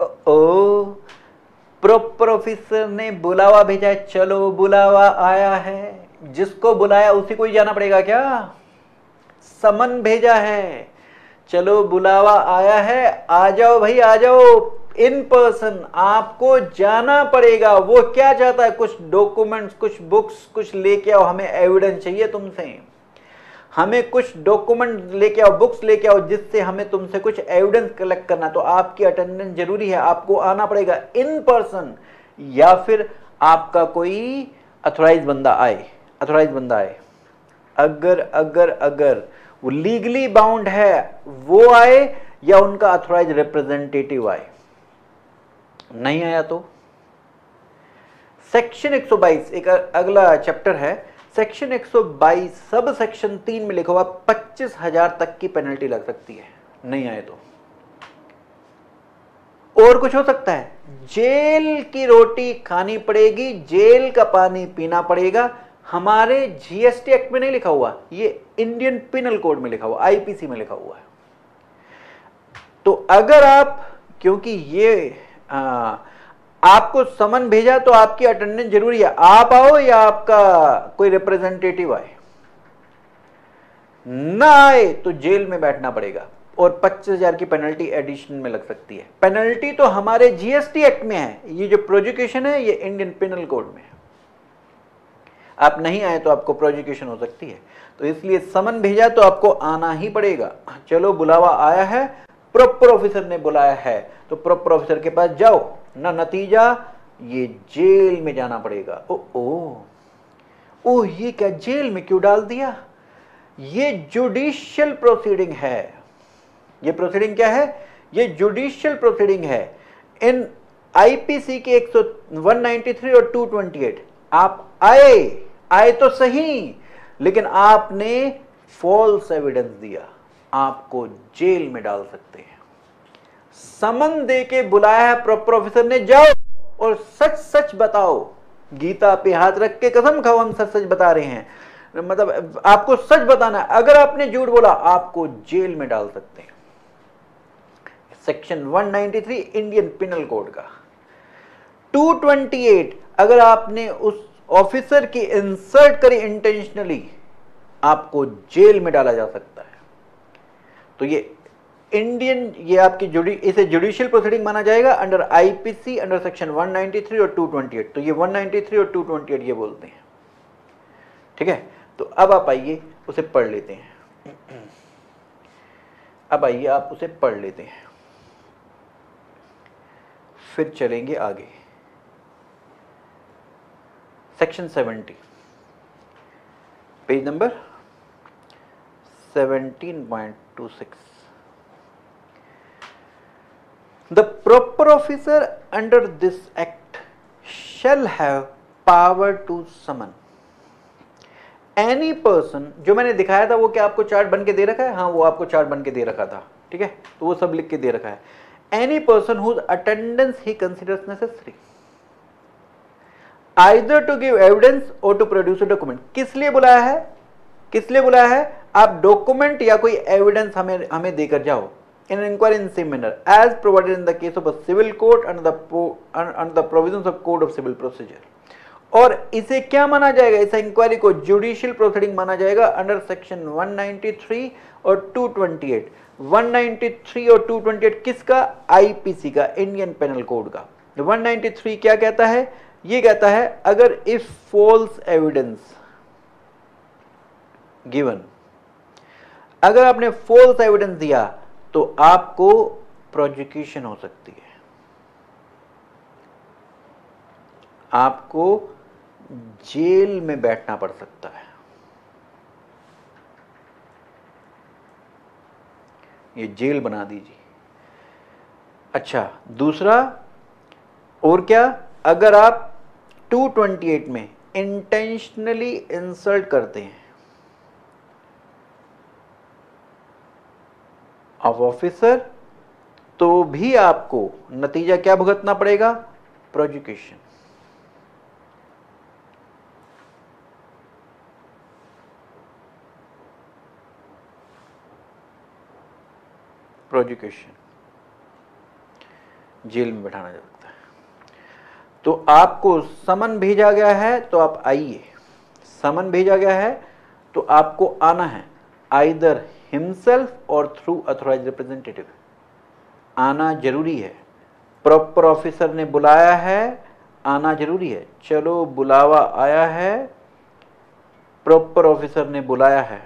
प्रॉपर ऑफिसर ने बुलावा भेजा है, चलो बुलावा आया है, जिसको बुलाया उसी को ही जाना पड़ेगा क्या? समन भेजा है, चलो बुलावा आया है, आ जाओ भाई आ जाओ, इन पर्सन आपको जाना पड़ेगा। वो क्या चाहता है? कुछ डॉक्यूमेंट्स, कुछ बुक्स, कुछ लेके आओ, हमें एविडेंस चाहिए तुमसे, हमें कुछ डॉक्यूमेंट लेके आओ, बुक्स लेके आओ, जिससे हमें तुमसे कुछ एविडेंस कलेक्ट करना। तो आपकी अटेंडेंस जरूरी है, आपको आना पड़ेगा इन पर्सन, या फिर आपका कोई अथॉराइज बंदा आए, अगर वो लीगली बाउंड है वो आए, या उनका अथॉराइज रिप्रेजेंटेटिव आए। नहीं आया तो सेक्शन 122 एक अगला चैप्टर है, सेक्शन 122 सब सेक्शन 3 में लिखा हुआ 25,000 तक की पेनल्टी लग सकती है, नहीं आए तो। और कुछ हो सकता है, जेल की रोटी खानी पड़ेगी, जेल का पानी पीना पड़ेगा। हमारे जीएसटी एक्ट में नहीं लिखा हुआ, ये इंडियन पिनल कोड में लिखा हुआ, आईपीसी में लिखा हुआ है। तो अगर आप, क्योंकि ये आपको समन भेजा तो आपकी अटेंडेंस जरूरी है, आप आओ या आपका कोई रिप्रेजेंटेटिव आए, ना आए तो जेल में बैठना पड़ेगा। और 25,000 की पेनल्टी एडिशन में लग सकती है। पेनल्टी तो हमारे जीएसटी एक्ट में है, ये जो प्रोजिक्यूशन है ये इंडियन पिनल कोड में है। आप नहीं आए तो आपको प्रोजिक्यूशन हो सकती है, तो इसलिए समन भेजा तो आपको आना ही पड़ेगा। चलो बुलावा आया है, प्रॉपर ऑफिसर ने बुलाया है, तो प्रॉपर ऑफिसर के पास जाओ ना, नतीजा ये जेल में जाना पड़ेगा। ओ ये क्या, जेल में क्यों डाल दिया? ये जुडिशियल प्रोसीडिंग है। ये प्रोसीडिंग क्या है? ये जुडिशियल प्रोसीडिंग है। इन आईपीसी के 193 और 228 आप आए तो सही, लेकिन आपने फॉल्स एविडेंस दिया, आपको जेल में डाल सकते हैं। समन दे के बुलाया है प्रॉपर ऑफिसर ने, जाओ और सच सच बताओ। गीता पे हाथ रख के कसम खाओ हम सच सच बता रहे हैं, मतलब आपको सच बताना है। अगर आपने झूठ बोला आपको जेल में डाल सकते हैं। सेक्शन 193 इंडियन पिनल कोड का। 228 अगर आपने उस ऑफिसर की इंसल्ट करी इंटेंशनली, आपको जेल में डाला जा सकता है। तो ये इंडियन, ये आपकी इसे जुडिशियल प्रोसीडिंग माना जाएगा अंडर आईपीसी अंडर सेक्शन 193 और 228। तो ये 193 और 228 ये बोलते हैं, ठीक है। तो अब आप आइए उसे पढ़ लेते हैं। अब आइए आप उसे पढ़ लेते हैं, फिर चलेंगे आगे। Section 70 page number 17.26। The proper officer under this act shall have power to summon any person। जो मैंने दिखाया था वो क्या आपको चार्ट बन के दे रखा है? हाँ, वो आपको चार्ट बन के दे रखा था, ठीक है, तो वो सब लिख के दे रखा है। Any person whose attendance he considers necessary either to give evidence or to produce a document. किस लिए बुलाया है? किस लिए बुलाया है? आप डॉक्यूमेंट या कोई एविडेंस हमें देकर जाओ। In inquiry in same manner as provided in the case of a civil court under the provisions of code of civil procedure. और इसे क्या माना जाएगा? इस इंक्वायरी को जुडिशियल प्रोसीडिंग माना जाएगा अंडर सेक्शन 193 और 228। 193 और 228 किसका? आईपीसी का, इंडियन पेनल कोड का। 193 क्या कहता है? ये कहता है अगर इफ फॉल्स एविडेंस गिवन, अगर आपने फॉल्स एविडेंस दिया तो आपको प्रोसिक्यूशन हो सकती है, आपको जेल में बैठना पड़ सकता है। ये जेल बना दीजिए। अच्छा, दूसरा और क्या? अगर आप 228 में इंटेंशनली इंसल्ट करते हैं ऑफ ऑफिसर, तो भी आपको नतीजा क्या भुगतना पड़ेगा? प्रोसिक्यूशन। प्रोसिक्यूशन, जेल में बैठाना जा सकता है। तो आपको समन भेजा गया है तो आप आइए, समन भेजा गया है तो आपको आना है, either himself or through authorized representative. आना जरूरी है। प्रॉपर ऑफिसर ने बुलाया है, आना जरूरी है। चलो बुलावा आया है, प्रॉपर ऑफिसर ने बुलाया है,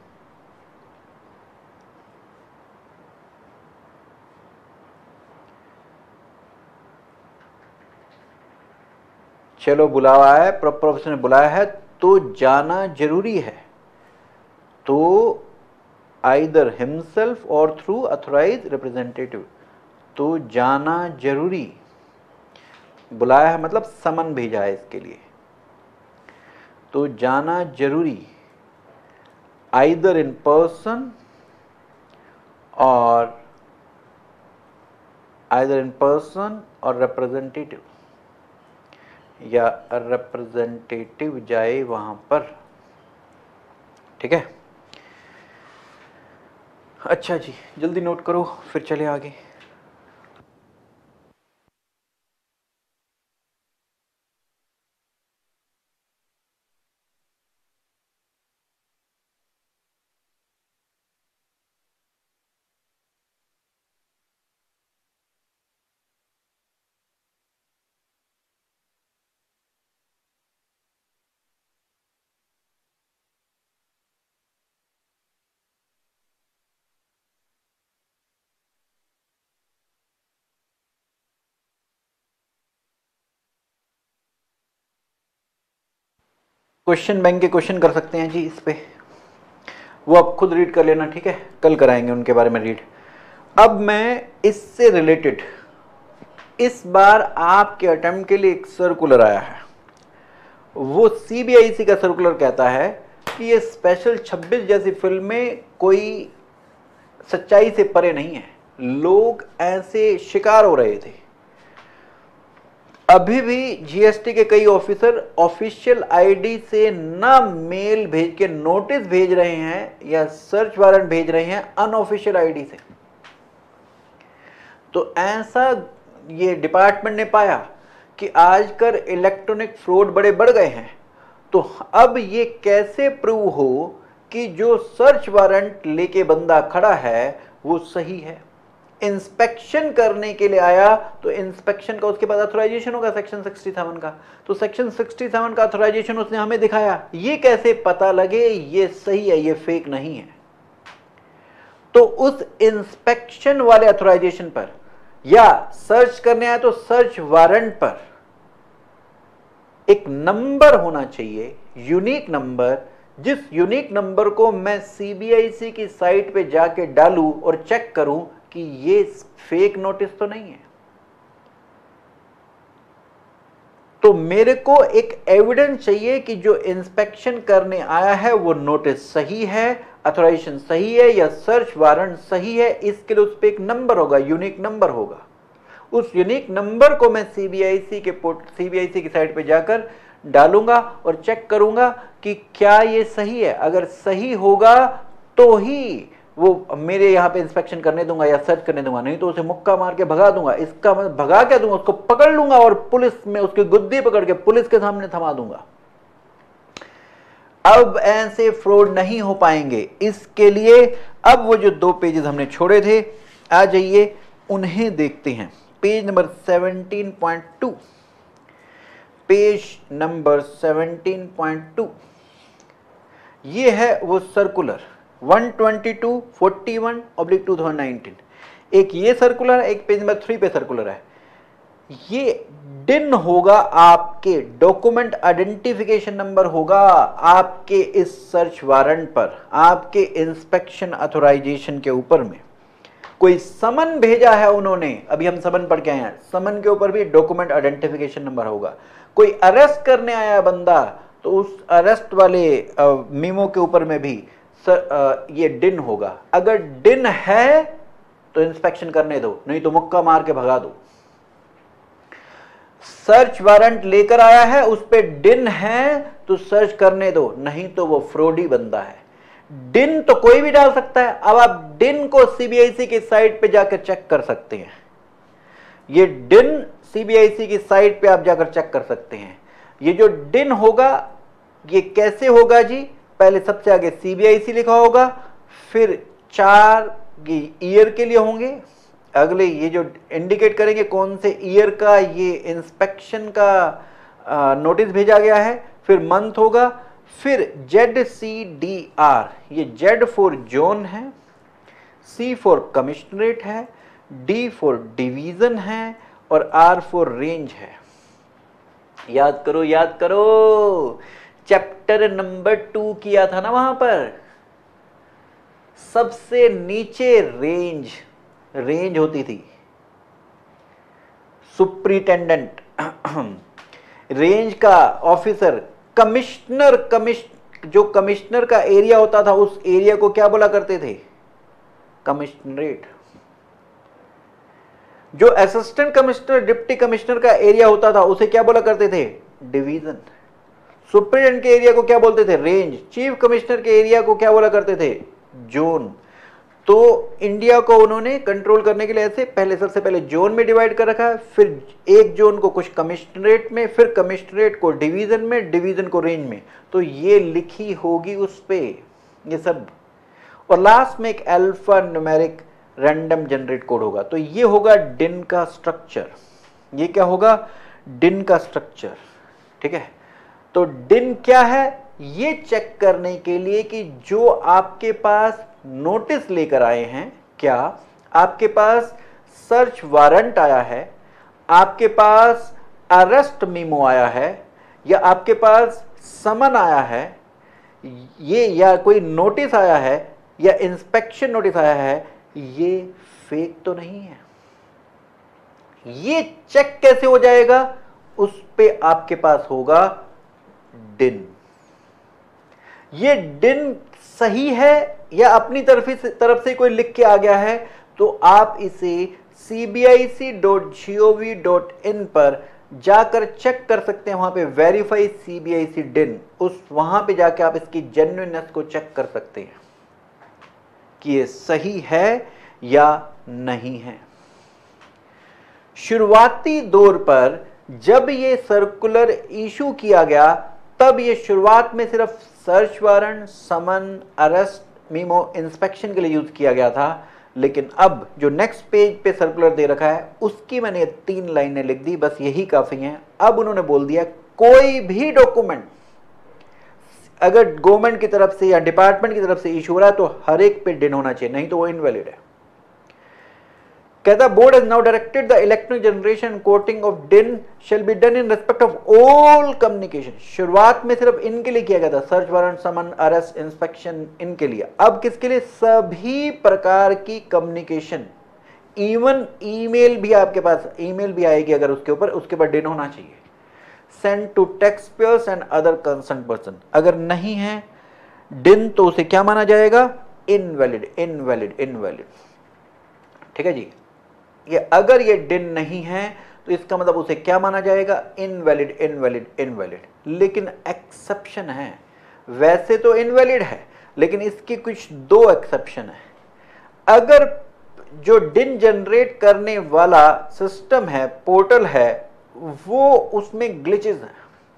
चलो बुलावा आया, प्रॉपर ऑफिसर ने बुलाया है तो जाना जरूरी है। तो either himself or through authorized representative, तो जाना जरूरी। बुलाया है मतलब समन भेजा है इसके लिए, तो जाना जरूरी। Either in person or representative, या रिप्रेजेंटेटिव जाए वहां पर, ठीक है। अच्छा जी, जल्दी नोट करो फिर चले आगे। क्वेश्चन बैंक के क्वेश्चन कर सकते हैं जी इस पे, वो आप खुद रीड कर लेना, ठीक है, कल कराएंगे उनके बारे में रीड। अब मैं इससे रिलेटेड इस बार आपके अटेम्प्ट के लिए एक सर्कुलर आया है, वो सीबीआईसी का सर्कुलर कहता है कि ये स्पेशल 26 जैसी फिल्में कोई सच्चाई से परे नहीं है, लोग ऐसे शिकार हो रहे थे। अभी भी जीएसटी के कई ऑफिसर ऑफिशियल आईडी से ना मेल भेज के नोटिस भेज रहे हैं या सर्च वारंट भेज रहे हैं अनऑफिशियल आईडी से। तो ऐसा ये डिपार्टमेंट ने पाया कि आजकल इलेक्ट्रॉनिक फ्रॉड बड़े बढ़ गए हैं, तो अब ये कैसे प्रूव हो कि जो सर्च वारंट लेके बंदा खड़ा है वो सही है। इंस्पेक्शन करने के लिए आया तो इंस्पेक्शन का उसके पास ऑथराइजेशन होगा सेक्शन 67 का, तो सेक्शन 67 का ऑथराइजेशन उसने हमें दिखाया। ये कैसे पता लगे ये सही है ये फेक नहीं है? तो उस इंस्पेक्शन वाले ऑथराइजेशन पर या सर्च करने आया तो सर्च वारंट पर एक नंबर होना चाहिए, यूनिक नंबर, जिस यूनिक नंबर को मैं सीबीआईसी की साइट पे जाके डालूं और चेक करूं कि ये फेक नोटिस तो नहीं है। तो मेरे को एक एविडेंस चाहिए कि जो इंस्पेक्शन करने आया है वो नोटिस सही है, ऑथराइजेशन सही है या सर्च वारंट सही है। इसके लिए उस पर एक नंबर होगा, यूनिक नंबर होगा। उस यूनिक नंबर को मैं सीबीआईसी की साइट पे जाकर डालूंगा और चेक करूंगा कि क्या ये सही है। अगर सही होगा तो ही वो मेरे यहाँ पे इंस्पेक्शन करने दूंगा या सर्च करने दूंगा, नहीं तो उसे मुक्का मार के भगा दूंगा। इसका मैं भगा क्या दूंगा, उसको पकड़ लूंगा और पुलिस में उसकी गुद्दी पकड़ के पुलिस के सामने थमा दूंगा। अब ऐसे फ्रॉड नहीं हो पाएंगे। इसके लिए अब वो जो 2 पेजेस हमने छोड़े थे, आ जाइए उन्हें देखते हैं। पेज नंबर 17.2, पेज नंबर 17.2, ये है वो सर्कुलर 122/41/2019। एक ये सर्कुलर, एक पेज नंबर 3 पे सर्कुलर है। ये डिन होगा, आपके डॉक्यूमेंट आइडेंटिफिकेशन नंबर होगा आपके इस सर्च वारंट पर, आपके इंस्पेक्शन ऑथराइजेशन के ऊपर में कोई समन भेजा है उन्होंने, अभी हम समन पढ़ के आए हैं, समन के ऊपर भी डॉक्यूमेंट आइडेंटिफिकेशन नंबर होगा। कोई अरेस्ट करने आया बंदा तो उस अरेस्ट वाले मीमो के ऊपर में भी ये डिन होगा। अगर डिन है तो इंस्पेक्शन करने दो, नहीं तो मुक्का मार के भगा दो। सर्च वारंट लेकर आया है, उस पे डिन है तो सर्च करने दो, नहीं तो वो फ्रॉडी बंदा है। डिन तो कोई भी डाल सकता है। अब आप डिन को सीबीआईसी की साइट पे जाकर चेक कर सकते हैं। ये डिन सीबीआईसी की साइट पे आप जाकर चेक कर सकते हैं। ये जो डिन होगा ये कैसे होगा जी, पहले सबसे आगे सीबीआईसी लिखा होगा, फिर 4 ईयर के लिए होंगे, अगले ये जो इंडिकेट करेंगे कौन से ईयर का ये इंस्पेक्शन का नोटिस भेजा गया है, फिर मंथ होगा, फिर ZCDR, ये Z फॉर जोन है, C फॉर कमिश्नरेट है, D फॉर डिवीजन है और R फॉर रेंज है। याद करो याद करो, चैप्टर नंबर 2 किया था ना, वहां पर सबसे नीचे रेंज होती थी, सुप्रिटेंडेंट रेंज का ऑफिसर, जो कमिश्नर का एरिया होता था उस एरिया को क्या बोला करते थे, कमिश्नरेट। जो असिस्टेंट कमिश्नर डिप्टी कमिश्नर का एरिया होता था उसे क्या बोला करते थे, डिवीजन। सुप्रिटेंडेंट के एरिया को क्या बोलते थे, रेंज। चीफ कमिश्नर के एरिया को क्या बोला करते थे, जोन। तो इंडिया को उन्होंने कंट्रोल करने के लिए ऐसे पहले सबसे पहले जोन में डिवाइड कर रखा है, फिर एक जोन को कुछ कमिश्नरेट में, फिर कमिश्नरेट को डिवीजन में, डिवीजन को रेंज में। तो ये लिखी होगी उस पे ये सब, और लास्ट में एक alpha numeric random generate code होगा। तो ये होगा डिन का स्ट्रक्चर। ये क्या होगा, डिन का स्ट्रक्चर, ठीक है। तो डिन क्या है, ये चेक करने के लिए कि जो आपके पास नोटिस लेकर आए हैं, क्या आपके पास सर्च वारंट आया है, आपके पास अरेस्ट मीमो आया है, या आपके पास समन आया है ये, या कोई नोटिस आया है, या इंस्पेक्शन नोटिस आया है, ये फेक तो नहीं है। ये चेक कैसे हो जाएगा? उस पे आपके पास होगा डिन। ये डिन सही है या अपनी तरफ से कोई लिख के आ गया है, तो आप इसे cbic.gov.in पर जाकर चेक कर सकते हैं। वहां पे वेरीफाई सीबीआईसी डिन, उस वहां पे जाके आप इसकी जेन्युइननेस को चेक कर सकते हैं कि ये सही है या नहीं है। शुरुआती दौर पर जब ये सर्कुलर इशू किया गया, तब ये शुरुआत में सिर्फ search warrant, summon, arrest, memo, inspection के लिए यूज किया गया था। लेकिन अब जो नेक्स्ट पेज पे सर्कुलर दे रखा है, उसकी मैंने 3 लाइनें लिख दी, बस यही काफी हैं। अब उन्होंने बोल दिया कोई भी डॉक्यूमेंट अगर गवर्नमेंट की तरफ से या डिपार्टमेंट की तरफ से इशू हो रहा है तो हर एक पे डिन होना चाहिए, नहीं तो वो इनवैलिड है। कहता board has now directed the electronic generation quoting of DIN shall be done in respect of all communication. शुरुआत में सिर्फ इनके लिए किया गया था, search warrant, summon, arrest, inspection, इनके लिए। अब किसके लिए? सभी प्रकार की कम्युनिकेशन, इवन ईमेल भी, आपके पास ईमेल भी आएगी अगर उसके ऊपर डिन होना चाहिए। Send to tax payers and other concern person, अगर नहीं है डिन तो उसे क्या माना जाएगा? Invalid, invalid, invalid. ठीक है जी। ये अगर ये डिन नहीं है तो इसका मतलब उसे क्या माना जाएगा? Invalid, invalid, invalid. लेकिन एक्सेप्शन है, वैसे तो इनवैलिड है लेकिन इसकी कुछ 2 एक्सेप्शन है। अगर जो डिन जनरेट करने वाला सिस्टम है, पोर्टल है, वो उसमें ग्लिचेस हैं,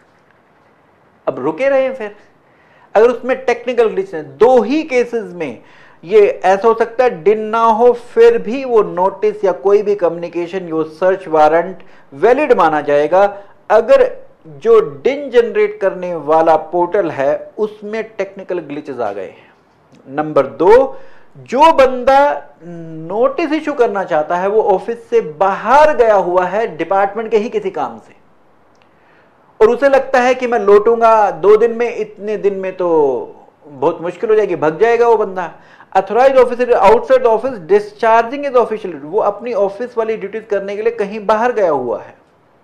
अब रुके रहे फिर, अगर उसमें टेक्निकल ग्लिच है, 2 ही केसेस में ये ऐसा हो सकता है डिन ना हो, फिर भी वो नोटिस या कोई भी कम्युनिकेशन, वो सर्च वारंट वैलिड माना जाएगा। अगर जो डिन जनरेट करने वाला पोर्टल है उसमें टेक्निकल ग्लिचेस आ गए। नंबर 2, जो बंदा नोटिस इशू करना चाहता है वो ऑफिस से बाहर गया हुआ है डिपार्टमेंट के ही किसी काम से, और उसे लगता है कि मैं लौटूंगा 2 दिन में, इतने दिन में तो बहुत मुश्किल हो जाएगी, भग जाएगा वो बंदा। Authorized officer outside office discharging is official, वो अपनी ऑफिस वाली ड्यूटीज करने के लिए कहीं बाहर गया हुआ है।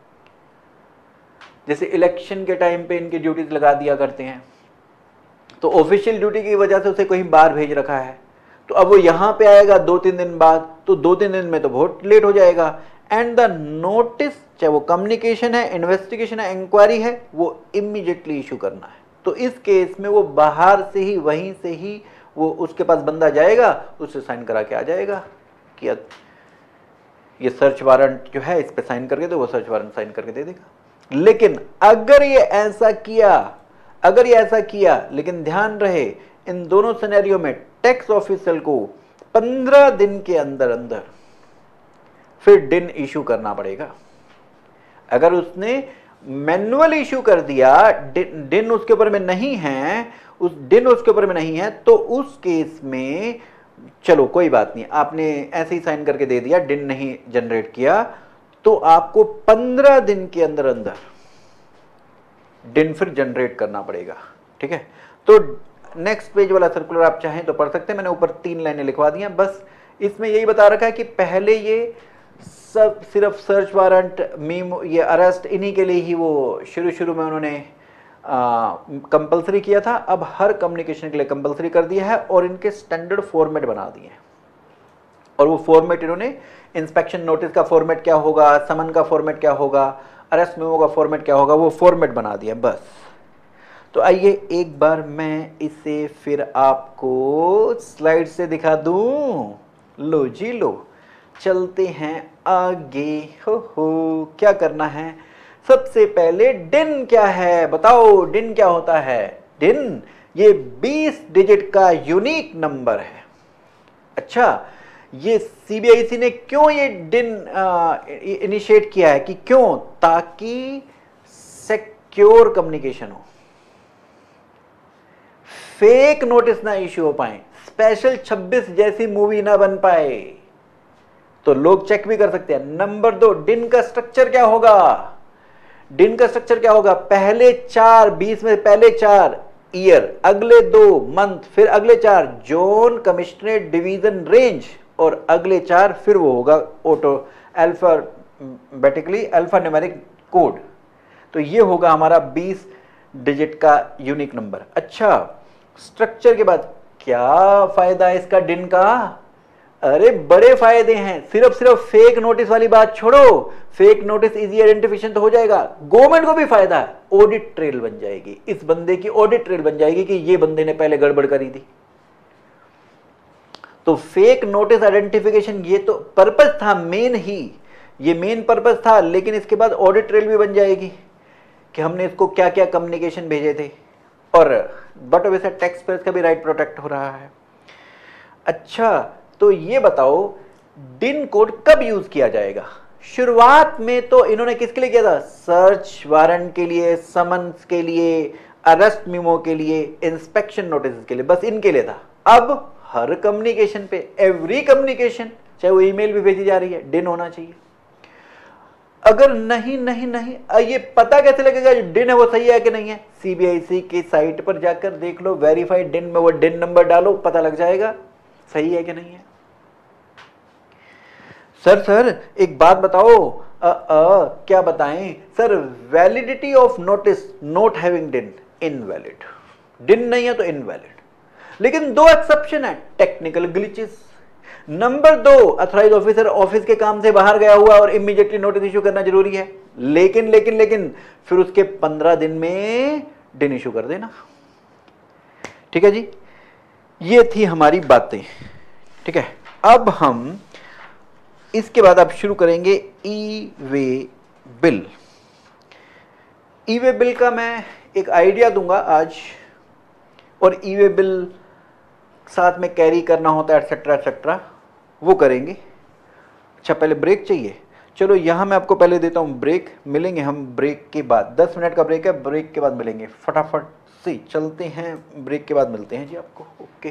जैसे इलेक्शन के टाइम पे इनकी ड्यूटीज लगा दिया करते हैं, तो ऑफिशियल ड्यूटी की वजह से उसे कहीं बाहर भेज रखा है, तो अब वो यहां पे आएगा 2-3 दिन बाद, तो 2-3 दिन में तो बहुत लेट हो जाएगा। एंड द नोटिस, चाहे वो कम्युनिकेशन है, इन्वेस्टिगेशन है, इंक्वायरी है, वो इमीडिएटली इशू करना है। तो इस केस में वो बाहर से ही, वहीं से ही वो उसके पास बंदा जाएगा, उससे साइन करा के आ जाएगा कि ये सर्च वारंट जो है इस पे साइन करके दो, वो सर्च वारंट साइन करके दे देगा। लेकिन अगर ये ऐसा किया, लेकिन ध्यान रहे इन दोनों सिनेरियो में टैक्स ऑफिसर को 15 दिन के अंदर अंदर फिर डिन इशू करना पड़ेगा। अगर उसने मैनुअल इशू कर दिया, डिन उसके ऊपर में नहीं है, तो उस केस में चलो कोई बात नहीं, आपने ऐसे ही साइन करके दे दिया, डिन नहीं जनरेट किया, तो आपको 15 दिन के अंदर अंदर डिन फिर जनरेट करना पड़ेगा। ठीक है, तो नेक्स्ट पेज वाला सर्कुलर आप चाहें तो पढ़ सकते हैं, मैंने ऊपर 3 लाइनें लिखवा दी हैं। बस इसमें यही बता रखा है कि पहले ये सब सिर्फ सर्च वारंट, मीम, ये अरेस्ट, इन्हीं के लिए ही वो शुरू में उन्होंने कंपलसरी किया था। अब हर कम्युनिकेशन के लिए कंपलसरी कर दिया है और इनके स्टैंडर्ड फॉर्मेट बना दिए हैं। और वो फॉर्मेट इन्होंने, इंस्पेक्शन नोटिस का फॉर्मेट क्या होगा, समन का फॉर्मेट क्या होगा, अरेस्ट मेमो का फॉर्मेट क्या होगा, वो फॉर्मेट बना दिया बस। तो आइए एक बार मैं इसे फिर आपको स्लाइड से दिखा दूं। लो जी लो, चलते हैं आगे। हो क्या करना है? सबसे पहले डिन क्या है बताओ, डिन क्या होता है? डिन ये 20 डिजिट का यूनिक नंबर है। अच्छा, ये सीबीआईसी ने क्यों ये डिन इनिशिएट किया है कि क्यों? ताकि सिक्योर कम्युनिकेशन हो, फेक नोटिस ना इश्यू हो पाए, स्पेशल 26 जैसी मूवी ना बन पाए, तो लोग चेक भी कर सकते हैं। नंबर 2, डिन का स्ट्रक्चर क्या होगा? डिन का स्ट्रक्चर क्या होगा, पहले 4 20 में पहले 4 ईयर, अगले 2 मंथ, फिर अगले 4 जोन, कमिश्नरेट, डिवीजन, रेंज, और अगले 4 फिर वो होगा auto alphabetically alpha numeric code. तो ये होगा हमारा 20 डिजिट का यूनिक नंबर। अच्छा, स्ट्रक्चर के बाद क्या फायदा है इसका डिन का, अरे बड़े फायदे हैं। सिर्फ फेक नोटिस वाली बात छोड़ो, फेक नोटिस इजी आइडेंटिफिकेशन तो हो जाएगा, गवर्नमेंट को भी फायदा है, ऑडिट ट्रेल बन जाएगी, इस बंदे की ऑडिट ट्रेल बन जाएगी कि ये बंदे ने पहले गड़बड़ करी थी। तो फेक नोटिस आइडेंटिफिकेशन ये तो पर्पस था मेन ही, ये मेन पर्पस था, लेकिन इसके बाद ऑडिट ट्रेल भी बन जाएगी कि हमने इसको क्या क्या कम्युनिकेशन भेजे थे, और बट वैसे टैक्स पेयर्स का भी राइट प्रोटेक्ट हो रहा है। अच्छा, तो ये बताओ डिन कोड कब यूज किया जाएगा। शुरुआत में तो इन्होंने किसके लिए किया था, सर्च वारंट के लिए, समन्स के लिए, अरेस्ट मेमो के लिए, इंस्पेक्शन नोटिस के लिए, बस इनके लिए था। अब हर कम्युनिकेशन पे, एवरी कम्युनिकेशन, चाहे वो ईमेल भी भेजी जा रही है, डिन होना चाहिए। अगर नहीं नहीं नहीं, ये पता कैसे लगेगा जो डिन है वो सही है कि नहीं है, सीबीआईसी की साइट पर जाकर देख लो, वेरीफाइड डिन में वो डिन नंबर डालो, पता लग जाएगा सही है कि नहीं है। सर एक बात बताओ, क्या बताएं sir, validity of notice not having DIN invalid, DIN नहीं है तो इनवैलिड, लेकिन 2 एक्सेप्शन है, technical glitches, number 2 authorise officer office के काम से बाहर गया हुआ और इमीडिएटली नोटिस इशू करना जरूरी है, लेकिन फिर उसके 15 दिन में डिन इशू कर देना। ठीक है जी, ये थी हमारी बातें। ठीक है, अब हम इसके बाद अब शुरू करेंगे ई वे बिल। ई वे बिल का मैं एक आइडिया दूंगा आज, और ई वे बिल साथ में कैरी करना होता है एक्सेट्रा एक्सेट्रा, वो करेंगे। अच्छा, पहले ब्रेक चाहिए, चलो यहां मैं आपको पहले देता हूं ब्रेक, मिलेंगे हम ब्रेक के बाद, 10 मिनट का ब्रेक है, ब्रेक के बाद मिलेंगे, फटाफट से चलते हैं, ब्रेक के बाद मिलते हैं जी आपको। ओके।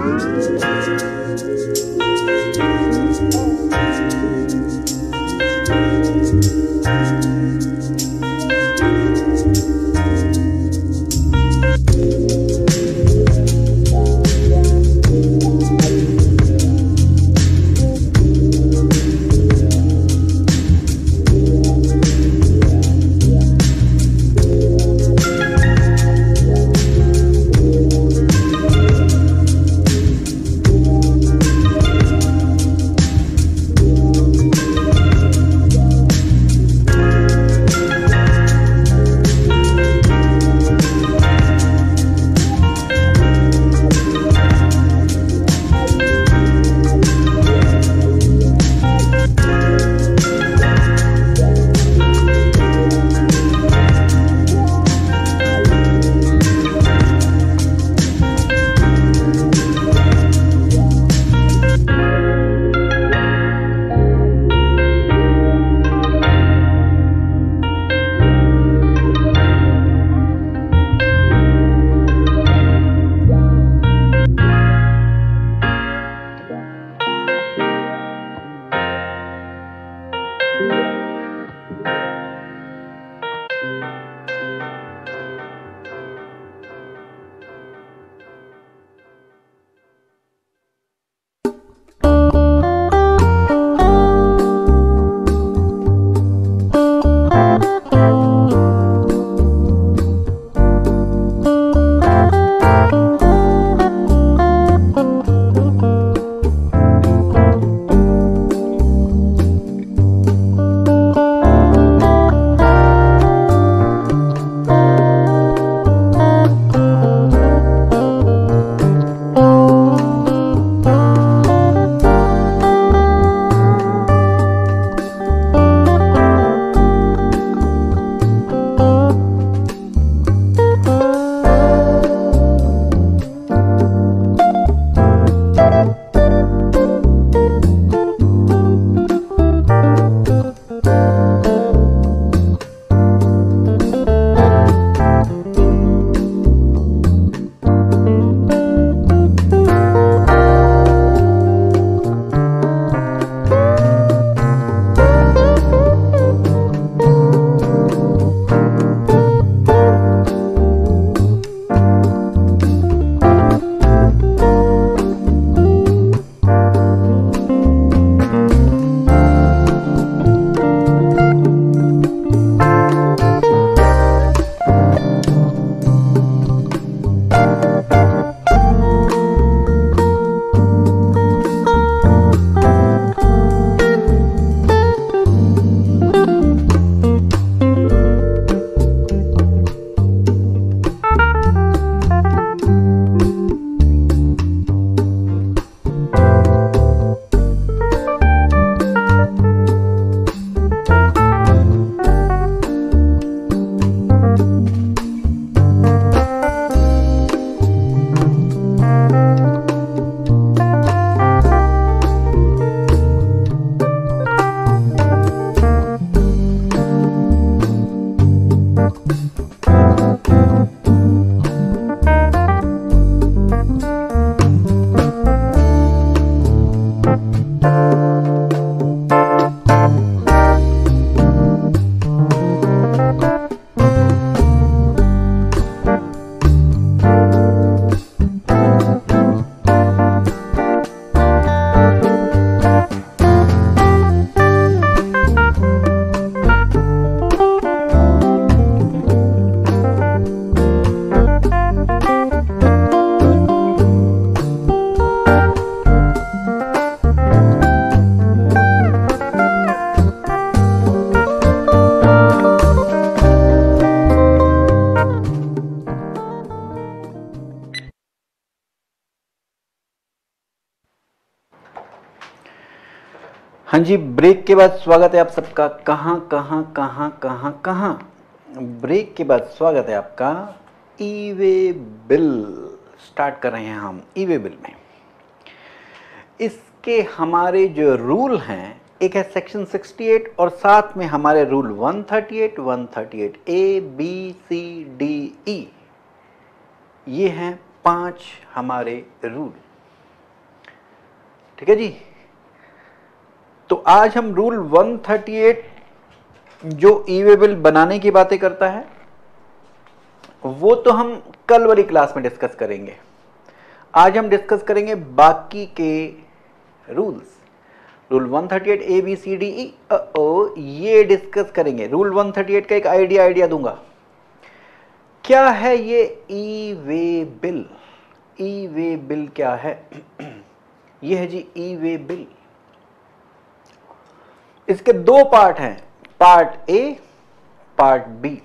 हाँ जी, ब्रेक के बाद स्वागत है आप सबका। कहाँ ब्रेक के बाद स्वागत है आपका ई-वे बिल। स्टार्ट कर रहे हैं हम ई-वे बिल में। इसके हमारे जो रूल हैं, एक है सेक्शन 68 और साथ में हमारे rule 138 A B C D E. ये हैं 5 हमारे रूल। ठीक है जी। तो आज हम रूल 138 जो ई वे बिल बनाने की बातें करता है वो तो हम कल वाली क्लास में डिस्कस करेंगे। आज हम डिस्कस करेंगे बाकी के rules. Rule 138 A B C D E ओ ये डिस्कस करेंगे। रूल 138 का एक आइडिया दूंगा। क्या है ये ई वे बिल? ई वे बिल क्या है? ये है जी ई वे बिल। इसके दो पार्ट हैं, part A, part B.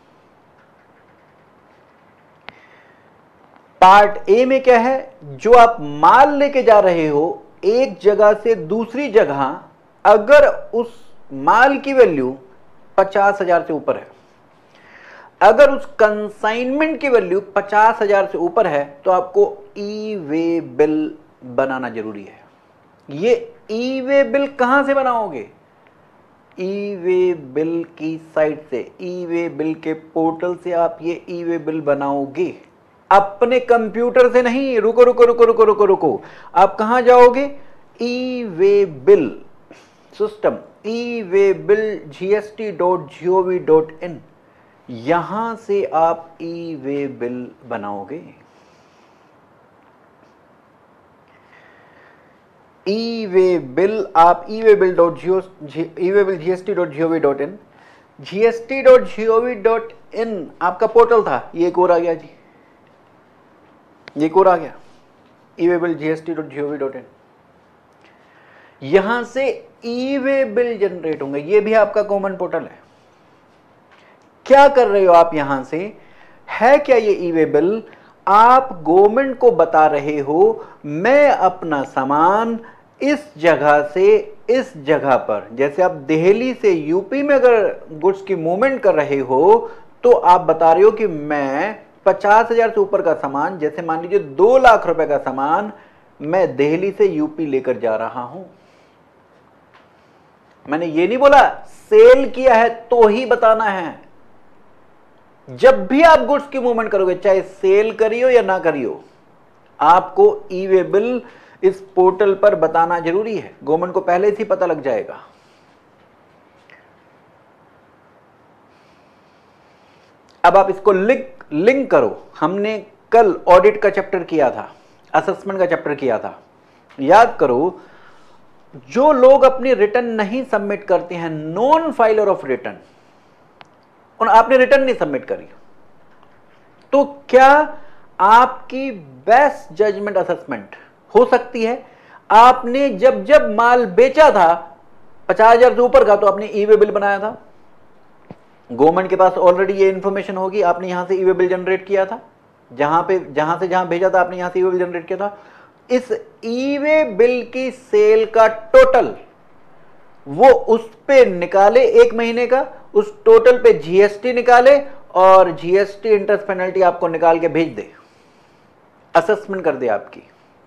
Part A में क्या है? जो आप माल लेके जा रहे हो एक जगह से दूसरी जगह, अगर उस माल की वैल्यू 50,000 से ऊपर है, अगर उस कंसाइनमेंट की वैल्यू 50,000 से ऊपर है तो आपको ई वे बिल बनाना जरूरी है। ये ई वे बिल कहां से बनाओगे? ई वे बिल की साइट से, ई वे बिल के पोर्टल से आप ये ई वे बिल बनाओगे, अपने कंप्यूटर से नहीं। रुको रुको रुको रुको रुको रुको, आप कहां जाओगे? E way bill system, e way bill gst.gov.in, यहां से आप ई वे बिल बनाओगे। ई वे बिल आप gst.gov.in, gst.gov.in आपका पोर्टल था, ये एक और आ गया जी, ये एक और आ गया ई वे बिल gst.gov.in। यहां से ई वे बिल जनरेट होंगे। ये भी आपका कॉमन पोर्टल है। क्या कर रहे हो आप? यहां से है क्या ये ई वे बिल? आप गवर्नमेंट को बता रहे हो मैं अपना सामान इस जगह से इस जगह पर, जैसे आप दिल्ली से यूपी में अगर गुड्स की मूवमेंट कर रहे हो तो आप बता रहे हो कि मैं 50,000 से ऊपर का सामान, जैसे मान लीजिए 2 लाख रुपए का सामान, मैं दिल्ली से यूपी लेकर जा रहा हूं। मैंने ये नहीं बोला सेल किया है तो ही बताना है। जब भी आप गुड्स की मूवमेंट करोगे, चाहे सेल करियो या ना करियो, आपको ई वे बिल इस पोर्टल पर बताना जरूरी है। गवर्नमेंट को पहले से पता लग जाएगा। अब आप इसको लिंक करो। हमने कल ऑडिट का चैप्टर किया था, असेसमेंट का चैप्टर किया था, याद करो। जो लोग अपनी रिटर्न नहीं सबमिट करते हैं, नॉन फाइलर ऑफ रिटर्न, और आपने रिटर्न नहीं सबमिट करी, तो क्या आपकी बेस्ट जजमेंट असेसमेंट हो सकती है? आपने जब माल बेचा था 50,000 से ऊपर का तो आपने ई वे बिल बनाया था, गवर्नमेंट के पास ऑलरेडी ये इंफॉर्मेशन होगी, आपने यहां से ई वे बिल जनरेट किया था, जहां से जहां भेजा था आपने यहां से ई वे बिल जनरेट किया था। इस ई वे बिल की सेल का टोटल वो उस पे निकाले, 1 महीने का, उस टोटल पे जीएसटी निकाले और जीएसटी इंटरेस्ट पेनल्टी आपको निकाल के भेज दे, असेसमेंट कर दे आपकी।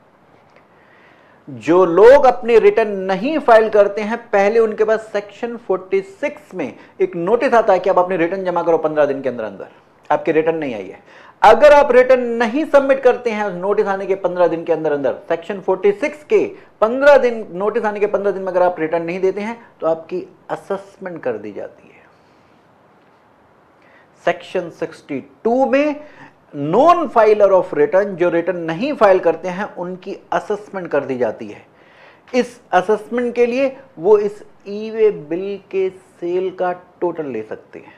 जो लोग अपनी रिटर्न नहीं फाइल करते हैं, पहले उनके पास सेक्शन 46 में एक नोटिस आता है कि आप अपनी रिटर्न जमा करो 15 दिन के अंदर अंदर, आपकी रिटर्न नहीं आई है। अगर आप रिटर्न नहीं सबमिट करते हैं नोटिस आने के 15 दिन के अंदर अंदर, सेक्शन 46 के 15 दिन, नोटिस आने के 15 दिन में अगर आप रिटर्न नहीं देते हैं तो आपकी असेसमेंट कर दी जाती है। सेक्शन 62 में नॉन फाइलर ऑफ रिटर्न, जो रिटर्न नहीं फाइल करते हैं, उनकी असेसमेंट कर दी जाती है। इस असेसमेंट के लिए वो इस ई वे बिल के सेल का टोटल ले सकते हैं,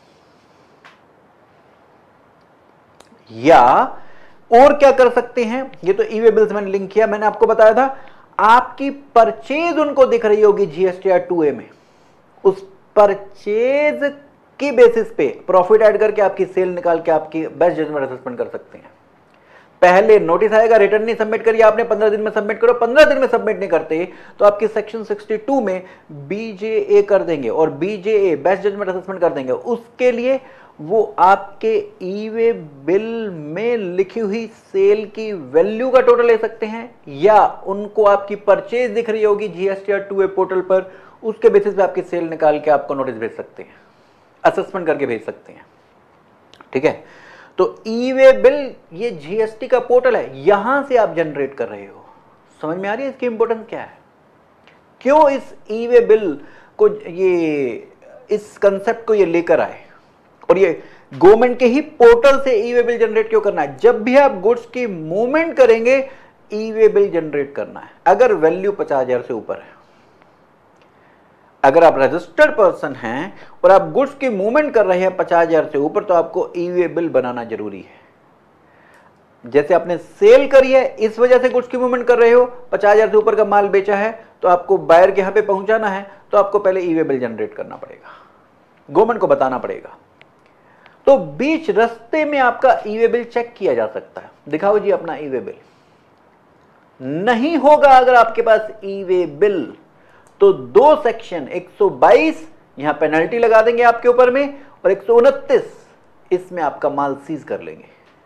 या और क्या कर सकते हैं? ये तो ई वे बिल से मैंने लिंक किया, मैंने आपको बताया था आपकी परचेज उनको दिख रही होगी जीएसटीआर 2A में, उस परचेज की बेसिस पे प्रॉफिट ऐड करके आपकी सेल निकाल के आपकी बेस्ट जजमेंट असेसमेंट कर सकते हैं। पहले नोटिस आएगा, रिटर्न नहीं सबमिट करिए आपने, 15 दिन में सबमिट करो, 15 दिन में सबमिट नहीं करते तो आपकी सेक्शन 62 में बीजेए कर देंगे, और बीजेए बेस्ट जजमेंट असेसमेंट कर देंगे। उसके लिए वो आपके ई वे बिल में लिखी हुई सेल की वैल्यू का टोटल ले सकते हैं, या उनको आपकी परचेज दिख रही होगी जीएसटीआर 2A पोर्टल पर, उसके बेसिस पे आपकी सेल निकाल के आपको नोटिस भेज सकते हैं, असेसमेंट करके भेज सकते हैं। ठीक है, तो ई वे बिल ये जीएसटी का पोर्टल है, यहां से आप जनरेट कर रहे हो। समझ में आ रही है इसकी इंपॉर्टेंस क्या है, क्यों इस ई वे बिल को, ये इस कंसेप्ट को ये लेकर आए, और ये गवर्नमेंट के ही पोर्टल से ई वे बिल जनरेट क्यों करना है। जब भी आप गुड्स की मूवमेंट करेंगे ई वे बिल जनरेट करना है, अगर वैल्यू 50,000 से ऊपर है। अगर आप रजिस्टर्ड पर्सन हैं और आप गुड्स की मूवमेंट कर रहे हैं 50,000 से ऊपर, तो आपको ई वे बिल बनाना जरूरी है। जैसे आपने सेल करी है, इस वजह से गुड्स की मूवमेंट कर रहे हो, 50,000 से ऊपर का माल बेचा है, तो आपको बायर के यहां पे पहुंचाना है, तो आपको पहले ई वे बिल जनरेट करना पड़ेगा, गवर्नमेंट को बताना पड़ेगा। तो बीच रास्ते में आपका ई वे बिल चेक किया जा सकता है, दिखाओ जी अपना ई वे बिल। नहीं होगा अगर आपके पास ई वे बिल, तो 2 सेक्शन 122 यहां पेनल्टी लगा देंगे आपके ऊपर में, और 129 इसमें आपका माल सीज कर लेंगे।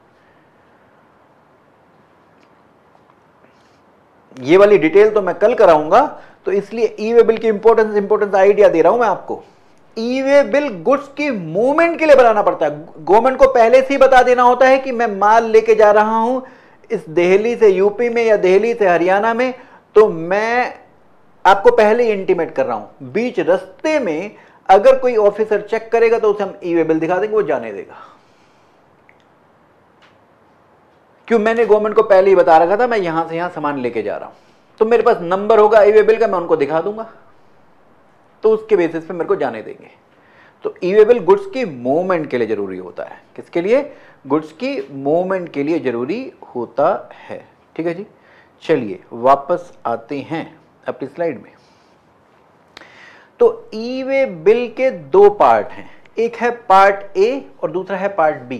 ये वाली डिटेल तो मैं कल कराऊंगा, तो इसलिए ई वे बिल की इंपॉर्टेंस आइडिया दे रहा हूं मैं आपको। ई वे बिल गुड्स की मूवमेंट के लिए बनाना पड़ता है, गवर्नमेंट को पहले से ही बता देना होता है कि मैं माल लेके जा रहा हूं इस दिल्ली से यूपी में या दिल्ली से हरियाणा में, तो मैं आपको पहले ही इंटीमेट कर रहा हूं। बीच रास्ते में अगर कोई ऑफिसर चेक करेगा तो उसे हम ई वे बिल दिखा देंगे, वो जाने देगा। क्यों, मैंने गवर्नमेंट को पहले ही बता रखा था मैं यहां से यहां सामान लेके जा रहा हूं, तो मेरे पास नंबर होगा ई वे बिल का, मैं उनको दिखा दूंगा, तो उसके बेसिस पे मेरे को जाने देंगे। तो ई वे बिल गुड्स की मूवमेंट के लिए जरूरी होता है। किसके लिए? गुड्स की मूवमेंट के लिए जरूरी होता है। ठीक है जी, चलिए वापस आते हैं अपनी स्लाइड में। तो ई वे बिल के 2 पार्ट हैं, एक है पार्ट ए और दूसरा है पार्ट बी।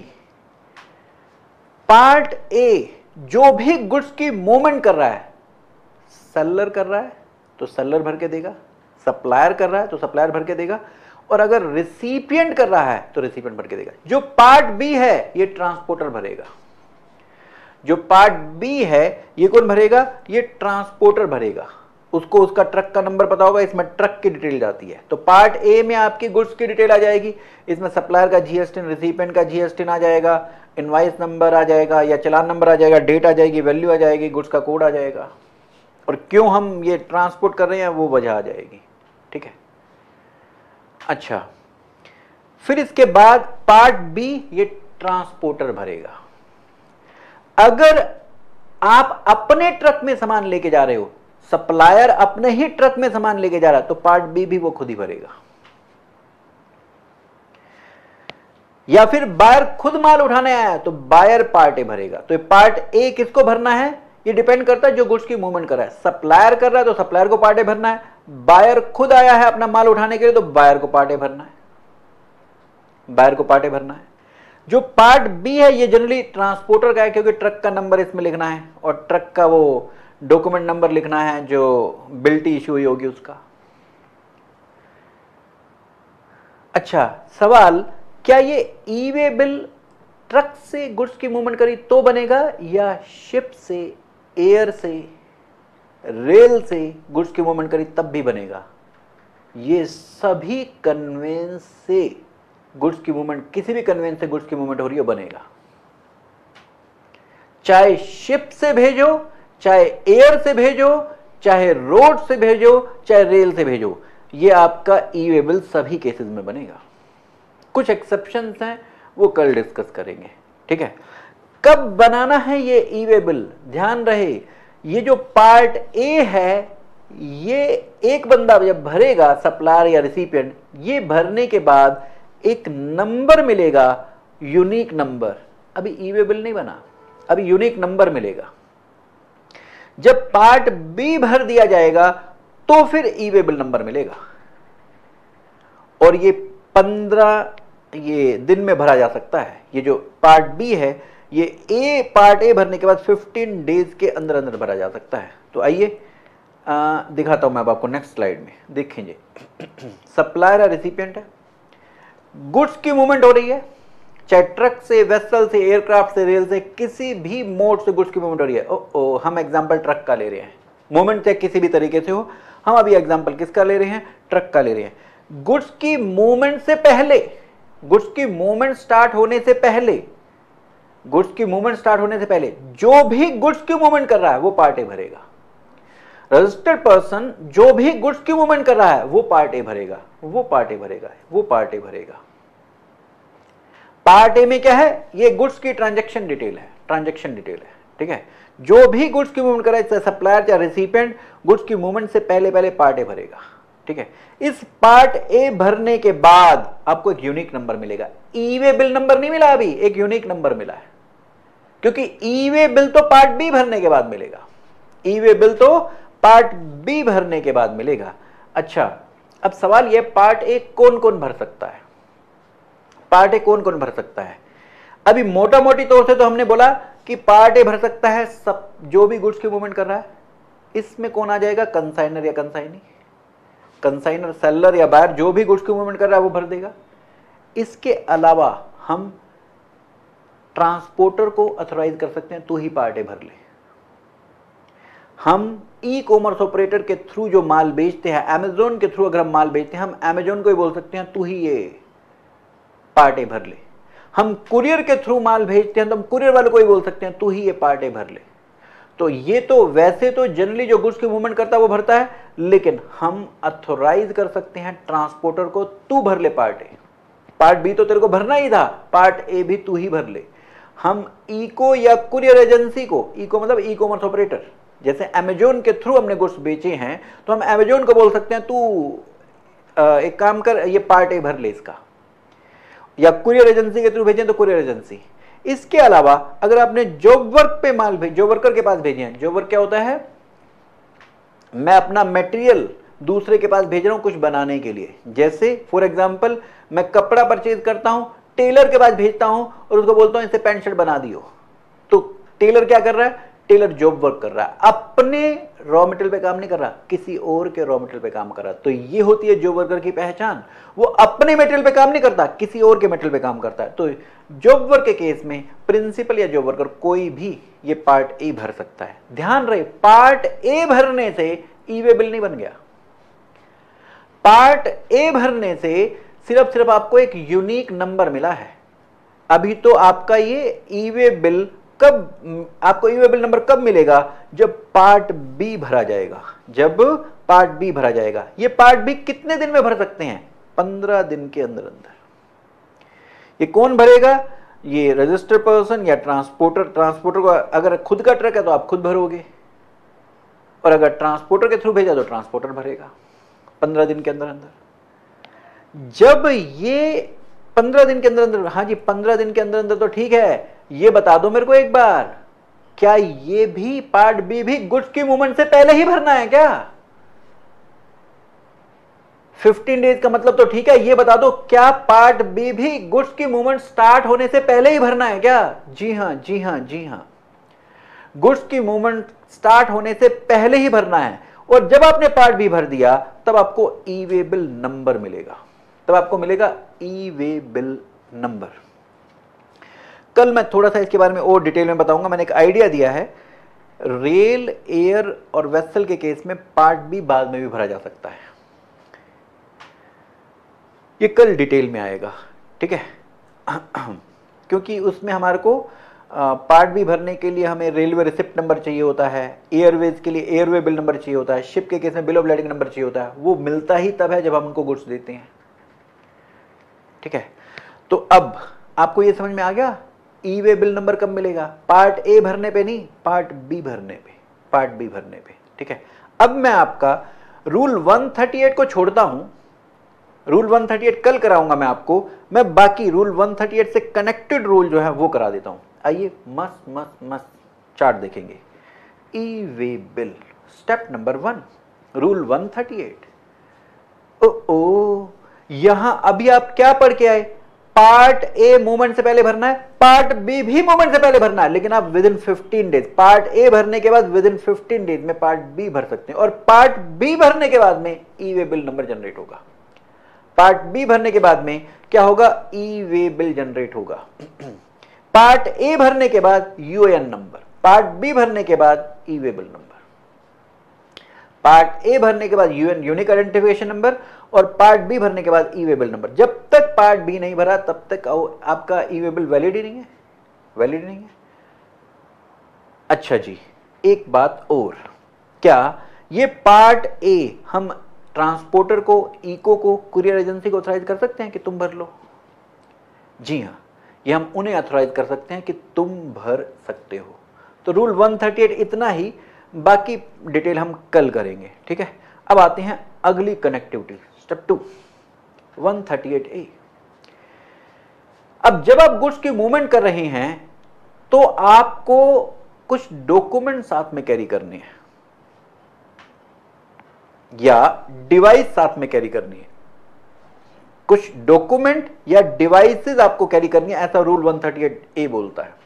पार्ट ए जो भी गुड्स की मूवमेंट कर रहा है, सेलर कर रहा है तो सेलर भर के देगा, सप्लायर कर रहा है तो सप्लायर भर के देगा, और अगर रिसिपिएंट कर रहा है तो रिसिपिएंट भर के देगा। जो पार्ट बी है ये ट्रांसपोर्टर भरेगा। जो पार्ट बी है ये कौन भरेगा? ये ट्रांसपोर्टर भरेगा। उसको उसका ट्रक का नंबर पता होगा, इसमें ट्रक की डिटेल जाती है। तो पार्ट ए में आपकी गुड्स की डिटेल आ जाएगी, इसमें सप्लायर का जीएसटी, रिसिपिएंट का जीएसटी आ जाएगा, इनवाइस नंबर आ जाएगा या चलान नंबर आ जाएगा, डेट आ जाएगी, वैल्यू आ जाएगी, गुड्स का कोड आ जाएगा, और क्यों हम ये ट्रांसपोर्ट कर रहे हैं वो वजह आ जाएगी। ठीक है, अच्छा, फिर इसके बाद पार्ट बी ये ट्रांसपोर्टर भरेगा। अगर आप अपने ट्रक में सामान लेके जा रहे हो, सप्लायर अपने ही ट्रक में सामान लेके जा रहा है, तो पार्ट बी भी वो खुद ही भरेगा। या फिर बायर खुद माल उठाने आया तो बायर पार्ट ए भरेगा। तो पार्ट ए किसको भरना है? ये डिपेंड करता है जो गुड्स की मूवमेंट कर रहा है। सप्लायर कर रहा है तो सप्लायर को पार्ट ए भरना है, बायर खुद आया है अपना माल उठाने के लिए तो बायर को पार्ट ए भरना है, बायर को पार्ट ए भरना है। जो पार्ट बी है ये जनरली ट्रांसपोर्टर का है, क्योंकि ट्रक का नंबर इसमें लिखना है और ट्रक का वो डॉक्यूमेंट नंबर लिखना है जो बिल्टी इश्यू हुई होगी उसका। अच्छा, सवाल, क्या ये ई वे बिल ट्रक से गुड्स की मूवमेंट करी तो बनेगा या शिप से, एयर से, रेल से गुड्स की मूवमेंट करी तब भी बनेगा? ये सभी कन्वेंस से गुड्स की मूवमेंट, किसी भी कन्वेंस से गुड्स की मूवमेंट हो रही है बनेगा। चाहे शिप से भेजो, चाहे एयर से भेजो, चाहे रोड से भेजो, चाहे रेल से भेजो, ये आपका ई वे बिल सभी केसेस में बनेगा। कुछ एक्सेप्शंस हैं वो कल डिस्कस करेंगे। ठीक है, कब बनाना है ये ई वे बिल? ध्यान रहे, ये जो पार्ट ए है ये एक बंदा जब भरेगा, सप्लायर या रिसिपिएंट, ये भरने के बाद एक नंबर मिलेगा, यूनिक नंबर। अभी ई वे बिल नहीं बना, अभी यूनिक नंबर मिलेगा। जब पार्ट बी भर दिया जाएगा तो फिर ई वे बिल नंबर मिलेगा, और ये 15 ये दिन में भरा जा सकता है। ये जो पार्ट बी है ये पार्ट ए भरने के बाद 15 डेज के अंदर अंदर भरा जा सकता है। तो आइए दिखाता हूं मैं अब आपको नेक्स्ट स्लाइड में। देखेंगे, सप्लायर है, रिसिपिएंट है, गुड्स की मूवमेंट हो रही है, चाहे ट्रक से, वेसल से, एयरक्राफ्ट से, रेल से, किसी भी मोड से गुड्स की मूवमेंट हो रही है। हम एग्जांपल ट्रक का ले रहे हैं, मूवमेंट चाहे किसी भी तरीके से हो, हम अभी एग्जांपल किसका ले रहे हैं? ट्रक का ले रहे हैं। गुड्स की मूवमेंट से पहले, गुड्स की मूवमेंट स्टार्ट होने से पहले, गुड्स की मूवमेंट स्टार्ट होने से पहले जो भी गुड्स की मूवमेंट कर रहा है वो पार्ट ए भरेगा। रजिस्टर्ड पर्सन जो भी गुड्स की मूवमेंट कर रहा है वो पार्ट ए भरेगा, वो पार्ट ए भरेगा, वो पार्ट ए भरेगा। पार्ट ए में क्या है, ये गुड्स की ट्रांजैक्शन डिटेल है, ट्रांजैक्शन डिटेल है, ठीक है। जो भी गुड्स की मूवमेंट कर रहा है, चाहे सप्लायर या रिसिपिएंट, गुड्स की मूवमेंट से पहले पहले पार्ट ए भरेगा, ठीक है। इस पार्ट ए भरने के बाद आपको एक यूनिक नंबर मिलेगा। ई वे बिल नंबर नहीं मिला अभी, एक यूनिक नंबर मिला है, क्योंकि ई वे बिल तो पार्ट बी भरने के बाद मिलेगा। ई वे बिल तो पार्ट बी भरने के बाद मिलेगा। अच्छा, अब सवाल यह, पार्ट ए कौन कौन भर सकता है? पार्ट ए कौन कौन भर सकता है? अभी मोटा मोटी तौर से तो हमने बोला कि पार्ट ए भर सकता है सब जो भी गुड्स की मूवमेंट कर रहा है। इसमें कौन आ जाएगा? कंसाइनर या कंसाइनी, कंसाइनर सेलर या बायर, जो भी गुड्स की मूवमेंट कर रहा है वो भर देगा। इसके अलावा हम ट्रांसपोर्टर को अथोराइज कर सकते हैं, तू ही पार्ट ए भर ले। हम ई कॉमर्स ऑपरेटर के थ्रू जो माल बेचते हैं, अमेजोन के थ्रू अगर हम माल बेचते हैं, हम अमेजोन को ही बोल सकते हैं तू ही ये पार्ट ए भर ले। हम कुरियर के थ्रू माल भेजते हैं तो हम कुरियर वाले को ही बोल सकते हैं तू ही ये पार्ट ए भर ले। तो ये तो वैसे तो जनरली जो गुड्स की मूवमेंट करता है वो भरता है, लेकिन हम अथोराइज कर सकते हैं ट्रांसपोर्टर को, तू भर ले पार्ट ए। पार्ट बी तो तेरे को भरना ही था, पार्ट ए भी तू ही भर ले। हम इको या कुरियर एजेंसी को, इको मतलब ई कॉमर्स ऑपरेटर, जैसे अमेजोन के थ्रू हमने गुड्स बेचे हैं तो हम अमेजोन को बोल सकते हैं तू एक काम कर, ये पार्ट ए भर ले इसका। या कुरियर एजेंसी के थ्रू भेजें तो कुरियर एजेंसी। इसके अलावा अगर आपने जॉब वर्क पे माल भेज, जॉब वर्कर के पास भेजे हैं, जॉब वर्क क्या होता है? मैं अपना मटेरियल दूसरे के पास भेज रहा हूं कुछ बनाने के लिए। जैसे फॉर एग्जांपल मैं कपड़ा परचेज करता हूं, टेलर के पास भेजता हूं और उसको बोलता हूं इसे पैंट शर्ट बना दियो, तो टेलर क्या कर रहा है? टेलर जॉब वर्क कर रहा है, अपने रॉ मटेरियल पे काम नहीं कर रहा, किसी और के रॉ मटेरियल पे काम कर रहा है। तो ये होती है जॉब वर्कर की पहचान, वो अपने मटेरियल पे काम नहीं करता, किसी और के मटेरियल पे काम करता है। तो जॉब वर्क के केस में प्रिंसिपल या जॉब वर्कर कोई भी ये पार्ट ए भर सकता है। ध्यान रहे, पार्ट ए भरने से ई वे बिल नहीं बन गया। पार्ट ए भरने से सिर्फ आपको एक यूनिक नंबर मिला है। अभी तो आपका ये ई वे बिल कब, आपको ई वे बिल नंबर कब मिलेगा? जब पार्ट बी भरा जाएगा, जब पार्ट बी भरा जाएगा। ये पार्ट बी कितने दिन में भर सकते हैं? 15 दिन के अंदर अंदर। ये कौन भरेगा? ये रजिस्टर्ड पर्सन या ट्रांसपोर्टर। ट्रांसपोर्टर को अगर खुद का ट्रक है तो आप खुद भरोगे, और अगर ट्रांसपोर्टर के थ्रू भेजा तो ट्रांसपोर्टर भरेगा 15 दिन के अंदर अंदर। जब ये 15 दिन के अंदर अंदर, हाँ जी 15 दिन के अंदर अंदर तो ठीक है। ये बता दो मेरे को एक बार, क्या ये भी पार्ट बी भी गुड्स की मूवमेंट से पहले ही भरना है क्या? 15 डेज का मतलब तो ठीक है, ये बता दो क्या पार्ट बी भी गुड्स की मूवमेंट स्टार्ट होने से पहले ही भरना है क्या? जी हां, जी हां, जी हां, गुड्स की मूवमेंट स्टार्ट होने से पहले ही भरना है। और जब आपने पार्ट बी भर दिया तब आपको ई वे बिल नंबर मिलेगा, तब आपको मिलेगा ई वे बिल नंबर। कल मैं थोड़ा सा इसके बारे में और डिटेल में बताऊंगा। मैंने एक आइडिया दिया है, रेल, एयर और वेसल के केस में पार्ट बी बाद में भी भरा जा सकता है। ये कल डिटेल में आएगा, ठीक है। क्योंकि उसमें हमारे को पार्ट बी भरने के लिए हमें रेलवे रिसिप्ट नंबर चाहिए होता है, एयरवेज के लिए एयरवे बिल नंबर चाहिए होता है, शिप के केस में बिल ऑफ लैंडिंग नंबर चाहिए होता है। वो मिलता ही तब है जब हम उनको गुड्स देते हैं, ठीक है। तो अब आपको ये समझ में आ गया ई वे बिल नंबर कब मिलेगा? पार्ट ए भरने पे नहीं, पार्ट बी भरने पे, पार्ट बी भरने पे, ठीक है। अब मैं आपका रूल 138 को छोड़ता हूं, रूल 138 कल कराऊंगा मैं आपको। मैं बाकी रूल 138 से कनेक्टेड रूल जो है वो करा देता हूं। आइए मस्त मस्त मस्त चार्ट देखेंगे। E way bill step number 1, rule 138। ओ यहां अभी आप क्या पढ़ के आए? पार्ट ए मूवमेंट से पहले भरना है, पार्ट बी भी मूवमेंट से पहले भरना है, लेकिन आप within 15 days, part A भरने के बाद विद इन 15 डेज में पार्ट बी भर सकते हैं। और पार्ट बी भरने के बाद में e way bill number generate होगा। पार्ट बी भरने के बाद में क्या होगा? ई वे बिल जनरेट होगा। पार्ट ए भरने के बाद यूएन नंबर, पार्ट बी भरने के बाद e way bill number. Part A भरने के बाद यूएन यूनिक आइडेंटिफिकेशन नंबर, और पार्ट बी भरने के बाद ई वे बिल नंबर। जब तक पार्ट बी नहीं भरा तब तक आपका ई वे बिल वैलिड ही नहीं है, वैलिड नहीं है। अच्छा जी, एक बात और, क्या ये पार्ट ए हम ट्रांसपोर्टर को, इको को, कुरियर एजेंसी को ऑथराइज कर सकते हैं कि तुम भर लो। जी हाँ, ये हम उन्हें ऑथराइज कर सकते हैं कि तुम भर सकते हो। तो रूल 138 इतना ही, बाकी डिटेल हम कल करेंगे, ठीक है। अब आते हैं अगली कनेक्टिविटी, स्टेप 2, 138A। अब जब आप गुड्स की मूवमेंट कर रहे हैं तो आपको कुछ डॉक्यूमेंट साथ में कैरी करने हैं या डिवाइस साथ में कैरी करनी है। कुछ डॉक्यूमेंट या डिवाइसेस आपको कैरी करनी है, ऐसा रूल 138A बोलता है।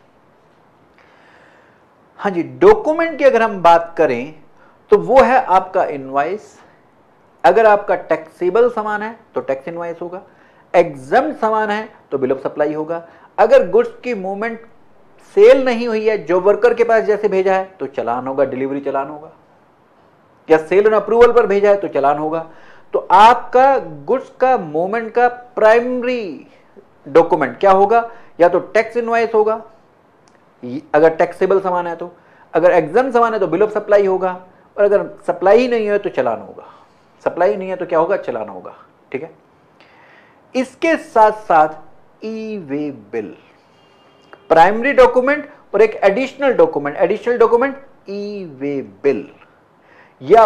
हाँ जी, डॉक्यूमेंट की अगर हम बात करें तो वो है आपका इनवॉइस। अगर आपका टैक्सेबल सामान है तो टैक्स इनवॉइस होगा, एग्जम्प्ट सामान है तो बिल ऑफ सप्लाई होगा। अगर गुड्स की मूवमेंट सेल नहीं हुई है, जो वर्कर के पास जैसे भेजा है तो चलान होगा, डिलीवरी चलान होगा, या सेल एंड अप्रूवल पर भेजा है तो चलान होगा। तो आपका गुड्स का मूवमेंट का प्राइमरी डॉक्यूमेंट क्या होगा? या तो टैक्स इनवॉइस होगा अगर टैक्सेबल सामान है तो, अगर एग्जम्प्ट सामान है तो बिल ऑफ सप्लाई होगा, और अगर सप्लाई ही नहीं है तो चलान होगा। सप्लाई नहीं है तो क्या होगा? चलान होगा, ठीक है। इसके साथ साथ e way bill, primary document और एक additional document e way bill, या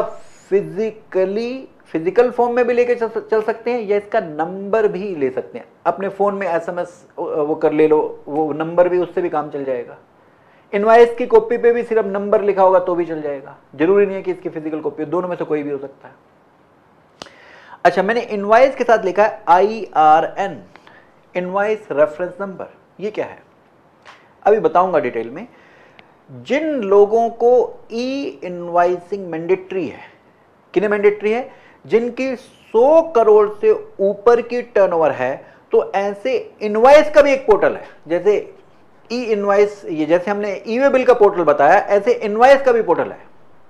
फिजिकल फॉर्म में भी लेके चल सकते हैं, या इसका नंबर भी ले सकते हैं। अपने फोन में एसएमएस वो कर ले लो, वो नंबर भी, उससे भी काम चल जाएगा। इनवॉइस की कॉपी पे भी सिर्फ नंबर लिखा होगा तो भी चल जाएगा, जरूरी नहीं है कि इसकी फिजिकल कॉपी, दोनों में से कोई भी हो सकता है। अच्छा, मैंने इनवॉइस के साथ लिखा है IRN, इनवॉइस रेफरेंस नंबर। ये क्या है अभी बताऊंगा डिटेल में। जिन लोगों को ई इनवॉइसिंग मैंडेटरी है, किन्हें मैंडेटरी है? जिनकी 100 करोड़ से ऊपर की टर्नओवर है, तो ऐसे इनवॉइस का भी एक पोर्टल है। जैसे ई इनवॉइस, ये जैसे हमने ई वे बिल का पोर्टल बताया, ऐसे इनवॉइस का भी पोर्टल है।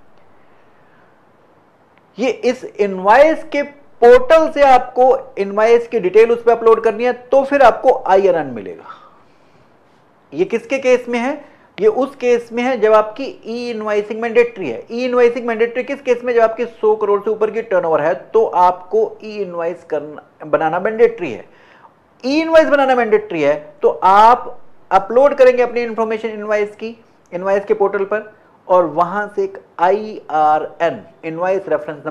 ये इस इनवॉइस के पोर्टल से आपको इनवॉइस की डिटेल उस पर अपलोड करनी है, तो फिर आपको IRN मिलेगा। ये किसके केस में है? ये उस केस में है जब आपकी ई इनवॉइसिंग मैंडेटरी है। ई इनवॉइसिंग मैंडेटरी किस केस में? जब आपकी 100 करोड़ से ऊपर की टर्नओवर है, तो आपको ई इनवॉइस बनाना मैंडेटरी है। ई इनवॉइस बनाना मैंडेटरी है तो आप अपलोड करेंगे अपनी इंफॉर्मेशन इनवॉइस के पोर्टल पर, और वहां से एक IRN, इनवॉइस रेफरेंस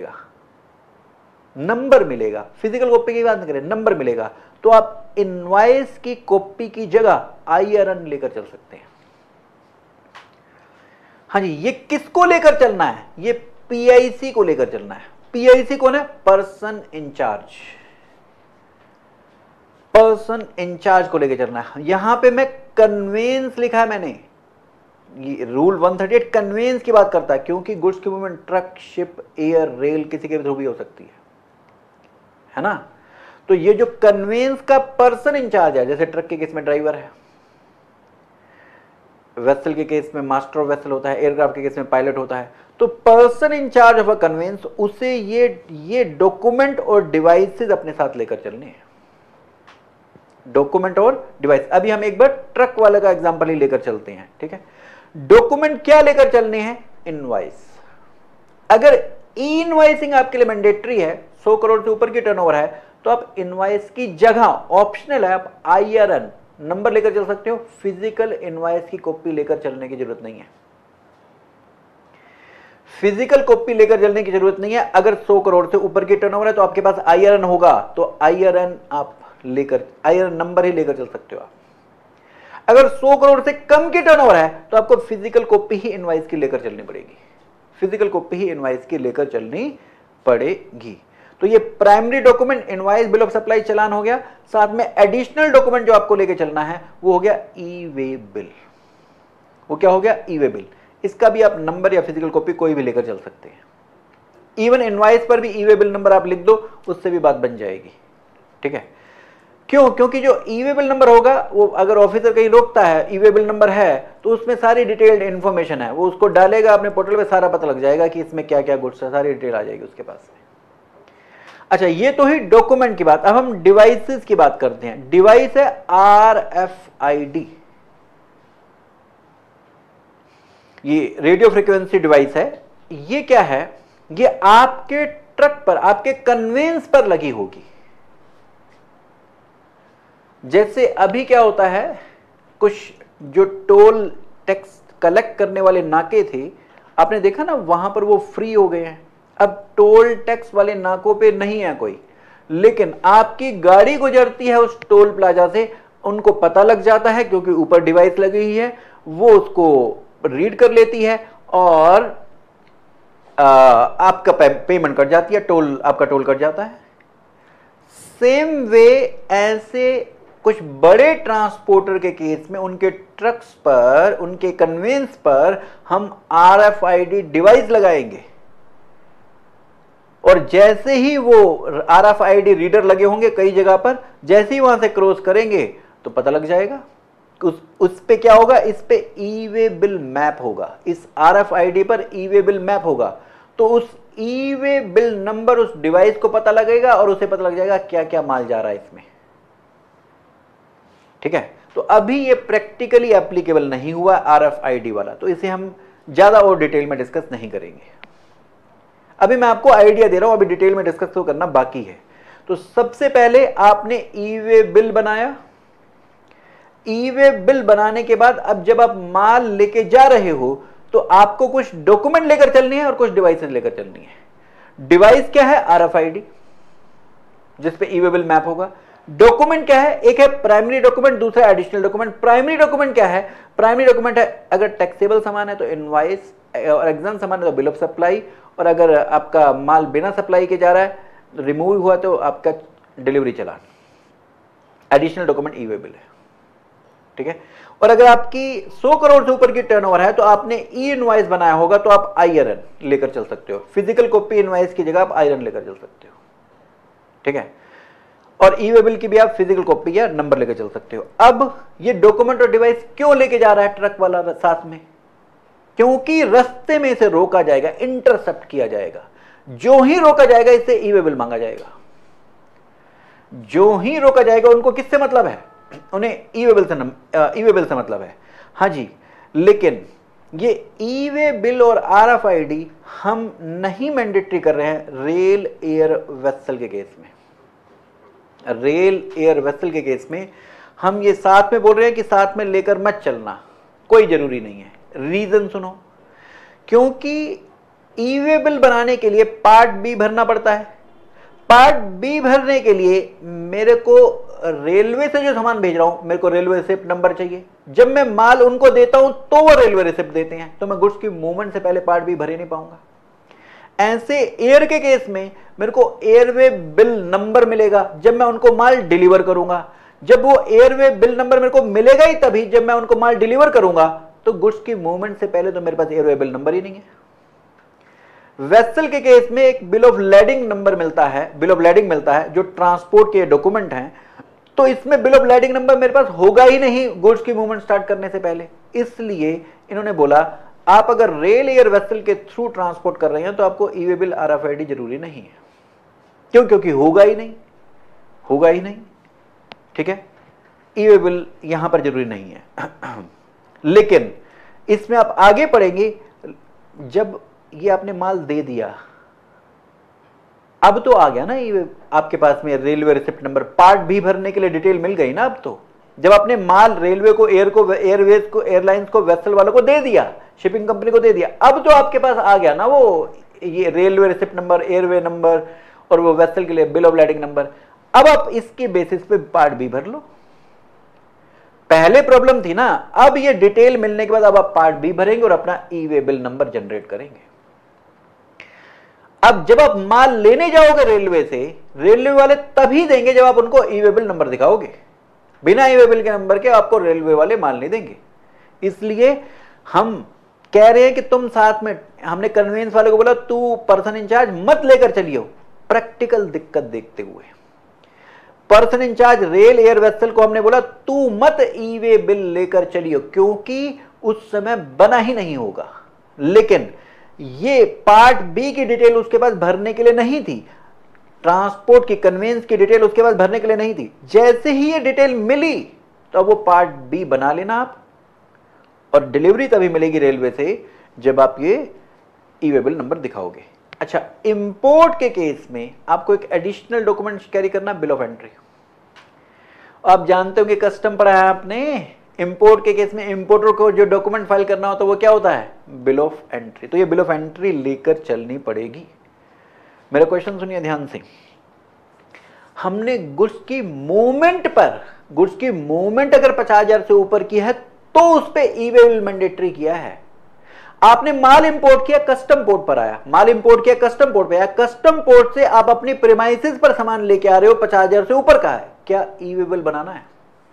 नंबर मिलेगा। फिजिकल कॉपी की बात नहीं करें, नंबर मिलेगा। तो आप इनवॉइस की कॉपी की जगह IRN लेकर चल सकते हैं। हाँ जी, ये किसको लेकर चलना है? ये PIC को लेकर चलना है। PIC कौन है? पर्सन इंचार्ज को लेकर चलना है। यहां पे मैं कन्वेंस लिखा है मैंने, ये रूल 138 कन्वेंस की बात करता है, क्योंकि गुड्स की movement truck, ship, air, rail किसी के थ्रू भी हो सकती है ना। तो ये जो कन्वेंस का पर्सन इंचार्ज है, जैसे ट्रक के केस में ड्राइवर है, वेसल के केस में मास्टर ऑफ वेसल होता है, एयरक्राफ्ट के केस में पायलट होता है, तो person in charge of a conveyance, उसे ये डॉक्यूमेंट और डिवाइसेस अपने साथ लेकर चलने हैं। डॉक्यूमेंट और डिवाइस। अभी हम एक बार ट्रक वाले का एग्जांपल ही लेकर चलते हैं, ठीक है। डॉक्यूमेंट क्या लेकर चलने हैं? इनवॉइस। अगर ई इनवॉइसिंग आपके लिए मैंडेटरी है, 100 करोड़ से ऊपर की टर्नओवर है, तो आप इनवॉइस की जगह, ऑप्शनल है, आप IRN नंबर लेकर चल सकते हो। फिजिकल इनवॉइस की कॉपी लेकर चलने की जरूरत नहीं है। फिजिकल कॉपी लेकर चलने की जरूरत नहीं है। अगर 100 करोड़ से ऊपर की टर्नओवर है तो आपके पास IRN होगा, तो IRN आप लेकर, IRN नंबर ही लेकर चल सकते हो आप। अगर 100 करोड़ से कम की टर्नओवर है तो आपको फिजिकल कॉपी ही इनवॉइस की लेकर चलनी पड़ेगी। फिजिकल कॉपी ही इनवॉइस की लेकर चलनी पड़ेगी। तो ये primary document, invoice, bill of supply, challan हो गया। साथ में एडिशनल डॉक्यूमेंट जो आपको लेके चलना है वो हो गया ई वे बिल। वो क्या हो गया? E way bill. इसका भी आप नंबर या फिजिकल कॉपी कोई भी लेकर चल सकते हैं। इवन इनवॉइस पर भी ई वे बिल नंबर आप लिख दो, उससे भी बात बन जाएगी, ठीक है। क्यों? क्योंकि जो ई वे बिल नंबर होगा, वो अगर ऑफिसर कहीं रोकता है, ई वे बिल नंबर है, तो उसमें सारी डिटेल्ड इंफॉर्मेशन है, वो उसको डालेगा अपने पोर्टल पे, सारा पता लग जाएगा कि इसमें क्या क्या गुड्स है, सारी डिटेल आ जाएगी उसके पास। अच्छा, ये तो ही डॉक्यूमेंट की बात। अब हम डिवाइसेस की बात करते हैं। डिवाइस है RFID, ये रेडियो फ्रीक्वेंसी डिवाइस है, ये क्या है, ये आपके ट्रक पर, आपके कन्वेंस पर लगी होगी। जैसे अभी क्या होता है, कुछ जो टोल टैक्स कलेक्ट करने वाले नाके थे, आपने देखा ना, वहां पर वो फ्री हो गए हैं। अब टोल टैक्स वाले नाकों पे नहीं है कोई, लेकिन आपकी गाड़ी गुजरती है उस टोल प्लाजा से, उनको पता लग जाता है क्योंकि ऊपर डिवाइस लगी हुई है, वो उसको रीड कर लेती है और आपका पेमेंट कट जाती है, टोल, आपका टोल कट जाता है। सेम वे ऐसे कुछ बड़े ट्रांसपोर्टर के केस में उनके ट्रक्स पर, उनके कन्वेंस पर हम RFID डिवाइस लगाएंगे, और जैसे ही वो RFID रीडर लगे होंगे कई जगह पर, जैसे ही वहां से क्रॉस करेंगे तो पता लग जाएगा। उस पे क्या होगा, इस पे ई-वे बिल मैप होगा, इस RFID पर ई-वे बिल मैप होगा, तो उस ई-वे बिल नंबर उस डिवाइस को पता लगेगा और उसे पता लग जाएगा क्या क्या माल जा रहा है इसमें। ठीक है, तो अभी ये प्रैक्टिकली एप्लीकेबल नहीं हुआ RFID वाला, तो इसे हम ज्यादा और डिटेल में डिस्कस नहीं करेंगे। अभी मैं आपको आइडिया दे रहा हूं, अभी डिटेल में डिस्कस तो करना बाकी है। तो सबसे पहले आपने ई-वे बिल बनाया, ई-वे बिल बनाने के बाद अब जब आप माल लेके जा रहे हो तो आपको कुछ डॉक्यूमेंट लेकर चलनी है और कुछ डिवाइसेस लेकर चलनी है। डिवाइस क्या है, RFID, जिसपे ई-वे बिल मैप होगा। डॉक्यूमेंट क्या है, एक है प्राइमरी डॉक्यूमेंट, दूसरा एडिशनल डॉक्यूमेंट। प्राइमरी डॉक्यूमेंट क्या है, प्राइमरी डॉक्यूमेंट है अगर टैक्सेबल सामान है तो इनवॉइस, और एग्जाम सामान है तो बिल ऑफ सप्लाई, और अगर आपका माल बिना सप्लाई के जा रहा है, रिमूव हुआ तो आपका delivery challan. Additional document e way bill है। ठीक है, और अगर आपकी 100 करोड़ से ऊपर की टर्नओवर है तो आपने ई इनवॉइस बनाया होगा तो आप IRN लेकर चल सकते हो, फिजिकल कॉपी इनवॉइस की जगह आप IRN लेकर चल सकते हो। ठीक है, और ई-वे बिल की भी आप फिजिकल कॉपी या नंबर लेकर चल सकते हो। अब ये डॉक्यूमेंट और डिवाइस क्यों लेके जा रहा है ट्रक वाला साथ में, क्योंकि रास्ते में इसे रोका जाएगा, इंटरसेप्ट किया जाएगा। जो ही रोका जाएगा इससे ई-वे बिल मांगा जाएगा, जो ही रोका जाएगा। उनको किससे मतलब है, उन्हें ई-वे बिल से मतलब है। हाँ जी, लेकिन ये ई-वे बिल और RFID हम नहीं मैंडेटरी कर रहे हैं रेल एयर वेसल के केस में। रेल एयर वेसल के केस में हम ये साथ में बोल रहे हैं कि साथ में लेकर मत चलना, कोई जरूरी नहीं है। रीजन सुनो, क्योंकि ई-वे बिल बनाने के लिए पार्ट बी भरना पड़ता है। पार्ट बी भरने के लिए मेरे को रेलवे से जो सामान भेज रहा हूं, मेरे को रेलवे रिसिप्ट नंबर चाहिए। जब मैं माल उनको देता हूं तो वो रेलवे रिसिप्ट देते हैं, तो मैं गुड्स की मूवमेंट से पहले पार्ट बी भर ही नहीं पाऊंगा। ऐसे एयर के केस में मेरे को एयरवे बिल नंबर मिलेगा जब मैं उनको माल डिलीवर करूंगा। जब वो एयरवे बिल नंबर मेरे को मिलेगा ही तभी जब मैं उनको माल डिलीवर करूंगा, तो गुड्स की मूवमेंट से पहले तो मेरे पास एयरवे बिल नंबर ही नहीं है। वेसल के केस में एक बिल ऑफ लैडिंग नंबर मिलता है, बिल ऑफ लैडिंग मिलता है, जो ट्रांसपोर्ट के डॉक्यूमेंट हैं। तो इसमें बिल ऑफ लैडिंग नंबर मेरे पास होगा ही नहीं गुड्स की मूवमेंट स्टार्ट करने से पहले। इसलिए इन्होंने बोला आप अगर रेल एयर वेसल के थ्रू ट्रांसपोर्ट कर रहे हैं तो आपको ई-वे बिल RFID जरूरी नहीं है। क्यों, क्योंकि होगा ही नहीं, होगा ही नहीं। ठीक है, ई-वे बिल यहां पर जरूरी नहीं है। लेकिन इसमें आप आगे पढ़ेंगे, जब ये आपने माल दे दिया, अब तो आ गया ना ये आपके पास में रेलवे रिसिप्ट नंबर, पार्ट भी भरने के लिए डिटेल मिल गई ना। अब तो जब आपने माल रेलवे को, एयरवेज को, एयरलाइंस को, वेसल वालों को दे दिया, शिपिंग कंपनी को दे दिया, अब तो आपके पास आ गया ना वो ये railway receipt number, airway number और वो वेसल के लिए बिल ऑफ लैडिंग नंबर। अब आप इसके बेसिस पे पार्ट भी भर लो। पहले प्रॉब्लम थी ना, अब ये डिटेल मिलने के बाद अब आप पार्ट भी भरेंगे और अपना ई-वे बिल नंबर जनरेट करेंगे। अब जब आप माल लेने जाओगे रेलवे से, रेलवे वाले तभी देंगे जब आप उनको ई-वे बिल नंबर दिखाओगे। बिना ई-वे बिल के नंबर के आपको रेलवे वाले माल नहीं देंगे। इसलिए हम कह रहे हैं कि तुम साथ में, हमने कन्वेंस वाले को बोला तू पर्सन इंचार्ज मत लेकर चलियो, प्रैक्टिकल दिक्कत देखते हुए person in charge rail air vessel को हमने बोला तू मत ई-वे बिल लेकर चलियो, क्योंकि उस समय बना ही नहीं होगा। लेकिन ये पार्ट बी की डिटेल उसके पास भरने के लिए नहीं थी, ट्रांसपोर्ट की, कन्वेंस की डिटेल उसके पास भरने के लिए नहीं थी। जैसे ही ये डिटेल मिली तो अब वो पार्ट बी बना लेना आप, और डिलीवरी तभी मिलेगी रेलवे से जब आप ये ई वे बिल नंबर दिखाओगे। अच्छा, इंपोर्ट के केस में आपको एक एडिशनल डॉक्यूमेंट कैरी करना, बिल ऑफ एंट्री। आप जानते हो कि कस्टम पढ़ा है आपने, इंपोर्ट के केस में इंपोर्टर को जो डॉक्यूमेंट फाइल करना होता है वो क्या होता है, बिल ऑफ एंट्री। तो ये बिल ऑफ एंट्री लेकर चलनी पड़ेगी। मेरा क्वेश्चन सुनिए ध्यान से। हमने गुड्स की मूवमेंट पर, गुड्स की मूवमेंट अगर 50,000 से ऊपर की है तो उस पे ई वे बिल मैंडेटरी किया है। आपने माल इंपोर्ट किया, कस्टम पोर्ट पर आया, माल इंपोर्ट किया, कस्टम पोर्ट पे आया, कस्टम पोर्ट से आप अपनी प्रीमाइसेस पर सामान लेके आ रहे हो, 50,000 से ऊपर का है, क्या ई वे बिल बनाना है?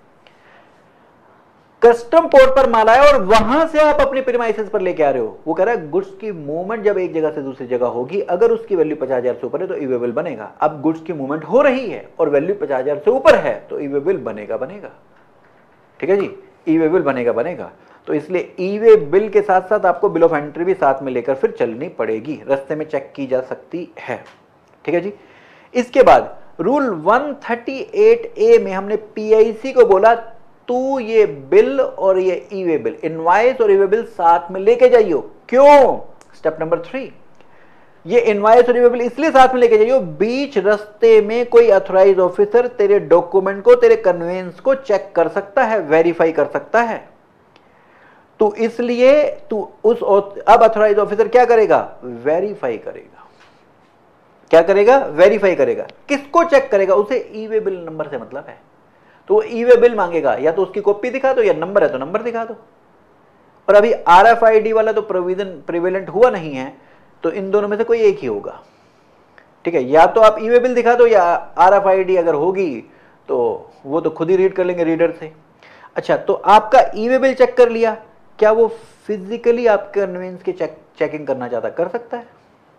कस्टम पोर्ट पर माल आया और वहां से आप अपनी प्रीमाइसेस पर लेके आ रहे हो, वो कह रहा है गुड्स की मूवमेंट जब एक जगह से दूसरी जगह होगी, अगर उसकी वैल्यू 50,000 से ऊपर है तो ई वे बिल बनेगा। अब गुड्स की मूवमेंट हो रही है और वैल्यू 50,000 से ऊपर है तो ई वे बिल बनेगा। ठीक है जी, ई वे बिल बनेगा। तो इसलिए ई वे बिल के साथ साथ आपको बिल ऑफ एंट्री भी साथ में लेकर फिर चलनी पड़ेगी, रास्ते में चेक की जा सकती है। ठीक है जी। इसके बाद रूल 138A में हमने पीआईसी को बोला तू ये बिल और ये ई वे बिल, इनवाइस और ई वे बिल साथ में लेके जाइयो। क्यों? स्टेप नंबर 3, ये इनवाइस और ई वे बिल इसलिए साथ में लेके जाइयो, बीच रास्ते में कोई अथॉराइज ऑफिसर तेरे डॉक्यूमेंट को, तेरे कन्वेंस को चेक कर सकता है, वेरीफाई कर सकता है। तो इसलिए तू उस अब अथॉराइज ऑफिसर क्या करेगा? वेरीफाई करेगा। क्या करेगा? वेरीफाई करेगा। किसको चेक करेगा? उसे ई वे बिल नंबर से मतलब है, तो ई वे बिल मांगेगा, या तो उसकी कॉपी दिखा दो या नंबर है तो नंबर दिखा दो। और अभी RFID वाला तो प्रिवेलेंट हुआ नहीं है, तो इन दोनों में से कोई एक ही होगा। ठीक है, या तो आप ई वे बिल दिखा दो या RFID अगर होगी तो वो तो खुद ही रीड कर लेंगे रीडर से। अच्छा, तो आपका ई वे बिल चेक कर लिया, क्या वो फिजिकली आपके कन्वेंस की चेकिंग करना चाहता? कर सकता है।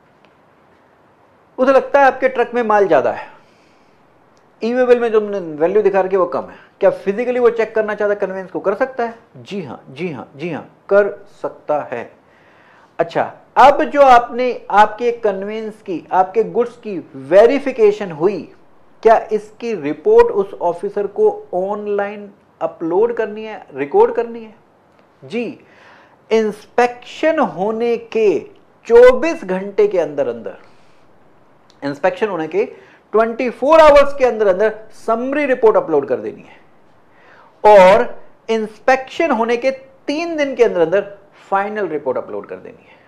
उसे लगता है आपके ट्रक में माल ज्यादा है, ई वे बिल में जो वैल्यू दिखा रखी है वो कम है, क्या फिजिकली वो चेक करना चाहता कन्वेंस को? कर सकता है। जी हां, जी हां, जी हां, कर सकता है। अच्छा, अब जो आपने आपके कन्वेंस की, आपके गुड्स की वेरिफिकेशन हुई, क्या इसकी रिपोर्ट उस ऑफिसर को ऑनलाइन अपलोड करनी है, रिकॉर्ड करनी है? जी, इंस्पेक्शन होने के 24 घंटे के अंदर अंदर, इंस्पेक्शन होने के 24 आवर्स के अंदर अंदर समरी रिपोर्ट अपलोड कर देनी है, और इंस्पेक्शन होने के 3 दिन के अंदर अंदर फाइनल रिपोर्ट अपलोड कर देनी है।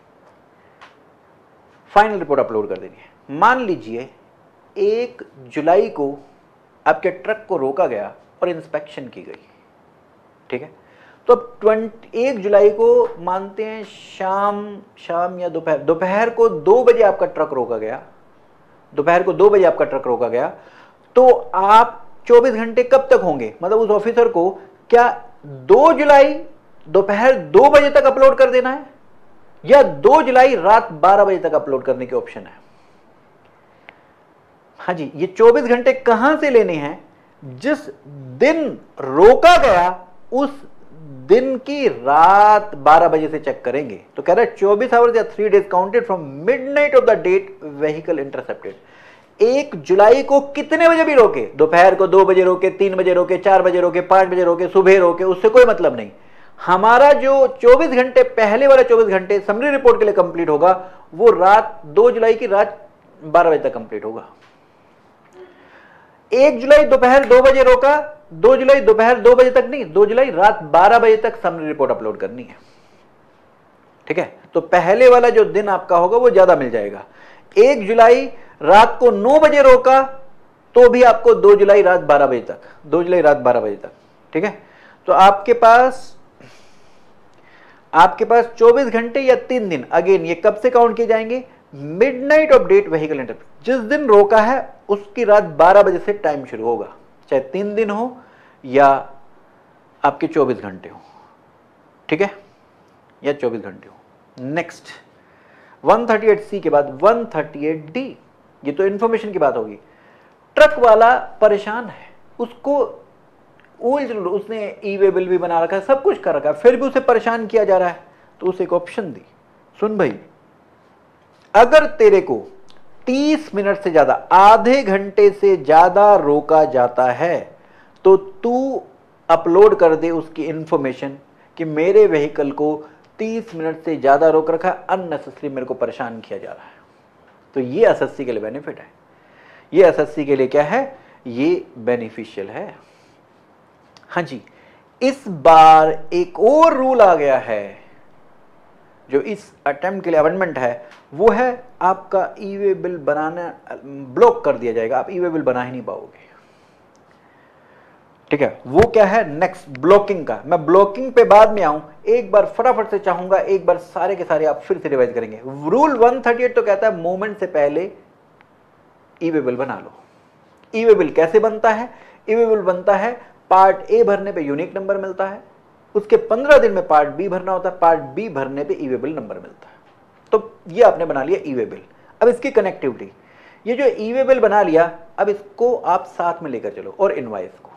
फाइनल रिपोर्ट अपलोड कर देनी है। मान लीजिए 1 जुलाई को आपके ट्रक को रोका गया और इंस्पेक्शन की गई। ठीक है, तो अब 1 जुलाई को मानते हैं शाम या दोपहर को 2 बजे आपका ट्रक रोका गया, दोपहर को 2 बजे आपका ट्रक रोका गया, तो आप 24 घंटे कब तक होंगे? मतलब उस ऑफिसर को क्या 2 जुलाई दोपहर 2 बजे तक अपलोड कर देना है, या 2 जुलाई रात 12 बजे तक अपलोड करने की ऑप्शन है? हाँ जी, ये 24 घंटे कहां से लेने हैं? जिस दिन रोका गया उस दिन की रात 12 बजे से चेक करेंगे। तो कह रहा है 24 आवर्स या 3 days counted from midnight of the date vehicle intercepted. 1 जुलाई को कितने बजे भी रोके, दोपहर को 2 बजे रोके, 3 बजे रोके, 4 बजे रोके, 5 बजे रोके, सुबह रोके, उससे कोई मतलब नहीं। हमारा जो 24 घंटे पहले वाला 24 घंटे समरी रिपोर्ट के लिए कंप्लीट होगा, वो रात 2 जुलाई की रात 12 बजे तक कंप्लीट होगा। 1 जुलाई दोपहर 2 बजे रोका, 2 जुलाई दोपहर 2 बजे तक नहीं, 2 जुलाई रात 12 बजे तक समरी रिपोर्ट अपलोड करनी है। ठीक है, तो पहले वाला जो दिन आपका होगा वो ज्यादा मिल जाएगा। 1 जुलाई रात को 9 बजे रोका तो भी आपको 2 जुलाई रात 12 बजे तक, 2 जुलाई रात 12 बजे तक। ठीक है, तो आपके पास 24 घंटे या 3 दिन, अगेन ये कब से काउंट किए जाएंगे? Midnight of date vehicle intercepted, जिस दिन रोका है उसकी रात 12 बजे से टाइम शुरू होगा, चाहे 3 दिन हो या आपके 24 घंटे हो। ठीक है, या 24 घंटे हो। नेक्स्ट 138C के बाद 138D, ये तो इंफॉर्मेशन की बात होगी। ट्रक वाला परेशान है, उसको उसने ई वे बिल भी बना रखा है, सब कुछ कर रखा है, फिर भी उसे परेशान किया जा रहा है, तो उसे एक ऑप्शन दी, सुन भाई, अगर तेरे को 30 मिनट से ज्यादा, आधे घंटे से ज्यादा रोका जाता है, तो तू अपलोड कर दे उसकी इंफॉर्मेशन कि मेरे व्हीकल को 30 मिनट से ज़्यादा रोक रखा, अननेसेसरी मेरे को परेशान किया जा रहा है। तो ये एसएससी के लिए बेनिफिट है, ये एसएससी के लिए क्या है, ये बेनिफिशियल है। हाँ जी, इस बार एक और रूल आ गया है जो इस अटेम्प्ट के लिए अमेंडमेंट है, वो है आपका ई वे बिल बनाना ब्लॉक कर दिया जाएगा, आप ई वे बिल बना ही नहीं पाओगे। ठीक है, वो क्या है, नेक्स्ट ब्लॉकिंग का। मैं ब्लॉकिंग पे बाद में आऊं, एक बार फटाफट से चाहूंगा एक बार सारे के सारे आप फिर से रिवाइज करेंगे। रूल 138 तो कहता है मूवमेंट से पहले ई वे बिल बना लो। ई वे बिल कैसे बनता है, ई वे बिल बनता है पार्ट ए भरने पे यूनिक नंबर मिलता है, उसके 15 दिन में पार्ट बी भरना होता है, पार्ट बी भरने पे ई वे बिल नंबर मिलता है। तो ये आपने बना लिया ई वे बिल। अब इसकी कनेक्टिविटी, ये जो ई वे बिल बना लिया, अब इसको आप साथ में लेकर चलो। और इनवाइस को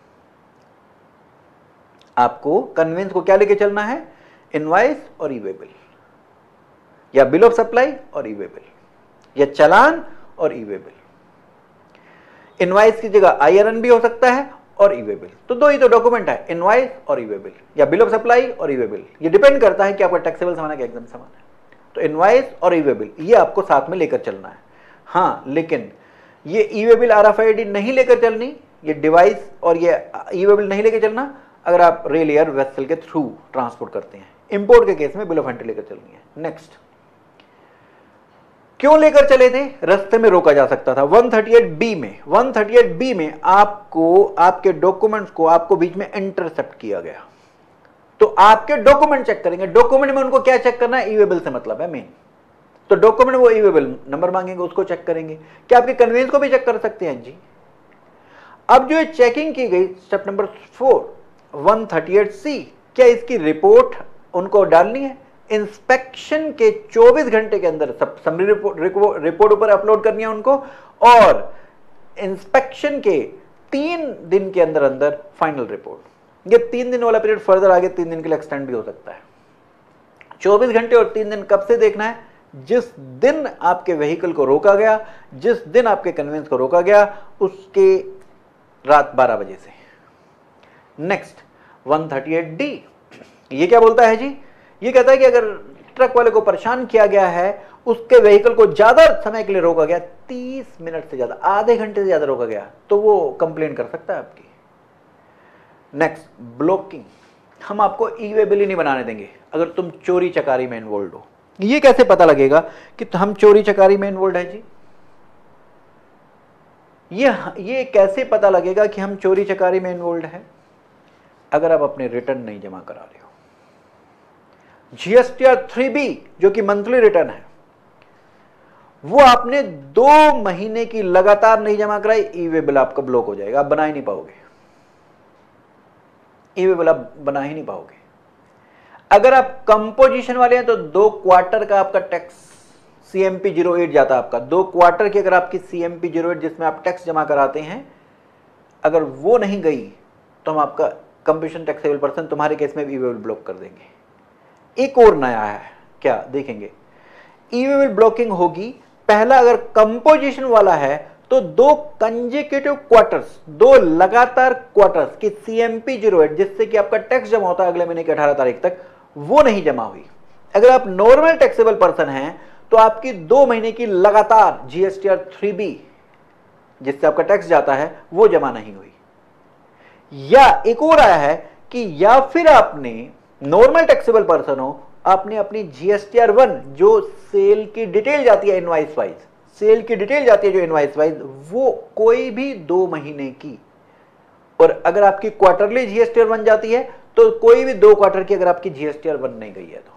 आपको कन्वेंस को क्या लेके चलना है, इनवाइस और ई वे बिल, या बिल ऑफ सप्लाई और ई वे बिल, या चालान और ई वे बिल। इनवाइस की जगह IRN भी हो सकता है और ई वे बिल। तो दो ही तो डॉक्यूमेंट है, इनवाइस और ई वे बिल, या बिल ऑफ सप्लाई और ई वे बिल। ये डिपेंड करता है कि आपका टैक्सेबल सामान है कि एग्जाम सामान है। तो इनवाइस और ई वे बिल ये आपको साथ में लेकर चलना है। हाँ, लेकिन ये ई वे बिल RFID नहीं लेकर चलनी, ये डिवाइस और ये ई वे बिल नहीं लेकर चलना अगर आप रेल एयर वेसल के थ्रू ट्रांसपोर्ट करते हैं। इंपोर्ट के केस में बिल ऑफ एंट्री लेकर चलनी है। नेक्स्ट, क्यों लेकर चले थे, रास्ते में रोका जा सकता था। 138B में आपको आपके डॉक्यूमेंट्स को आपको बीच में इंटरसेप्ट किया गया, तो आपके डॉक्यूमेंट चेक करेंगे। डॉक्यूमेंट में उनको क्या चेक करना है, ई वे बिल से मतलब है मेन। तो डॉक्यूमेंट वो ई वे बिल नंबर मांगेंगे, उसको चेक करेंगे। क्या आपके कन्वेंस को भी चेक कर सकते हैं जी। अब जो ये चेकिंग की गई स्टेप नंबर 4 138C, क्या इसकी रिपोर्ट उनको डालनी है। इंस्पेक्शन के 24 घंटे के अंदर समरी रिपोर्ट ऊपर अपलोड करनी है उनको, और इंस्पेक्शन के 3 दिन के अंदर अंदर फाइनल रिपोर्ट। ये 3 दिन वाला पीरियड फर्दर आगे 3 दिन के लिए एक्सटेंड भी हो सकता है। 24 घंटे और 3 दिन कब से देखना है, जिस दिन आपके व्हीकल को रोका गया, जिस दिन आपके कन्वेंस को रोका गया, उसके रात 12 बजे से। नेक्स्ट 138D, ये क्या बोलता है जी, ये कहता है कि अगर ट्रक वाले को परेशान किया गया है, उसके व्हीकल को ज्यादा समय के लिए रोका गया, 30 मिनट से ज्यादा, आधे घंटे से ज्यादा रोका गया, तो वो कंप्लेन कर सकता है आपकी। नेक्स्ट ब्लॉकिंग, हम आपको ई वे बिल ही नहीं बनाने देंगे अगर तुम चोरी चकारी में इन्वॉल्व हो। ये कैसे पता लगेगा कि हम चोरी चकारी में इन्वॉल्व है जी, ये कैसे पता लगेगा कि हम चोरी चकारी में इन्वॉल्व है, अगर आप अपने रिटर्न नहीं जमा करा रहे हो। GSTR 3B जो कि मंथली रिटर्न है, वो आपने 2 महीने की लगातार नहीं जमा कराई, ई वे बिल आपका ब्लॉक हो जाएगा, आप बना ही नहीं पाओगे, ई वे बिल आप बना ही नहीं पाओगे। अगर आप कंपोजिशन वाले हैं तो 2 क्वार्टर का आपका टैक्स CMP 08 जाता है आपका। 2 क्वार्टर की अगर आपकी CMP 08 जिसमें आप टैक्स जमा कराते हैं, अगर वो नहीं गई तो हम आपका कंपोजिशन टैक्सेबल पर्सन तुम्हारे केस में ई वे बिल ब्लॉक कर देंगे। एक और नया है, क्या देखेंगे, ई वे बिल ब्लॉकिंग होगी। पहला, अगर कंपोजिशन वाला है तो 2 कंसेक्यूटिव क्वार्टर्स, 2 लगातार क्वार्टर्स की CMP 08 जिससे कि आपका टैक्स जमा होता है अगले महीने की 18 तारीख तक, वो नहीं जमा हुई। अगर आप नॉर्मल टैक्सेबल पर्सन हैं तो आपकी 2 महीने की लगातार GSTR 3B जिससे आपका टैक्स जाता है वो जमा नहीं हुई। या एक और आया है कि या फिर आपने नॉर्मल टैक्सेबल पर्सन हो, आपने अपनी GSTR 1 जो सेल की डिटेल जाती है इनवाइस वाइज, सेल की डिटेल जाती है जो इनवाइस वाइज, वो कोई भी 2 महीने की, और अगर आपकी क्वार्टरली GSTR 1 जाती है तो कोई भी 2 क्वार्टर की अगर आपकी GSTR 1 नहीं गई है तो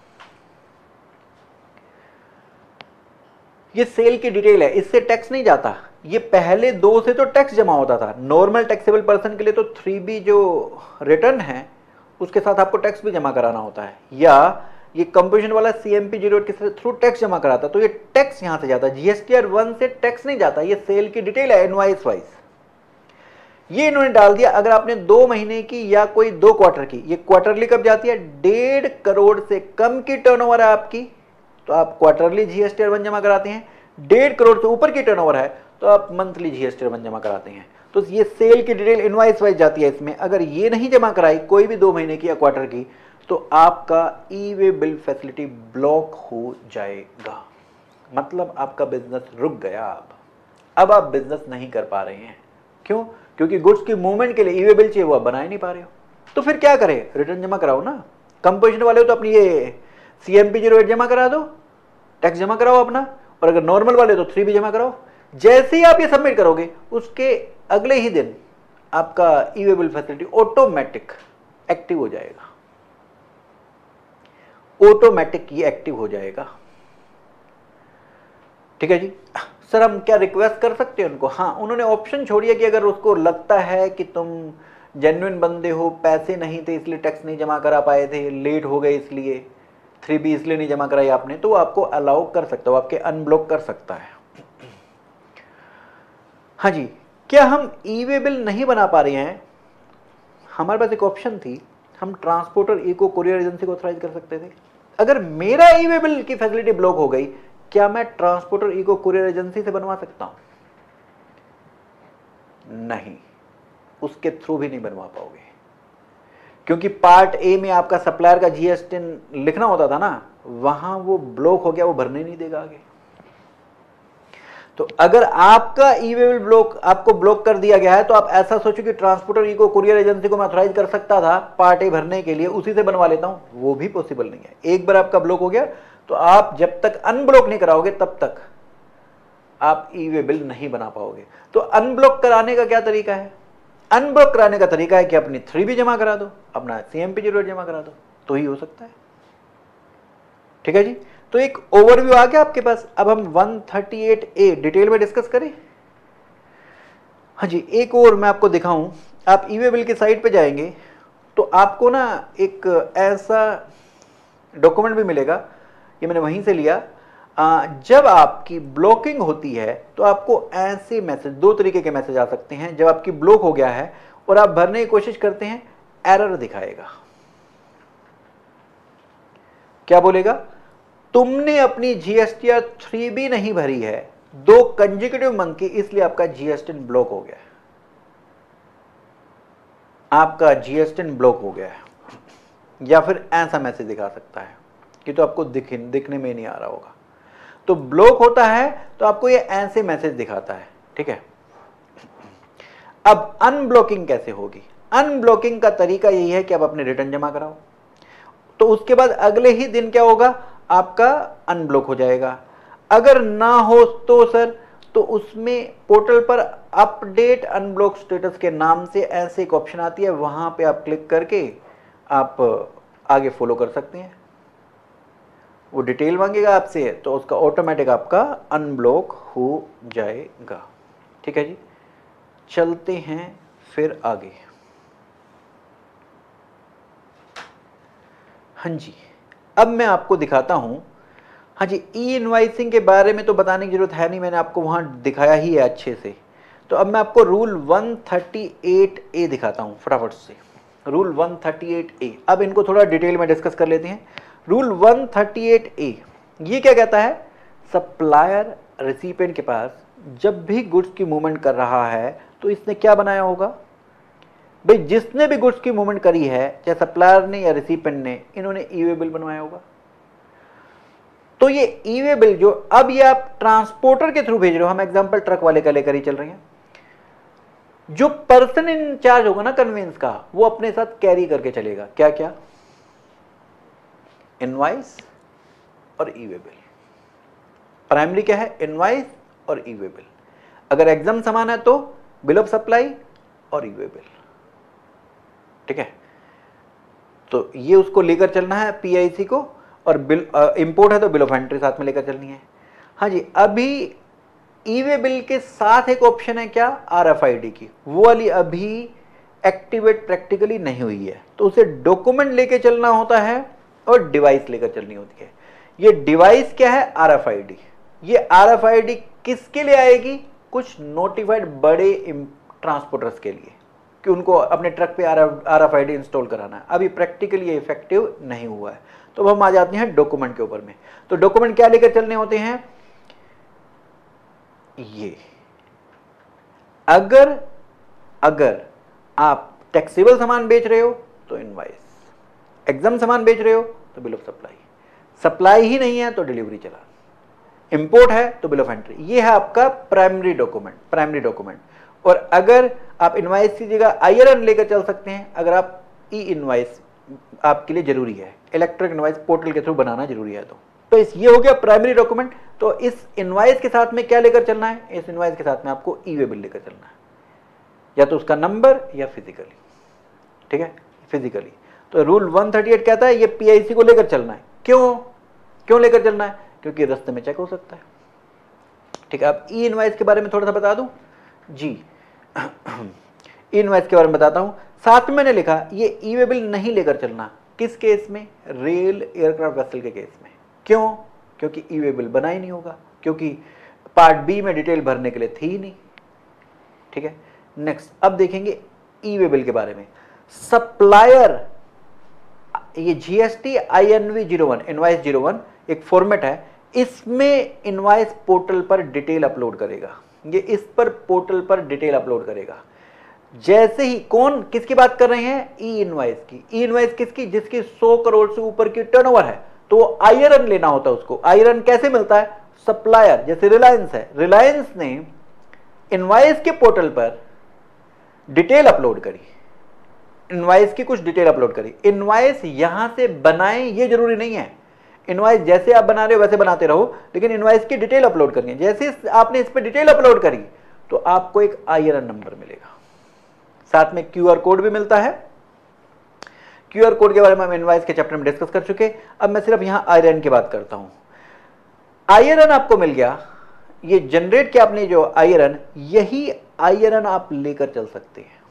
ये सेल की डिटेल है, इससे टैक्स नहीं जाता। ये पहले 2 से तो टैक्स जमा होता था नॉर्मल टैक्सेबल पर्सन के लिए, तो 3B जो रिटर्न है उसके साथ आपको टैक्स भी जमा कराना होता है, या ये कंपोजिशन वाला CMP 08 के थ्रू टैक्स जमा कराता, तो ये टैक्स यहां से जाता है। GSTR 1 से टैक्स नहीं जाता, ये सेल की डिटेल है इनवाइस वाइज, ये इन्होंने डाल दिया। अगर आपने 2 महीने की या कोई 2 क्वार्टर की, ये क्वार्टरली कब जाती है, 1.5 करोड़ से कम की टर्नओवर है आपकी तो आप क्वार्टरली GSTR 1 जमा कराते हैं। 1.5 करोड़ से ऊपर की टर्नओवर है तो आप मंथली GSTR 1 जमा कराते हैं। तो ये सेल की डिटेल इनवाइस वाइज जाती है इसमें। अगर ये नहीं जमा कराई कोई भी 2 महीने की या क्वार्टर की, तो आपका e way bill facility block हो जाएगा, मतलब आपका बिजनेस रुक गया। अब आप बिजनेस नहीं कर पा रहे हैं। क्यों? क्योंकि गुड्स की मूवमेंट के लिए ई वे बिल चाहिए, वो आप बना ही नहीं पा रहे हो। तो फिर क्या करें? रिटर्न जमा कराओ ना। कंपोजिशन वाले हो तो अपनी ये CMP 08 जमा करा दो, टैक्स जमा कराओ अपना, और अगर नॉर्मल वाले तो 3B जमा कराओ। जैसे ही आप ये सबमिट करोगे उसके अगले ही दिन आपका e way bill facility automatic active हो जाएगा, ऑटोमेटिक ये एक्टिव हो जाएगा। ठीक है जी। सर हम क्या रिक्वेस्ट कर सकते हैं उनको? हाँ, उन्होंने ऑप्शन छोड़ी है कि अगर उसको लगता है कि तुम जेन्युइन बंदे हो, पैसे नहीं थे इसलिए टैक्स नहीं जमा करा पाए थे, लेट हो गए इसलिए, 3B इसलिए नहीं जमा कराई आपने, तो वो आपको अलाउ कर सकता है, वो आपके अनब्लॉक कर सकता है। हाँ जी। क्या हम ई वे बिल नहीं बना पा रहे हैं? हमारे पास एक ऑप्शन थी, हम ट्रांसपोर्टर ई को कुरियर एजेंसी को ऑथराइज कर सकते थे। अगर मेरा ई वे बिल की फैसिलिटी ब्लॉक हो गई, क्या मैं ट्रांसपोर्टर ई को कुरियर एजेंसी से बनवा सकता हूं? नहीं, उसके थ्रू भी नहीं बनवा पाओगे, क्योंकि पार्ट ए में आपका सप्लायर का GST लिखना होता था ना, वहां वो ब्लॉक हो गया, वो भरने नहीं देगा आगे। तो अगर आपका ई वे बिल आपको ब्लॉक कर दिया गया है, तो आप ऐसा सोचो कि ट्रांसपोर्टर ई को कुरियर एजेंसी को मैं ऑथराइज कर सकता था पार्ट ए भरने के लिए, उसी से बनवा लेता हूं, वो भी पॉसिबल नहीं है। एक बार आपका ब्लॉक हो गया तो आप जब तक अनब्लॉक नहीं कराओगे तब तक आप ई वे बिल नहीं बना पाओगे। तो अनब्लॉक कराने का क्या तरीका है? अनब्लॉक कराने का तरीका है कि अपनी 3B जमा करा दो, अपना CMP 08 जमा करा दो, तो ही हो सकता है। ठीक है जी। तो एक ओवरव्यू आ गया आपके पास। अब हम 138A डिटेल में डिस्कस करें। हाँ जी, एक और मैं आपको दिखाऊं। आप ई वे बिल की साइट पे जाएंगे तो आपको ना एक ऐसा डॉक्यूमेंट भी मिलेगा, ये मैंने वहीं से लिया। जब आपकी ब्लॉकिंग होती है तो आपको ऐसे मैसेज, दो तरीके के मैसेज आ सकते हैं। जब आपकी ब्लॉक हो गया है और आप भरने की कोशिश करते हैं, एरर दिखाएगा। क्या बोलेगा? तुमने अपनी GSTR 3B नहीं भरी है 2 कंसेक्यूटिव मंथ की, इसलिए आपका GST ब्लॉक हो गया है। आपका GST ब्लॉक हो गया है। या फिर ऐसा मैसेज दिखा सकता है कि तो आपको दिखने में नहीं आ रहा होगा। तो ब्लॉक होता है तो आपको ये ऐसे मैसेज दिखाता है। ठीक है। अब अनब्लॉकिंग कैसे होगी? अनब्लॉकिंग का तरीका यही है कि आप अपने रिटर्न जमा कराओ, तो उसके बाद अगले ही दिन क्या होगा? आपका अनब्लॉक हो जाएगा। अगर ना हो तो सर, तो उसमें पोर्टल पर अपडेट अनब्लॉक स्टेटस के नाम से ऐसे एक ऑप्शन आती है, वहां पे आप क्लिक करके आप आगे फॉलो कर सकते हैं। वो डिटेल मांगेगा आपसे, तो उसका ऑटोमेटिक आपका अनब्लॉक हो जाएगा। ठीक है जी। चलते हैं फिर आगे। हाँ जी, अब मैं आपको दिखाता हूं। हाँ जी, ई इनवाइसिंग के बारे में तो बताने की जरूरत है नहीं, मैंने आपको वहां दिखाया ही है अच्छे से। तो अब मैं आपको रूल 138A दिखाता हूं फटाफट से। रूल 138A, अब इनको थोड़ा डिटेल में डिस्कस कर लेते हैं। रूल 138A ये क्या कहता है? सप्लायर रिसिपिएंट के पास जब भी गुड्स की मूवमेंट कर रहा है तो इसने क्या बनाया होगा? भाई जिसने भी गुड्स की मूवमेंट करी है, चाहे सप्लायर ने या रिसिपिएंट ने, इन्होंने ई वे बिल बनवाया होगा। तो ये ई वे बिल जो अब ये आप ट्रांसपोर्टर के थ्रू भेज रहे हो, हम एग्जांपल ट्रक वाले का लेकर ही चल रहे हैं, जो पर्सन इन चार्ज होगा ना कन्वेंस का, वो अपने साथ कैरी करके चलेगा क्या क्या? इनवाइस और ई वे बिल। प्राइमरी क्या है? इनवाइस और ई वे बिल। अगर एग्जाम समान है तो बिल ऑफ सप्लाई और ई वे बिल। ठीक है। तो ये उसको लेकर चलना है PIC को, और बिल इंपोर्ट है तो बिल ऑफ एंट्री साथ में लेकर चलनी है। हाँ जी, अभी ई वे बिल के साथ एक ऑप्शन है क्या? RFID की, वो वाली अभी एक्टिवेट प्रैक्टिकली नहीं हुई है, तो उसे डॉक्यूमेंट लेके चलना होता है और डिवाइस लेकर चलनी होती है। ये डिवाइस क्या है? RFID। ये RFID किसके लिए आएगी? कुछ नोटिफाइड बड़े ट्रांसपोर्टर्स के लिए, कि उनको अपने ट्रक पे RFID इंस्टॉल कराना है। अभी प्रैक्टिकली ये इफेक्टिव नहीं हुआ है। तो अब हम आ जाते हैं डॉक्यूमेंट के ऊपर में। तो डॉक्यूमेंट क्या लेकर चलने होते हैं? ये अगर आप टैक्सेबल सामान बेच रहे हो तो इनवाइस, एग्जाम सामान बेच रहे हो तो बिल ऑफ सप्लाई, सप्लाई ही नहीं है तो डिलीवरी चालान, इंपोर्ट है तो बिल ऑफ एंट्री। ये है आपका प्राइमरी डॉक्यूमेंट। और अगर आप इनवाइस की जगह IRN लेकर चल सकते हैं, अगर आप ई इनवाइस आपके लिए जरूरी है, इलेक्ट्रॉनिक इनवाइस पोर्टल के थ्रू बनाना जरूरी है तो ये हो गया प्राइमरी डॉक्यूमेंट। तो इस इनवाइस के साथ में क्या लेकर चलना है, इस इनवाइस के साथ में आपको ई वे बिल लेकर चलना है, या तो उसका नंबर या फिजिकली, ठीक है, फिजिकली। तो रूल 138 कहता है ये PIC को लेकर चलना है। क्यों लेकर चलना है? क्योंकि रास्ते में चेक हो सकता है, ठीक है। अब ई इनवाइस के बारे में थोड़ा सा बता दूं जी। ई इनवाइस के बारे में बताता हूं। साथ में मैंने लिखा ये ई वे बिल नहीं लेकर चलना, किस केस में? रेल एयरक्राफ्ट वेसल के केस में। क्यों? क्योंकि ई वे बिल बना ही नहीं होगा, क्योंकि पार्ट बी में डिटेल भरने के लिए थी ही नहीं, ठीक है। नेक्स्ट अब देखेंगे ई वे बिल के बारे में। सप्लायर, ये GST INV 01 इनवाइस 01 एक फॉर्मेट है, इसमें इनवाइस पोर्टल पर डिटेल अपलोड करेगा, ये इस पर पोर्टल पर डिटेल अपलोड करेगा। जैसे ही कौन किसकी बात कर रहे हैं? ई इनवाइस की। ई इनवाइस किसकी? जिसकी 100 करोड़ से ऊपर की टर्नओवर है, तो IRN लेना होता है उसको। IRN कैसे मिलता है? सप्लायर, जैसे रिलायंस है, रिलायंस ने इनवाइस के पोर्टल पर डिटेल अपलोड करी, इनवाइस की कुछ डिटेल अपलोड करी। इनवाइस यहां से बनाएं ये जरूरी नहीं है, इनवाइस जैसे आप बना रहे हो वैसे बनाते रहो, लेकिन इनवाइस की डिटेल अपलोड करनी है। जैसे आपने इस पर डिटेल अपलोड करी तो आपको एक IRN नंबर मिलेगा, साथ में QR कोड भी मिलता है। QR कोड के बारे में हम इनवाइस के चैप्टर में डिस्कस कर चुके। अब मैं सिर्फ यहां IRN की बात करता हूं। IRN आपको मिल गया, ये जनरेट किया आपने जो IRN, यही IRN आप लेकर चल सकते हैं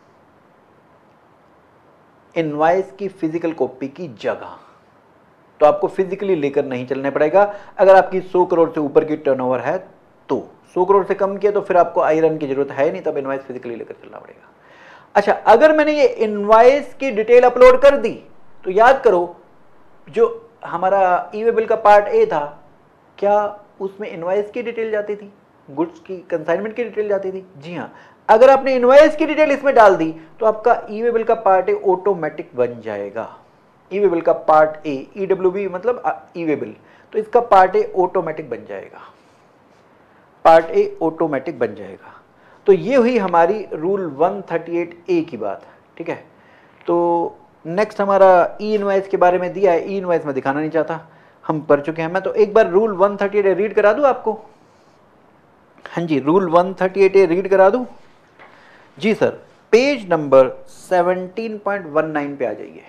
इनवाइस की फिजिकल कॉपी की जगह। तो आपको फिजिकली लेकर नहीं चलना पड़ेगा अगर आपकी 100 करोड़ से ऊपर की टर्नओवर है तो। 100 करोड़ से कम किया तो फिर आपको IRN की जरूरत है नहीं, तब इनवाइस फिजिकली लेकर चलना पड़ेगा। अच्छा, अगर मैंने ये इनवाइस की डिटेल अपलोड कर दी तो याद करो जो हमारा ई वे बिल का पार्ट A था, क्या उसमें इनवाइस की डिटेल जाती थी, गुड्स की कंसाइनमेंट की डिटेल जाती थी? जी हाँ। अगर आपने इनवाइस की डिटेल इसमें डाल दी तो आपका ई वे बिल का पार्ट A ऑटोमेटिक बन जाएगा। ई वे बिल का पार्ट A, EWB मतलब ई वे बिल, तो इसका पार्ट A ऑटोमेटिक बन जाएगा, पार्ट A ऑटोमेटिक बन जाएगा। तो ये हुई हमारी रूल 138A की बात, ठीक है। तो नेक्स्ट हमारा ई इनवाइस के बारे में दिया है। ई इनवाइस में दिखाना नहीं चाहता, हम पढ़ चुके हैं। मैं तो एक बार रूल 138A रीड करा दूं आपको? हाँ जी, रूल 138A रीड करा दूं? जी सर, पेज नंबर 17.19 पे आ जाइए,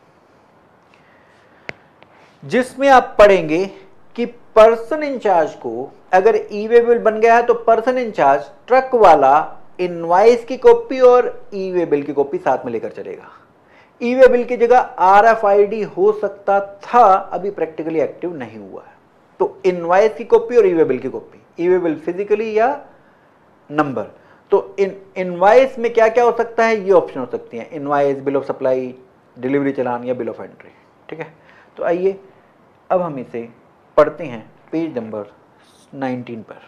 जिसमें आप पढ़ेंगे कि पर्सन इंचार्ज को अगर ई वे बिल बन गया है तो पर्सन इंचार्ज ट्रक वाला इनवाइस की कॉपी और ई वे बिल की कॉपी साथ में लेकर चलेगा। ई वे बिल की जगह RFID हो सकता था, अभी प्रैक्टिकली एक्टिव नहीं हुआ है। तो इनवाइस की कॉपी और ई वे बिल की copy, e way bill physically या नंबर। तो इनवाइस में क्या क्या हो सकता है, ये ऑप्शन हो सकती हैं, invoice, bill of supply, delivery चालान या बिल ऑफ एंट्री, ठीक है। तो आइए अब हम इसे पढ़ते हैं पेज नंबर 19 पर।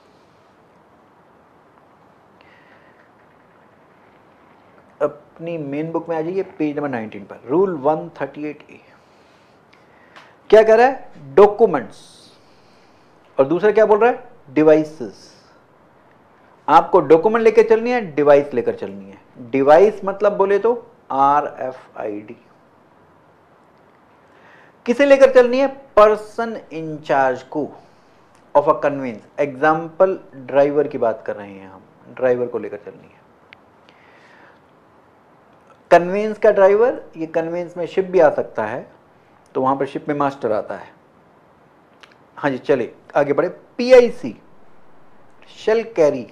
अपनी मेन बुक में आ जाइए, पेज नंबर 19 पर। रूल 138A क्या कह रहा है? डॉक्यूमेंट्स, और दूसरा क्या बोल रहा है? डिवाइसेस। आपको डॉक्यूमेंट लेकर चलनी है, डिवाइस लेकर चलनी है। डिवाइस मतलब बोले तो RFID। किसे लेकर चलनी है? पर्सन इंचार्ज को of a conveyance. Example driver की बात कर रहे हैं हम, ड्राइवर को लेकर चलनी है। कन्वेंस का ड्राइवर, ये कन्वेंस में शिप भी आ सकता है, तो वहां पर शिप में मास्टर आता है। हाँ जी, चले आगे बढ़े। PIC shall carry,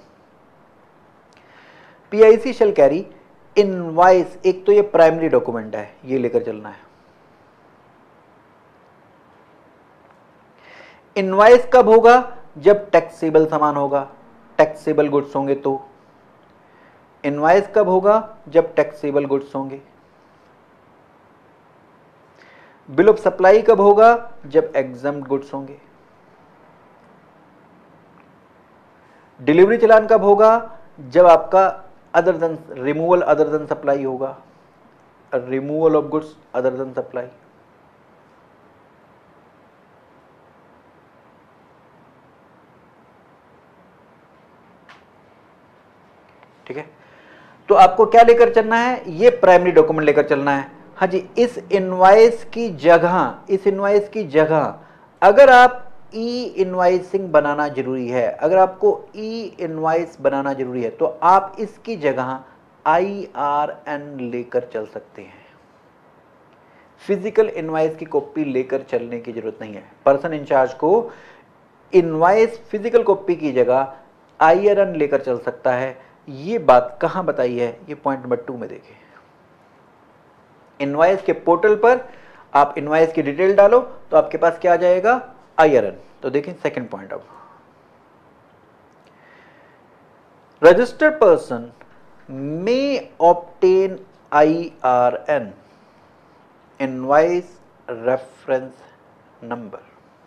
PIC shall carry invoice. एक तो ये प्राइमरी डॉक्यूमेंट है, ये लेकर चलना है। इनवाइस कब होगा? जब टैक्सेबल सामान होगा, टैक्सेबल गुड्स होंगे तो। इनवाइस कब होगा? जब टैक्सेबल गुड्स होंगे। बिल ऑफ सप्लाई कब होगा? जब एग्जम्प्ट गुड्स होंगे। डिलीवरी चालान कब होगा? जब आपका other than removal other than supply होगा। Removal of goods other than supply. ठीक है, तो आपको क्या लेकर चलना है, ये प्राइमरी डॉक्यूमेंट लेकर चलना है। हाँ जी, इस इनवाइस की जगह अगर आप ई इनवाइसिंग बनाना जरूरी है, अगर आपको ई इनवाइस बनाना जरूरी है, तो आप इसकी जगह IRN लेकर चल सकते हैं। फिजिकल इनवाइस की कॉपी लेकर चलने की जरूरत नहीं है। पर्सन इंचार्ज को इनवाइस फिजिकल कॉपी की जगह IRN लेकर चल सकता है। ये बात कहां बताई है, ये पॉइंट नंबर 2 में देखें। इनवाइस के पोर्टल पर आप इनवाइस की डिटेल डालो तो आपके पास क्या आ जाएगा, IRN। तो देखें सेकंड पॉइंट, अब registered person may obtain IRN, invoice reference number.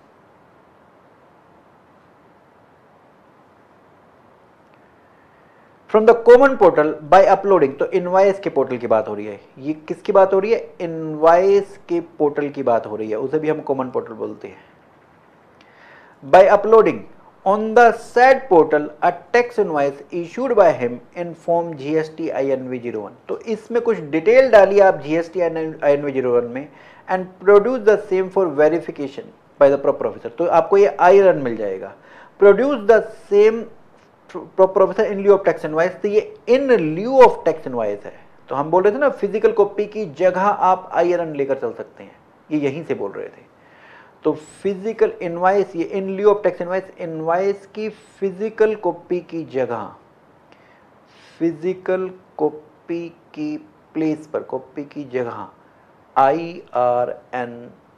From the common portal by uploading, तो इनवाइस के पोर्टल की बात हो रही है। ये किसकी बात हो रही है, इनवाइस के पोर्टल की बात हो रही है, उसे भी हम कॉमन पोर्टल बोलते हैं। By uploading on the said portal a tax invoice issued by him in form GST INV01, तो इसमें कुछ डिटेल डालिए आप GST INV01 में, and produce the same for verification by the proper officer, तो आपको ये IRN मिल जाएगा। Produce the same proper officer in lieu of tax invoice, तो ये in lieu of tax invoice है। तो हम बोल रहे थे ना, फिजिकल कॉपी की जगह आप IRN लेकर चल सकते हैं, ये यहीं से बोल रहे थे। तो फिजिकल इनवाइस, ये in lieu of tax invoice, invoice की फिजिकल कॉपी की जगह, फिजिकल कॉपी की प्लेस पर, कॉपी की जगह IRN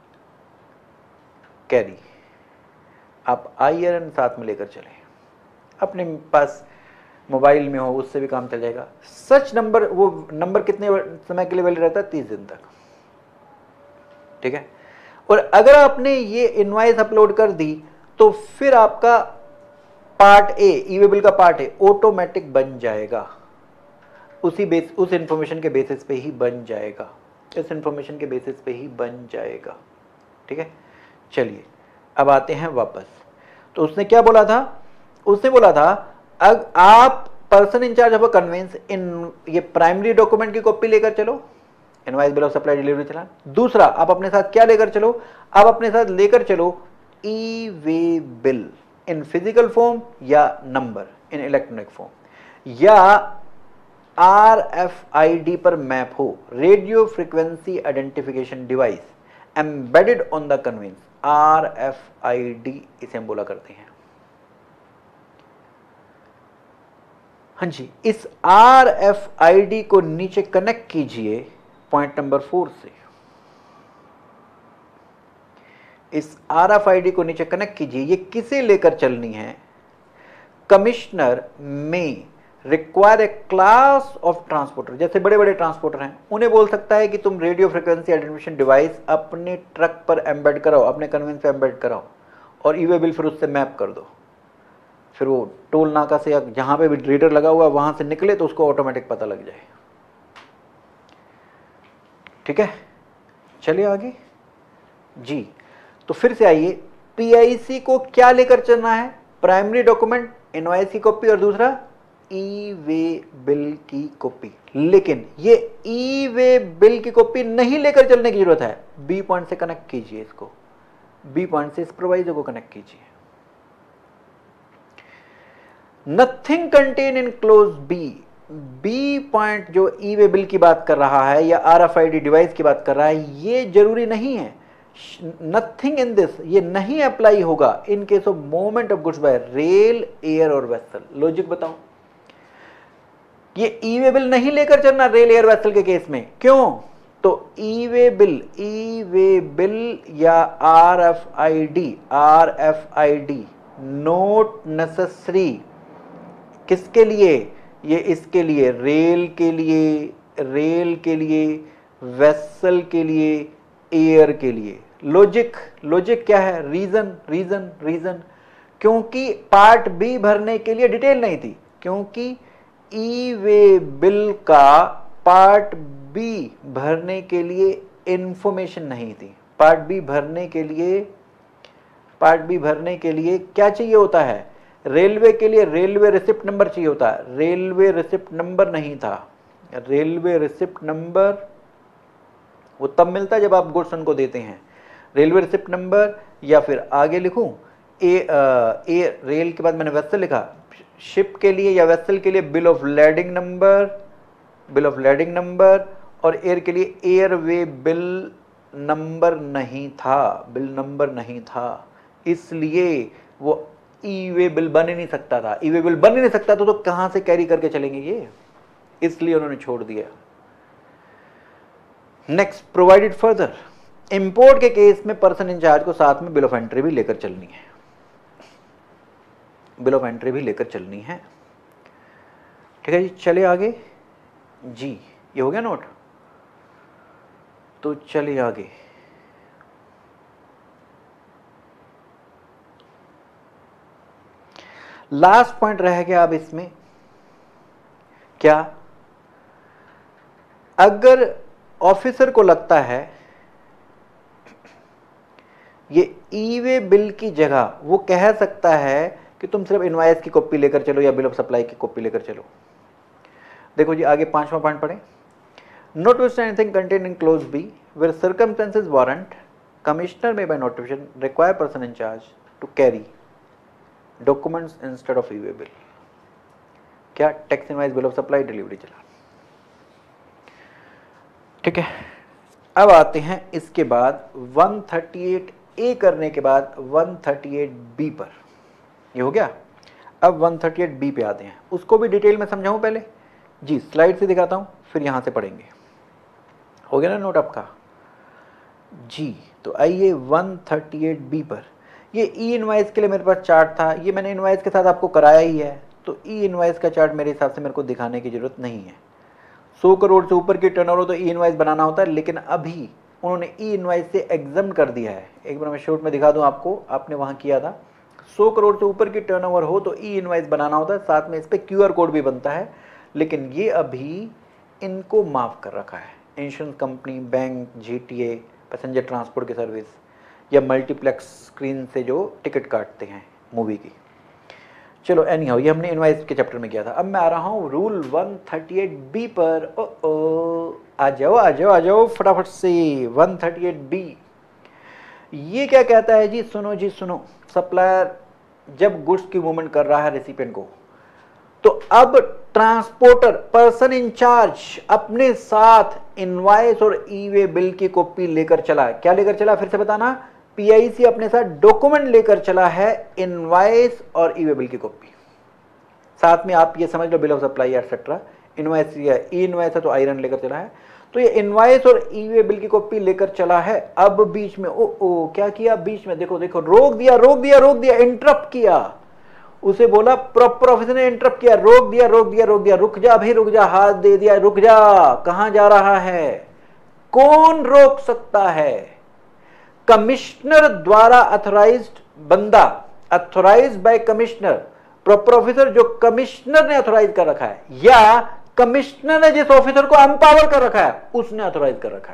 कैरी, आप IRN साथ में लेकर चलें। अपने पास मोबाइल में हो उससे भी काम चल जाएगा। सच नंबर, वो नंबर कितने समय के लिए वैलिड रहता है, 30 दिन तक। ठीक है, और अगर आपने ये इनवाइस अपलोड कर दी तो फिर आपका part A, e way bill का पार्ट ए ऑटोमेटिक बन जाएगा, उस इंफॉर्मेशन के बेसिस पे ही बन जाएगा, इस इंफॉर्मेशन के बेसिस पे ही बन जाएगा। ठीक है, चलिए अब आते हैं वापस। तो उसने क्या बोला था, उसने बोला था आप person in charge of conveyance in, ये प्राइमरी डॉक्यूमेंट की कॉपी लेकर चलो, invoice bill of supply delivery चलान। दूसरा, आप अपने साथ क्या लेकर चलो, आप अपने साथ लेकर चलो e way bill in physical form या नंबर इन इलेक्ट्रॉनिक फॉर्म, या RFID पर मैप हो, radio frequency identification device embedded on the conveyance, RFID इसे हम बोला करते हैं। हाँ जी, इस RFID को नीचे कनेक्ट कीजिए पॉइंट नंबर 4 से, इस RFID को नीचे कनेक्ट कीजिए। ये किसे लेकर चलनी है, commissioner may require a class of transporter, जैसे बड़े बड़े ट्रांसपोर्टर हैं उन्हें बोल सकता है कि तुम रेडियो फ्रीक्वेंसी आइडेंटिफिकेशन डिवाइस अपने ट्रक पर एम्बेड कराओ, अपने कन्वेंस पे एम्बेड कराओ, और ई वे बिल फिर उससे मैप कर दो, फिर वो टोल नाका से जहां पे भी रीडर लगा हुआ है वहां से निकले तो उसको ऑटोमेटिक पता लग जाए। ठीक है, चलिए आगे जी। तो फिर से आइए, PIC को क्या लेकर चलना है, प्राइमरी डॉक्यूमेंट, इनवॉइस की कॉपी, और दूसरा ई वे बिल की कॉपी। लेकिन ये ई वे बिल की कॉपी नहीं लेकर चलने की जरूरत है। बी पॉइंट से कनेक्ट कीजिए इसको, बी पॉइंट से इस प्रोवाइजर को कनेक्ट कीजिए। Nothing contain in clause b, b point जो ई वे बिल की बात कर रहा है या RFID डिवाइस की बात कर रहा है, ये जरूरी नहीं है। नथिंग इन दिस, ये नहीं अप्लाई होगा in case of movement of goods by rail, air और वेसल। लॉजिक बताओ, ये ई वे बिल नहीं लेकर चलना रेल, एयर, वेसल के केस में। क्यों? तो ई वे बिल या RFID नोट नेसेसरी किसके लिए, ये इसके लिए, रेल के लिए, वेसल के लिए, एयर के लिए। लॉजिक क्या है, रीजन, क्योंकि पार्ट बी भरने के लिए डिटेल नहीं थी, क्योंकि ई वे बिल का पार्ट बी भरने के लिए इंफॉर्मेशन नहीं थी। पार्ट बी भरने के लिए क्या चाहिए होता है? रेलवे के लिए रेलवे रिसिप्ट नंबर चाहिए होता है। रेलवे रिसिप्ट नंबर नहीं था। रेलवे रिसिप्ट नंबर वो तब मिलता है जब आप गुड्स उनको देते हैं। रेलवे रिसिप्ट नंबर, या फिर आगे लिखूं रेल के बाद मैंने वेसल लिखा, शिप के लिए या वेसल के लिए बिल ऑफ लैंडिंग नंबर, और एयर के लिए एयरवे बिल नंबर नहीं था, इसलिए वो ई वे बिल बन ही नहीं सकता था। ई वे बिल बन ही नहीं सकता तो कहां से कैरी करके चलेंगे ये, इसलिए उन्होंने छोड़ दिया। नेक्स्ट, प्रोवाइडेड फर्दर, इंपोर्ट के केस में पर्सन इंचार्ज को साथ में बिल ऑफ एंट्री भी लेकर चलनी है। ठीक है जी, चलिए आगे जी। ये हो गया नोट, तो चलिए आगे। लास्ट पॉइंट रह गया अब इसमें क्या, अगर ऑफिसर को लगता है ये ई वे बिल की जगह वो कह सकता है कि तुम सिर्फ इनवॉइस की कॉपी लेकर चलो या बिल ऑफ सप्लाई की कॉपी लेकर चलो। देखो जी, आगे 5वां पॉइंट पढ़ें। Notwithstanding anything contained in clause B, where circumstances warrant, commissioner may by notification require person in charge to carry documents instead of e-way bill। क्या? Tax invoice, bill of supply, delivery चालान। ठीक है, अब आते हैं इसके बाद 138A करने के बाद 138B पर। ये हो गया। अब 138B पे आते हैं, उसको भी डिटेल में समझाऊं पहले जी, स्लाइड से दिखाता हूं फिर यहां से पढ़ेंगे। हो गया ना नोट आपका जी। तो आइए 138B पर। ये ई इनवॉइस के लिए मेरे पास चार्ट था, ये मैंने इनवॉइस के साथ आपको कराया ही है, तो ई इनवॉइस का चार्ट मेरे हिसाब से मेरे को दिखाने की जरूरत नहीं है। 100 करोड़ से ऊपर की टर्नओवर हो तो ई इनवॉइस बनाना होता है, लेकिन अभी उन्होंने ई इनवॉइस से एग्जम्प्ट कर दिया है। एक बार मैं शॉर्ट में दिखा दूं आपको, आपने वहां किया था 100 करोड़ से ऊपर की टर्नओवर हो तो ई इनवॉइस बनाना होता है, साथ में इस पर QR कोड भी बनता है, लेकिन ये अभी इनको माफ कर रखा है। Insurance company, bank, GTA, passenger transport की सर्विस या मल्टीप्लेक्स स्क्रीन से जो टिकट काटते हैं मूवी की। चलो एनी हाउ, ये हमने इनवॉइस के चैप्टर में किया था। अब मैं आ रहा हूँ रूल 138B पर। आ जाओ फटाफट से। 138B ये क्या कहता है जी? सुनो जी सुनो। सप्लायर जब गुड्स की मूवमेंट कर रहा है रेसिपिएंट को, तो अब ट्रांसपोर्टर, पर्सन इंचार्ज अपने साथ इनवॉइस और ई-वे बिल की कॉपी लेकर चला। क्या लेकर चला? फिर से बताना। PIC अपने साथ डॉक्यूमेंट लेकर चला है, इनवॉइस और ई-वे बिल की कॉपी। साथ में आप ये समझ लो bill of supply etcetera. Invoice या ई इनवॉइस है तो आयरन लेकर चला है, तो ये इनवॉइस और ई-वे बिल की कॉपी लेकर चला है। अब बीच में क्या किया? बीच में देखो रोक दिया, इंटरप्ट किया। उसे बोला, प्रॉपर ऑफिसर ने इंटरप्ट किया, रोक दिया, रुक जा भाई, रुक जा, हाथ दे दिया, रुक जा, कहां जा रहा है? कौन रोक सकता है? कमिश्नर द्वारा अथोराइज्ड बंदा, authorised by commissioner, proper officer जो कमिश्नर ने अथोराइज कर रखा है, या कमिश्नर ने जिस ऑफिसर को एम्पावर कर रखा है उसने अथोराइज कर रखा है।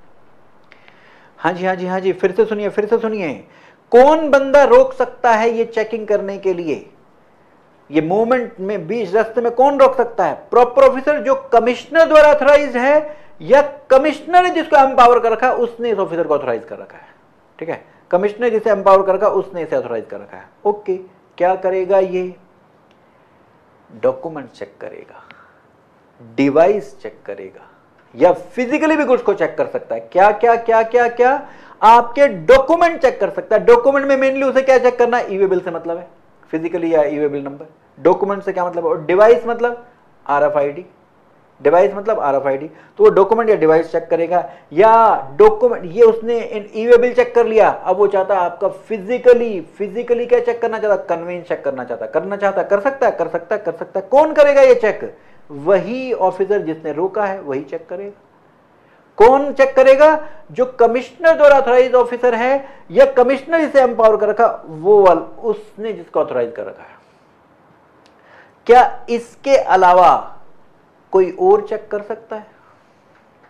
हाँ जी, फिर से सुनिए। कौन बंदा रोक सकता है ये चेकिंग करने के लिए? ये मूवमेंट में बीच रास्ते में कौन रोक सकता है? प्रॉपर ऑफिसर जो कमिश्नर द्वारा अथोराइज है, या कमिश्नर ने जिसको एम्पावर कर रखा है उसने इस ऑफिसर को अथोराइज कर रखा है। ठीक है, कमिश्नर जिसे एम्पावर कर रखा है उसने इसे अथोराइज कर रखा है। ओके, क्या करेगा ये? डॉक्यूमेंट चेक करेगा, डिवाइस चेक करेगा, या फिजिकली भी गुड्स को चेक कर सकता है। क्या? आपके डॉक्यूमेंट चेक कर सकता है। डॉक्यूमेंट में मेनली उसे क्या चेक करना है? ई-वे बिल से मतलब है, फिजिकली या ई-वे बिल नंबर। डॉक्यूमेंट से क्या मतलब है? और डिवाइस मतलब RFID। डिवाइस मतलब RFID, तो वो डॉक्यूमेंट या डिवाइस चेक करेगा, या डॉक्यूमेंट ये उसने ई-वे बिल चेक कर लिया, अब वो चाहता है आपका फिजिकली क्या चेक करना चाहता? कन्वेंस चेक करना चाहता, कर सकता है। कौन करेगा ये चेक? वही ऑफिसर जिसने रोका है वही चेक करेगा। कौन चेक करेगा? जो कमिश्नर द्वारा ऑथराइज ऑफिसर है, या कमिश्नर जिसे एम्पावर कर रखा वो वाला, उसने जिसको ऑथराइज कर रखा है। क्या इसके अलावा कोई और चेक कर सकता है?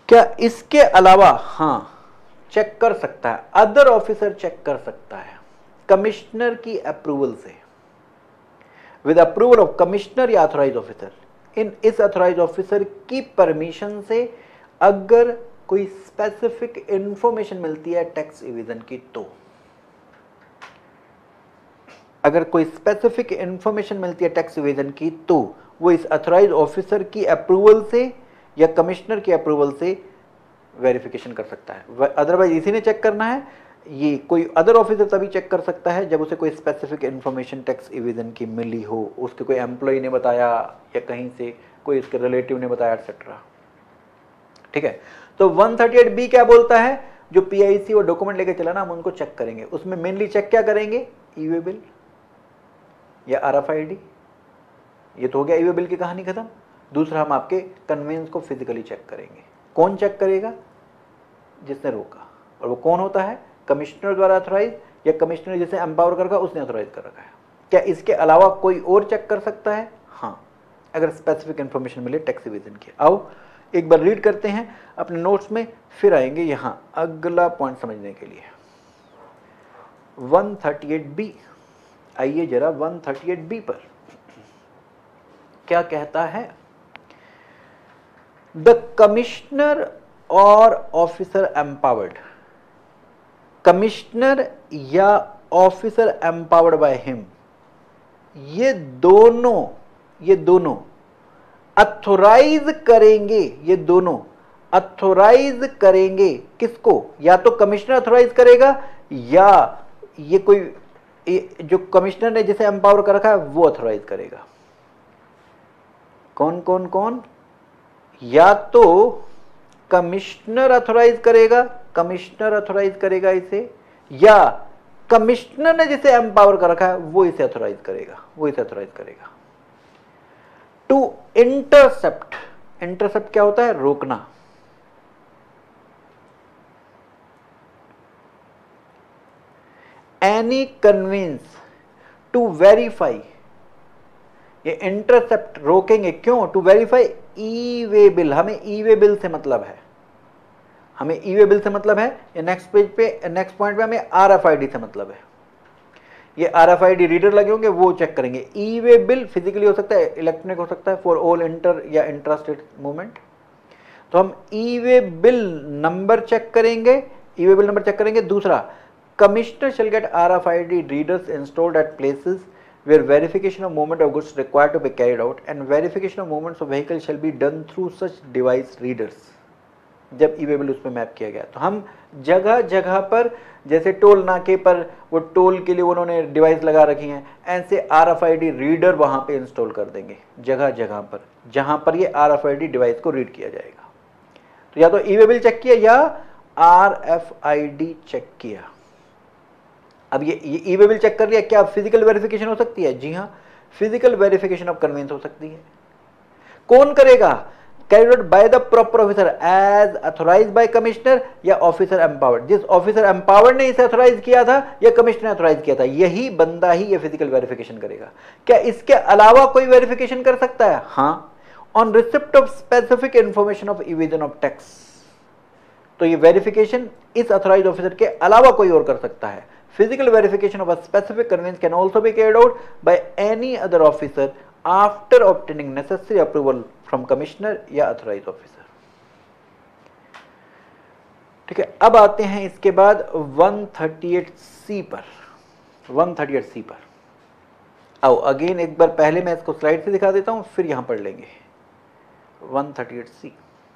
क्या इसके अलावा, हाँ चेक कर सकता है, अदर ऑफिसर चेक कर सकता है कमिश्नर की अप्रूवल से, विद अप्रूवल ऑफ कमिश्नर या ऑथराइज ऑफिसर, इस ऑथराइज ऑफिसर की परमिशन से अगर कोई स्पेसिफिक इंफॉर्मेशन मिलती है टैक्स इवेजन की, तो अगर कोई स्पेसिफिक इंफॉर्मेशन मिलती है टैक्स इवेजन की तो वो इस ऑथराइज ऑफिसर की अप्रूवल से या कमिश्नर की अप्रूवल से वेरिफिकेशन कर सकता है। अदरवाइज इसी ने चेक करना है, ये कोई अदर ऑफिसर तभी चेक कर सकता है जब उसे कोई स्पेसिफिक इंफॉर्मेशन टैक्स इवेजन की मिली हो, उसके कोई एम्प्लॉय ने बताया या कहीं से कोई इसके रिलेटिव ने बताया एक्सेट्रा। ठीक है, तो 138B क्या बोलता है, जो पीआईसी और डॉक्यूमेंट लेकर चला ना, हम उनको चेक करेंगे। उसमें मेनली चेक क्या करेंगे, ई वे बिल या आरएफआईडी, ये तो हो गया ई वे बिल की कहानी खत्म। दूसरा, हम आपके कन्वेंस को फिजिकली चेक करेंगे। कौन चेक करेगा, जिसने रोका, और वो कौन होता है, कमिश्नर द्वारा अथॉराइज या कमिश्नर जिसे एम्पावर कर रखा उसने अथॉराइज कर रखा है। क्या इसके अलावा कोई और चेक कर सकता है, हाँ, अगर स्पेसिफिक इंफॉर्मेशन मिले टैक्स इवेजन की। आओ एक बार रीड करते हैं अपने नोट्स में, फिर आएंगे यहां अगला पॉइंट समझने के लिए। 138B, आइए जरा 138B पर क्या कहता है। द कमिश्नर और ऑफिसर एम्पावर्ड, कमिश्नर या ऑफिसर एम्पावर्ड बाय हिम, ये दोनों अथोराइज करेंगे, ये दोनों अथोराइज करेंगे किसको, या तो कमिश्नर अथोराइज करेगा या ये कोई जो कमिश्नर ने जिसे एम्पावर कर रखा है वो अथोराइज करेगा। कौन कौन कौन, या तो कमिश्नर अथोराइज करेगा, कमिश्नर अथोराइज करेगा इसे, या कमिश्नर ने जिसे एम्पावर कर रखा है वो इसे अथोराइज करेगा, वो इसे अथोराइज करेगा। टू इंटरसेप्ट, इंटरसेप्ट क्या होता है, रोकना। एनी कन्वेंस, टू वेरीफाई, ये इंटरसेप्ट रोकेंगे क्यों, to verify e way bill, हमें ई वे बिल से मतलब है, हमें ई वे बिल से मतलब है। ये नेक्स्ट पेज पे, नेक्स्ट पॉइंट पे हमें आरएफआईडी से मतलब है। ये आरएफआईडी रीडर लगे होंगे वो चेक करेंगे। ई वे बिल फिजिकली हो सकता है, इलेक्ट्रॉनिक हो सकता है, फॉर ऑल इंटर या इंट्रास्टेट मूवमेंट। तो हम e way bill number check करेंगे, e way bill number check करेंगे। दूसरा, commissioner shall get RFID readers installed at places where verification of movement of goods required to be carried out and verification of movements of vehicles shall be done through such device readers। जब ई वे बिल उसमें मैप किया गया तो हम जगह जगह पर, जैसे टोल नाके पर वो टोल के लिए उन्होंने डिवाइस लगा रखी हैं, ऐसे आरएफआईडी रीडर वहां पे इंस्टॉल कर देंगे जगह जगह पर, जहां पर ये आरएफआईडी डिवाइस को रीड किया जाएगा। तो या तो ई वे बिल चेक किया या आरएफआईडी चेक किया। अब ये ई वे बिल चेक कर लिया, क्या फिजिकल वेरिफिकेशन हो सकती है, जी हाँ, फिजिकल वेरिफिकेशन ऑफ कन्वेंस हो सकती है। कौन करेगा, carried out by the proper officer as authorised by commissioner या ऑफिसर एम्पावर्ड। जिस ऑफिसर एम्पावर्ड ने इसे अथोराइज किया था या कमिश्नर ने अथोराइज किया था, यही बंदा ही ये फिजिकल वेरिफिकेशन करेगा। क्या इसके अलावा कोई वेरिफिकेशन कर सकता है, हाँ, on receipt of specific information of evasion of tax. तो ये वेरिफिकेशन इस अथोराइज ऑफिसर के अलावा कोई और कर सकता है। Physical verification of a specific conveyance can also be carried out by any other officer after obtaining necessary approval from commissioner या authorized officer। ठीक है, अब आते हैं इसके बाद 138C पर। 138C पर आओ, अगेन एक बार पहले मैं इसको स्लाइड से दिखा देता हूं, फिर यहां पढ़ लेंगे। 138C,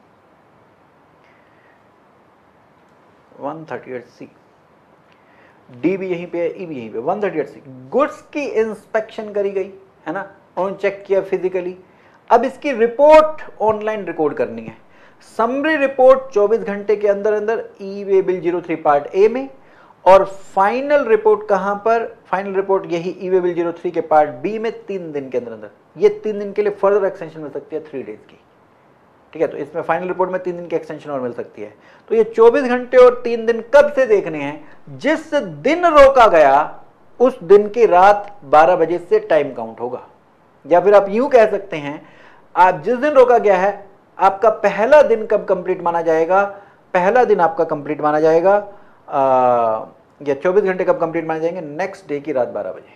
138C, डी भी यहीं पे है, ई भी यहीं पे। 138C, गुड्स की इंस्पेक्शन करी गई है ना, उन्होंने चेक किया फिजिकली। अब इसकी रिपोर्ट ऑनलाइन रिकॉर्ड करनी है। समरी रिपोर्ट 24 घंटे के अंदर अंदर ई वे बिल 03 पार्ट ए में, और फाइनल रिपोर्ट कहां पर, फाइनल रिपोर्ट यही ई वे बिल 03 के पार्ट बी में 3 दिन के अंदर अंदर। ये 3 दिन के लिए फर्दर एक्सटेंशन मिल सकती है 3 डेज की। ठीक है, तो इसमें फाइनल रिपोर्ट में 3 दिन की एक्सटेंशन और मिल सकती है। तो ये 24 घंटे और 3 दिन कब से देखने हैं, जिस दिन रोका गया उस दिन की रात 12 बजे से टाइम काउंट होगा। या फिर आप यूं कह सकते हैं, आप जिस दिन रोका गया है आपका पहला दिन कब कंप्लीट माना जाएगा? पहला दिन आपका कंप्लीट माना जाएगा या 24 घंटे कब कंप्लीट माने जाएंगे? नेक्स्ट डे की रात 12 बजे।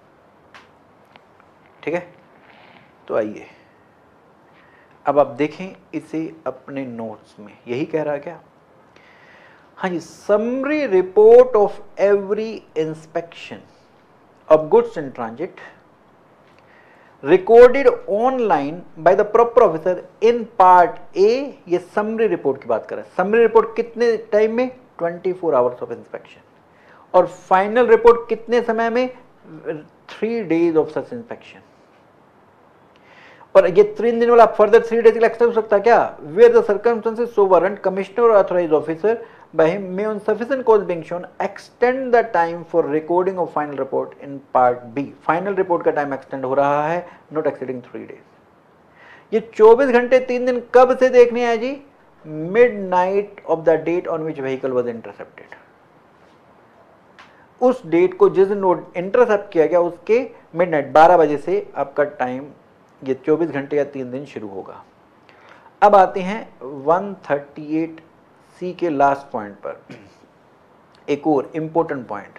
ठीक है, तो आइए अब आप देखें इसे अपने नोट्स में, यही कह रहा है क्या? हाँ जी, summary report of every inspection of goods in transit recorded online by the proper officer in part A. ये समरी रिपोर्ट की बात कर रहे हैं। समरी रिपोर्ट कितने टाइम में? 24 आवर्स ऑफ इंस्पेक्शन। और फाइनल रिपोर्ट कितने समय में? 3 days ऑफ सच इंस्पेक्शन। और ये 3 दिन वाला फर्दर 3 days एक्सटेंड हो सकता है क्या? Where the circumstances so warrant, commissioner और authorised officer by him may on sufficient cause being shown extend the time for recording of final report in part B। Final report का टाइम एक्सटेंड हो रहा है, not exceeding 3 days। ये 24 घंटे 3 दिन कब से देखने हैं जी? midnight of the date on which vehicle was intercepted। उस डेट को जिस दिन इंटरसेप्ट किया गया उसके मिडनाइट 12 बजे से आपका टाइम, ये 24 घंटे या 3 दिन शुरू होगा। अब आते हैं 138 सी के लास्ट पॉइंट पर, एक और इंपॉर्टेंट पॉइंट।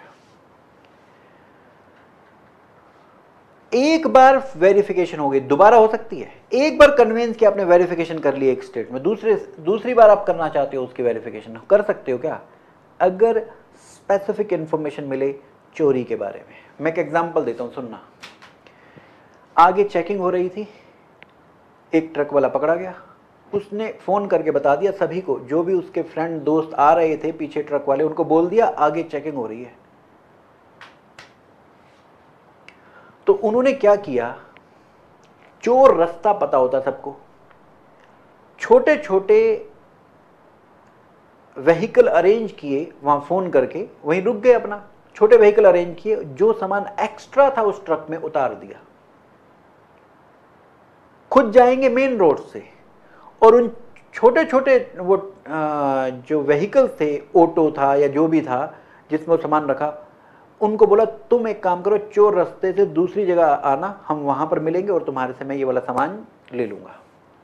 एक बार वेरिफिकेशन हो गई, दोबारा हो सकती है। एक बार कन्वेंस की आपने वेरिफिकेशन कर ली एक स्टेट में, दूसरी बार आप करना चाहते हो उसकी वेरिफिकेशन, कर सकते हो क्या? अगर स्पेसिफिक इंफॉर्मेशन मिले चोरी के बारे में। मैं एक एग्जांपल देता हूं, सुनना। आगे चेकिंग हो रही थी, एक ट्रक वाला पकड़ा गया, उसने फोन करके बता दिया सभी को, जो भी उसके फ्रेंड दोस्त आ रहे थे पीछे ट्रक वाले, उनको बोल दिया आगे चेकिंग हो रही है। तो उन्होंने क्या किया, चोर रास्ता पता होता सबको, छोटे छोटे व्हीकल अरेंज किए, वहां फोन करके वहीं रुक गए, अपना छोटे व्हीकल अरेंज किए, जो सामान एक्स्ट्रा था उस ट्रक में उतार दिया, खुद जाएंगे मेन रोड से, और उन छोटे छोटे वो जो व्हीकल थे, ऑटो था या जो भी था जिसमें वो सामान रखा, उनको बोला तुम एक काम करो, चोर रास्ते से दूसरी जगह आना, हम वहां पर मिलेंगे और तुम्हारे से मैं ये वाला सामान ले लूंगा।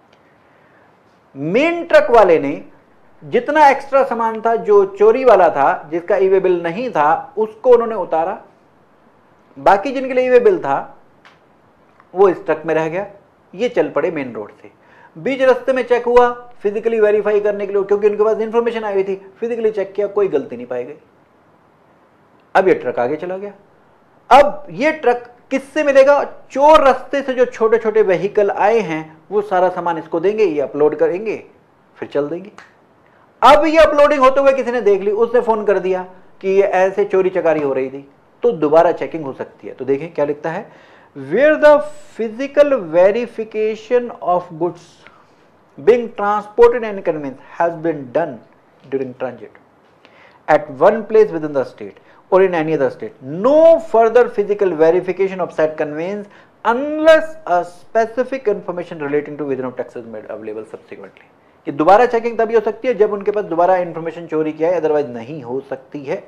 मेन ट्रक वाले ने जितना एक्स्ट्रा सामान था जो चोरी वाला था, जिसका ई वे बिल नहीं था, उसको उन्होंने उतारा, बाकी जिनके लिए ई वे बिल था वो इस ट्रक में रह गया। ये चल पड़े मेन रोड से। बीच रास्ते में चेक हुआ फिजिकली वेरीफाई करने के लिए, क्योंकि उनके पास इंफॉर्मेशन आई हुई थी, फिजिकली चेक किया, कोई गलती नहीं पाई गई। अब ये ट्रक आगे चला गया। अब ये ट्रक किससे मिलेगा? चोर रास्ते से जो छोटे छोटे व्हीकल आए हैं वो सारा सामान इसको देंगे, ये अपलोड करेंगे, फिर चल देंगे। अब ये अपलोडिंग होते हुए किसी ने देख ली, उसने फोन कर दिया कि ये ऐसे चोरी चकारी हो रही थी, तो दोबारा चेकिंग हो सकती है। तो देखें क्या लिखता है, where the physical verification of goods being transported and conveyance has been done during transit at one place within the state or in any other state, no further physical verification of said conveyance unless a specific information relating to within of taxes made available subsequently। कि दोबारा चेकिंग तभी हो सकती है जब उनके पास दोबारा इंफॉर्मेशन चोरी किया है, अदरवाइज नहीं हो सकती है।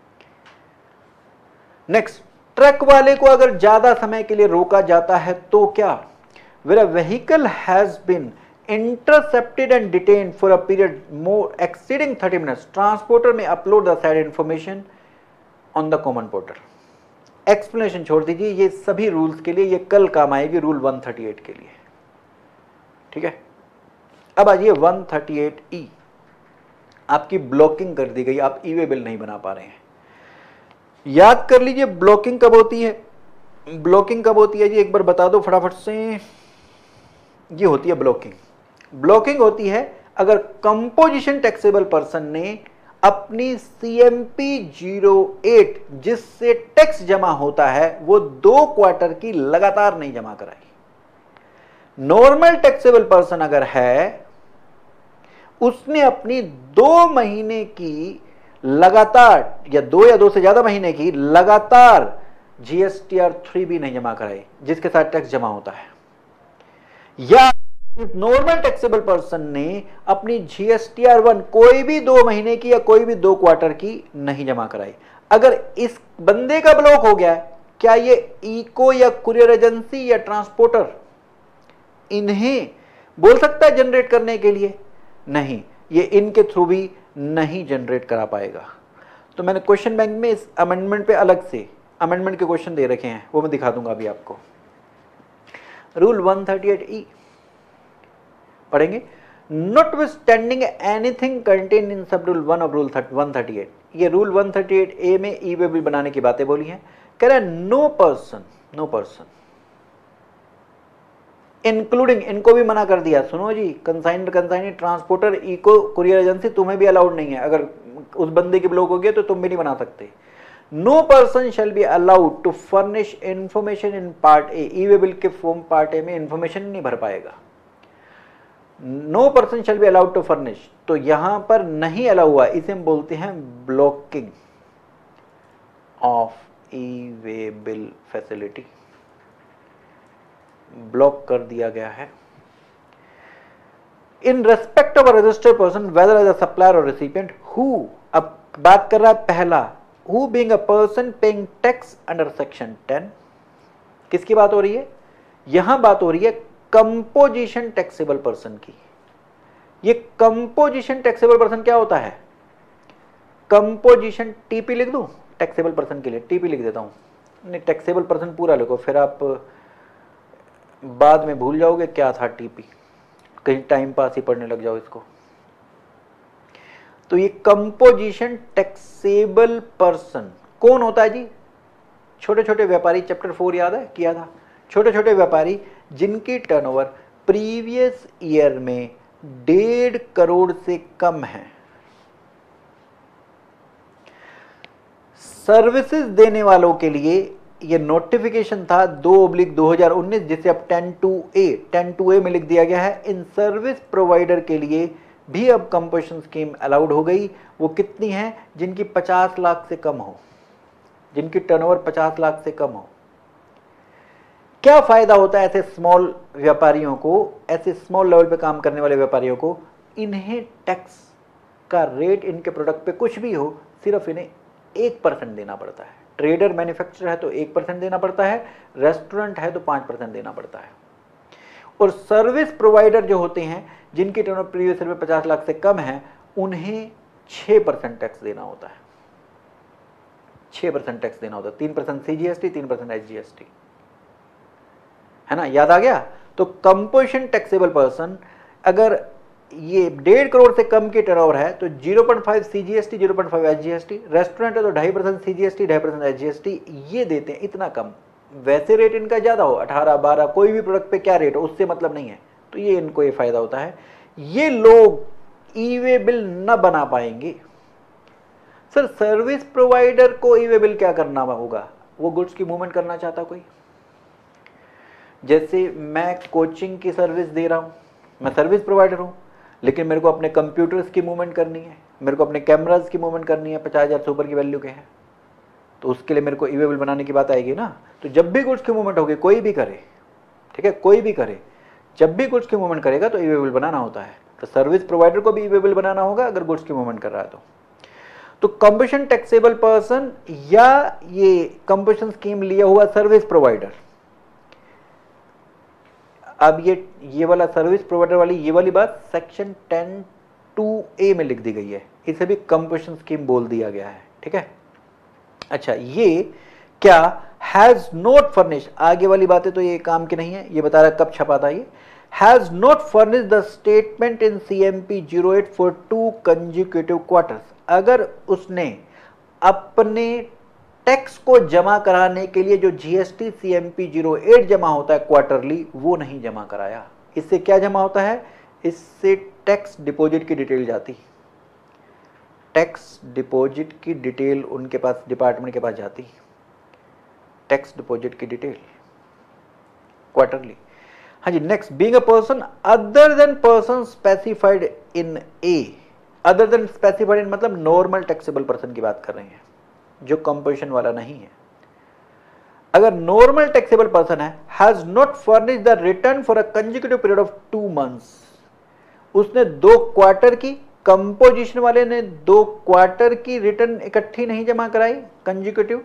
नेक्स्ट, ट्रक वाले को अगर ज्यादा समय के लिए रोका जाता है तो क्या? Where a vehicle has been intercepted and detained for a period more exceeding 30 minutes, transporter may upload the said information on the common portal। Explanation छोड़ दीजिए, ये सभी रूल्स के लिए ये कल काम आएगी, रूल 138 के लिए। ठीक है, अब आइए 138E, आपकी ब्लॉकिंग कर दी गई, आप ई वे बिल नहीं बना पा रहे हैं। याद कर लीजिए ब्लॉकिंग कब होती है, ब्लॉकिंग कब होती है जी, एक बार बता दो फटाफट से। ये होती है ब्लॉकिंग, ब्लॉकिंग होती है अगर कंपोजिशन टैक्सेबल पर्सन ने अपनी CMP 08 जिससे टैक्स जमा होता है वो 2 क्वार्टर की लगातार नहीं जमा कराई। नॉर्मल टैक्सेबल पर्सन अगर है, उसने अपनी 2 महीने की लगातार या 2 से ज्यादा महीने की लगातार GSTR 3 भी नहीं जमा कराई जिसके साथ टैक्स जमा होता है, या नॉर्मल टैक्सेबल पर्सन ने अपनी GSTR 1 कोई भी 2 महीने की या कोई भी 2 क्वार्टर की नहीं जमा कराई, अगर इस बंदे का ब्लॉक हो गया, क्या ये इको या कुरियर एजेंसी या ट्रांसपोर्टर इन्हें बोल सकता है जनरेट करने के लिए? नहीं, ये इनके थ्रू भी नहीं जनरेट करा पाएगा। तो मैंने क्वेश्चन बैंक में इस अमेंडमेंट पे अलग से अमेंडमेंट के क्वेश्चन दे रखे हैं, वो मैं दिखा दूंगा अभी आपको। रूल 138E पढ़ेंगे। नॉटविथस्टैंडिंग एनीथिंग कंटेन इन सब रूल 1 ऑफ रूल 138, ये रूल 138A में ई वे बिल बनाने की बातें बोली हैं। कह रहा है नो पर्सन इंक्लूडिंग, इनको भी मना कर दिया, सुनो जी, consignee transporter, eco courier agency, तुम्हें भी अलाउड नहीं है। अगर उस बंदे के ब्लॉक हो गया तो तुम भी नहीं बना सकते। No person shall be allowed to furnish information in part A, e way bill के फॉर्म पार्ट ए में इंफॉर्मेशन नहीं भर पाएगा। No person shall be allowed to furnish, तो यहां पर नहीं अलाउ हुआ, इसे हम बोलते हैं blocking of e way bill facility, block कर दिया गया है। In respect of a registered person whether as a supplier और रिसिपिएंट हु, अब बात कर रहा है पहला, who being a person paying tax under section 10, किसकी बात हो रही है? यहां बात हो रही है कंपोजिशन टैक्सेबल पर्सन की। ये कंपोजिशन टैक्सेबल पर्सन क्या होता है? कंपोजिशन, टीपी लिख दूं टैक्सेबल पर्सन के लिए? टीपी लिख देता हूं, नहीं टैक्सेबल पर्सन पूरा लिखो, फिर आप बाद में भूल जाओगे क्या था टीपी, कहीं टाइम पास ही पढ़ने लग जाओ इसको। तो ये कंपोजिशन टैक्सेबल पर्सन कौन होता है जी? छोटे छोटे व्यापारी, चैप्टर 4 याद है, किया था। छोटे छोटे व्यापारी जिनकी टर्नओवर प्रीवियस ईयर में 1.5 करोड़ से कम है। सर्विसेज देने वालों के लिए ये नोटिफिकेशन था 2/2019, जिसे अब 10(2)A में लिख दिया गया है। इन सर्विस प्रोवाइडर के लिए भी अब कंपोजिशन स्कीम अलाउड हो गई। वो कितनी है? जिनकी 50 लाख से कम हो, जिनकी टर्नओवर 50 लाख से कम हो। क्या फायदा होता है ऐसे स्मॉल व्यापारियों को, ऐसे स्मॉल लेवल पे काम करने वाले व्यापारियों को? इन्हें टैक्स का रेट इनके प्रोडक्ट पे कुछ भी हो, सिर्फ इन्हें 1% देना पड़ता है। ट्रेडर मैन्युफैक्चरर है तो 1% देना पड़ता है, रेस्टोरेंट है तो 5% देना पड़ता है। और सर्विस प्रोवाइडर जो होते हैं जिनकी टर्नओवर प्रीवियस ईयर में 50 लाख से कम है, उन्हें 6% टैक्स देना होता है। 6% टैक्स देना होता है, 3% CGST, 3% SGST, है ना? याद आ गया? तो कंपोजिशन टैक्सेबल पर्सन अगर ये 1.5 करोड़ से कम की टर्नओवर है तो 0.5 CGST, 0.5 SGST, रेस्टोरेंट है तो 2.5% CGST, 2.5% SGST, ये देते हैं, इतना कम। वैसे रेट इनका ज्यादा हो, 18, 12, कोई भी प्रोडक्ट पे क्या रेट हो, उससे मतलब नहीं है, तो ये इनको ये फायदा होता है। ये लोग ई वे बिल न बना पाएंगे। सर सर्विस प्रोवाइडर को ई वे बिल क्या करना होगा? वो गुड्स की मूवमेंट करना चाहता कोई, जैसे मैं कोचिंग की सर्विस दे रहा हूं, मैं सर्विस प्रोवाइडर हूं, लेकिन मेरे को अपने कंप्यूटर्स की मूवमेंट करनी है, मेरे को अपने कैमराज की मूवमेंट करनी है, 50,000 से ऊपर की वैल्यू के हैं, तो उसके लिए मेरे को ई वे बिल बनाने की बात आएगी ना। तो जब भी गुड्स की मूवमेंट होगी, कोई भी करे, ठीक है, कोई भी करे, जब भी गुड्स की मूवमेंट करेगा तो ई वे बिल बनाना होता है। तो सर्विस प्रोवाइडर को भी ई वे बिल बनाना होगा अगर गुड्स की मूवमेंट कर रहा है तो कंपोजिशन टैक्सेबल पर्सन या ये कंपोजिशन स्कीम लिया हुआ सर्विस प्रोवाइडर, अब ये वाला सर्विस प्रोवाइडर वाली ये वाली बात सेक्शन 10(2)A में लिख दी गई है, इसे भी कंपोजिशन स्कीम बोल दिया गया है, ठीक है। अच्छा, ये क्या हैज नॉट फर्निश, आगे वाली बातें तो ये काम की नहीं है, ये बता रहा कब छपा था ये। Has not furnish the statement in CMP 08 for 2 consecutive quarters, अगर उसने अपने टैक्स को जमा कराने के लिए जो GST CMP 08 जमा होता है क्वार्टरली, वो नहीं जमा कराया। इससे क्या जमा होता है? इससे टैक्स डिपॉजिट की डिटेल जाती, टैक्स डिपॉजिट की डिटेल उनके पास, डिपार्टमेंट के पास जाती, टैक्स डिपॉजिट की डिटेल क्वार्टरली। हाँ जी, next, being a person other than person specified in A, other than specified in मतलब नॉर्मल टैक्सेबल पर्सन की बात कर रहे हैं, जो कंपोजिशन वाला नहीं है। अगर नॉर्मल टैक्सेबल पर्सन है, has not furnish the return for a consecutive period of 2 months, उसने 2 क्वार्टर की, कंपोजिशन वाले ने 2 क्वार्टर की रिटर्न इकट्ठी नहीं जमा कराई, कंजिक्यूटिव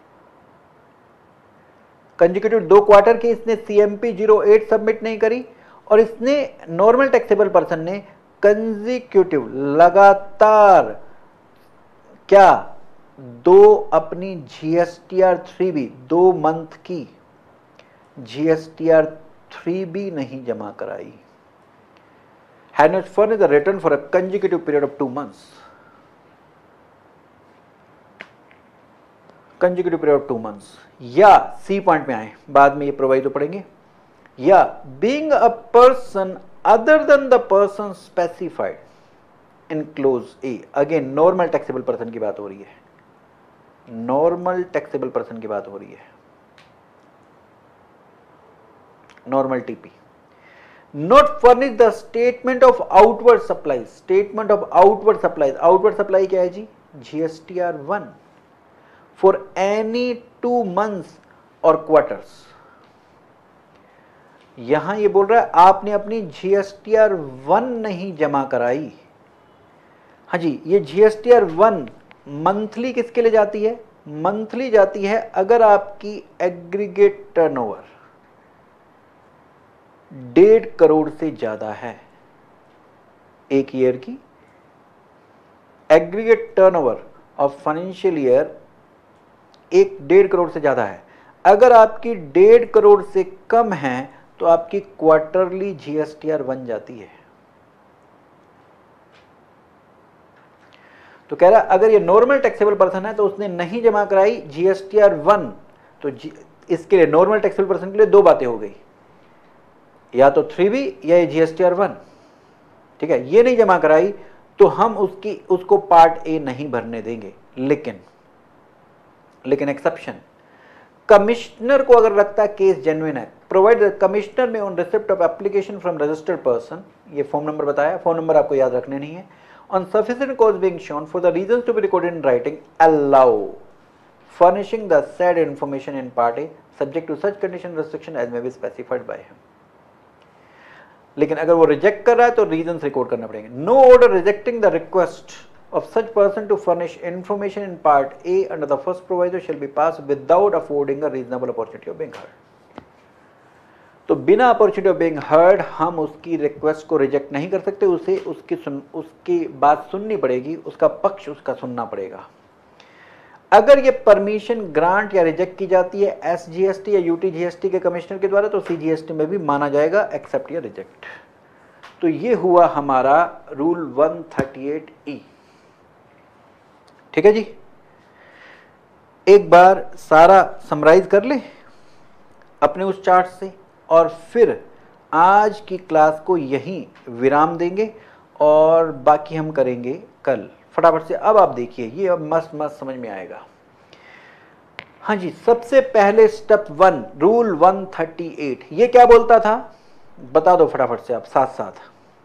2 क्वार्टर की इसने CMP 08 सबमिट नहीं करी, और इसने नॉर्मल टैक्सेबल पर्सन ने कंजिक्यूटिव लगातार क्या दो अपनी GSTR 3B 2 मंथ की GSTR 3B नहीं जमा कराई, had not furnished the return for a consecutive period of 2 months, consecutive period of 2 months, या सी पॉइंट में आए, बाद में ये प्रोवाइड तो पढ़ेंगे, या being a person other than the person specified in clause A, again normal taxable person की बात हो रही है, नॉर्मल टैक्सेबल पर्सन की बात हो रही है, normal TP, not furnish the statement of outward supplies, statement of outward supplies, outward supply क्या है जी, GSTR 1 for any 2 months or quarters, यहां ये बोल रहा है आपने अपनी GSTR 1 नहीं जमा कराई। हाँ जी, ये GSTR 1 मंथली किसके लिए जाती है, मंथली जाती है अगर आपकी एग्रीगेट टर्नओवर 1.5 करोड़ से ज्यादा है, एक ईयर की aggregate turnover of financial year 1.5 crore से ज्यादा है। अगर आपकी 1.5 करोड़ से कम है तो आपकी क्वार्टरली GSTR 1 जाती है। तो कह रहा अगर ये नॉर्मल टैक्सेबल पर्सन है तो उसने नहीं जमा कराई GSTR 1, तो इसके लिए नॉर्मल टैक्सेबल पर्सन के लिए दो बातें हो गई, या तो 3B या ये GSTR 1, ठीक है, ये नहीं जमा कराई तो हम उसको पार्ट ए नहीं भरने देंगे। लेकिन एक्सेप्शन, कमिश्नर को अगर लगता है केस जेन्युइन है, provide commissioner may on receipt of application from registered person, ये फॉर्म नंबर बताया, फॉर्म नंबर आपको याद रखने नहीं है, on sufficient cause being shown for the reasons to be recorded in writing allow furnishing the said information in part A subject to such condition restriction as may be specified by him। लेकिन अगर वो रिजेक्ट कर रहा है तो रीजंस रिकॉर्ड करना पड़ेंगे। No order rejecting the request of such person to furnish information in part A under the first proviso shall be passed without affording a reasonable opportunity of being heard। तो बिना opportunity of being heard हम उसकी रिक्वेस्ट को रिजेक्ट नहीं कर सकते, उसे उसकी बात सुननी पड़ेगी, उसका पक्ष उसका सुनना पड़ेगा। अगर ये परमिशन ग्रांट या रिजेक्ट की जाती है SGST या UTGST के कमिश्नर के द्वारा तो CGST में भी माना जाएगा एक्सेप्ट या रिजेक्ट। तो ये हुआ हमारा रूल 138E, ठीक है जी। एक बार सारा समराइज कर ले अपने उस चार्ट से और फिर आज की क्लास को यहीं विराम देंगे और बाकी हम करेंगे कल। फटाफट से अब आप देखिए, ये अब मस्त मस्त समझ में आएगा। हाँ जी, सबसे पहले स्टेप 1 रूल 138 ये क्या बोलता था बता दो फटाफट से आप साथ साथ।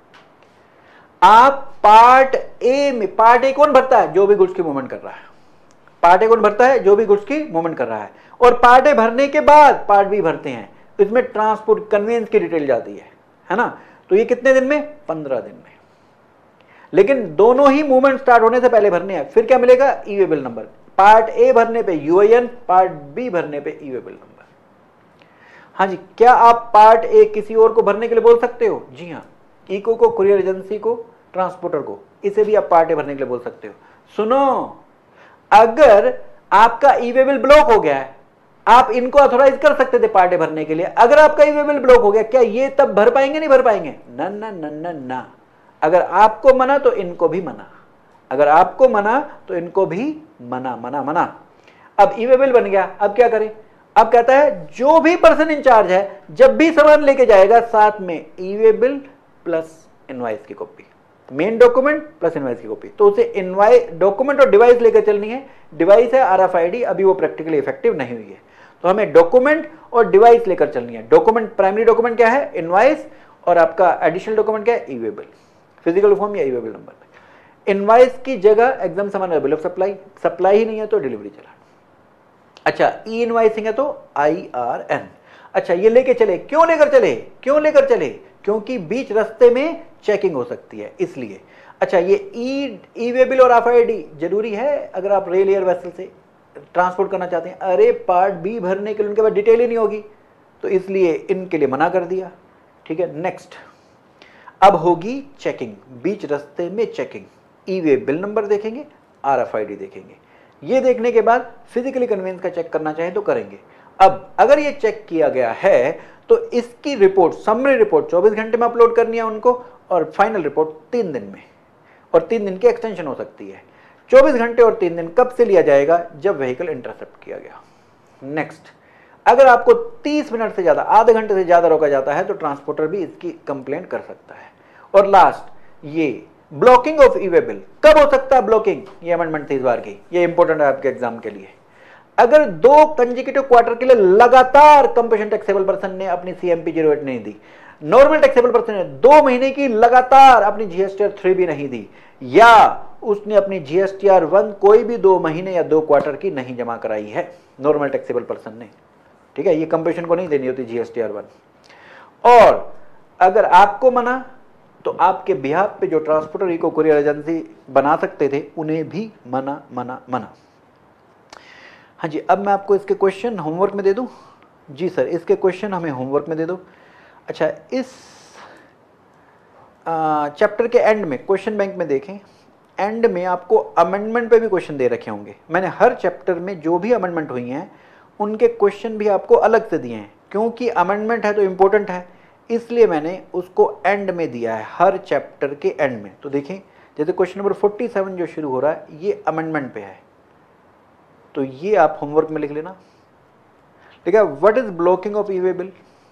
आप पार्ट ए में, पार्ट ए कौन भरता है, जो भी गुड्स की मूवमेंट कर रहा है, पार्ट ए कौन भरता है, जो भी गुड्स की मूवमेंट कर रहा है, और पार्ट ए भरने के बाद पार्ट बी भरते हैं, इसमें ट्रांसपोर्ट कन्वेंस की डिटेल जाती है ना। तो ये कितने दिन में, 15 दिन में। लेकिन दोनों ही मूवमेंट स्टार्ट होने से पहले भरने हैं। फिर क्या मिलेगा, ईवेबल नंबर। पार्ट ए भरने पे UIN, पार्ट बी भरने पे ईवेबल नंबर। हाँ जी, क्या आप पार्ट ए किसी और को भरने के लिए बोल सकते हो? जी हाँ, इको को, कुरियर एजेंसी को, ट्रांसपोर्टर को, इसे भी आप पार्ट ए भरने के लिए बोल सकते हो। सुनो, अगर आपका ईवेबल ब्लॉक हो गया है, आप इनको ऑथोराइज कर सकते थे पार्ट ए भरने के लिए। अगर आपका ईवेबल ब्लॉक हो गया, क्या ये तब भर पाएंगे, नहीं भर पाएंगे? ना ना ना ना ना। अगर आपको मना तो इनको भी मना, अगर आपको मना तो इनको भी मना मना मना। अब ईवेबल बन गया, अब क्या करें? अब कहता है जो भी पर्सन इंचार्ज है जब भी सामान लेके जाएगा साथ में ईवेबल प्लस इनवॉइस की copy, main document plus invoice की कॉपी। तो उसे इनवॉइस, डॉक्यूमेंट और डिवाइस लेकर चलनी है। डिवाइस है RFID, अभी वो प्रैक्टिकली इफेक्टिव नहीं हुई है, तो हमें डॉक्यूमेंट और डिवाइस लेकर चलनी है। डॉक्यूमेंट, प्राइमरी डॉक्यूमेंट क्या है, इनवॉइस, और आपका एडिशनल डॉक्यूमेंट क्या है, ईवेबल, फिजिकल फॉर्म या ईवेबल नंबर। इनवॉइस की जगह एग्जाम समान बिल ऑफ सप्लाई, सप्लाई ही नहीं है तो डिलीवरी चलान। अच्छा, ई इनवॉइसिंग है तो IRN। अच्छा, ये लेके चले, क्यों लेकर चले, क्यों लेकर चले? क्योंकि बीच रास्ते में चेकिंग हो सकती है, इसलिए। अच्छा, ये ईवेबल और RFID जरूरी है अगर आप रेल एयर वेसल से ट्रांसपोर्ट करना चाहते हैं। अरे पार्ट बी भरने के लिए उनके पास डिटेल ही नहीं होगी, तो इसलिए इनके लिए मना कर दिया। ठीक है। नेक्स्ट, अब होगी चेकिंग, बीच रास्ते में checking. E way bill number देखेंगे, RFID देखेंगे। ये देखने के बाद फिजिकली कन्वेंस का चेक करना चाहें तो करेंगे। अब अगर ये चेक किया गया है तो इसकी रिपोर्ट, समरी रिपोर्ट 24 घंटे में अपलोड करनी है उनको, और फाइनल रिपोर्ट 3 दिन में, और 3 दिन की एक्सटेंशन हो सकती है। 24 घंटे और 3 दिन कब से लिया जाएगा? जब व्हीकल इंटरसेप्ट किया गया। नेक्स्ट, अगर आपको 30 मिनट से ज्यादा, आधे घंटे से ज्यादा रोका जाता है तो ट्रांसपोर्टर भी इसकी कंप्लेंट कर सकता है। और लास्ट, ये blocking of e way bill कब हो सकता है? ब्लॉकिंग, ये अमेंडमेंट थी इस बार की, ये इंपॉर्टेंट है आपके एग्जाम के लिए। अगर 2 कंसेक्यूटिव क्वार्टर के लिए लगातार कंपनसेशन टैक्सेबल पर्सन ने अपनी CMP 08 नहीं दी, नॉर्मल टैक्सेबल पर्सन ने 2 महीने की लगातार अपनी GSTR 3 भी नहीं दी, या उसने अपनी GSTR 1 कोई भी 2 महीने या 2 क्वार्टर की नहीं जमा कराई है नॉर्मल टैक्सेबल पर्सन ने, ठीक है, ये कंपनसेशन को नहीं देनी होती GSTR 1। और अगर आपको मना, तो आपके बिहाफ पे जो ट्रांसपोर्टर इको कुरियर एजेंसी बना सकते थे उन्हें भी मना मना मना। हाँ जी, अब मैं आपको इसके क्वेश्चन होमवर्क में दे दूं? जी सर, इसके क्वेश्चन हमें होमवर्क में दे दो। अच्छा, इस चैप्टर के एंड में क्वेश्चन बैंक में देखें, एंड में आपको अमेंडमेंट पे भी क्वेश्चन दे रखे होंगे। मैंने हर चैप्टर में जो भी अमेंडमेंट हुई हैं उनके क्वेश्चन भी आपको अलग से दिए हैं, क्योंकि अमेंडमेंट है तो इम्पोर्टेंट है, इसलिए मैंने उसको एंड में दिया है, हर चैप्टर के एंड में। तो देखें, जैसे क्वेश्चन नंबर 47 जो शुरू हो रहा है ये अमेंडमेंट पे है, तो ये आप होमवर्क में लिख लेना। ठीक है, what is blocking of e way bill?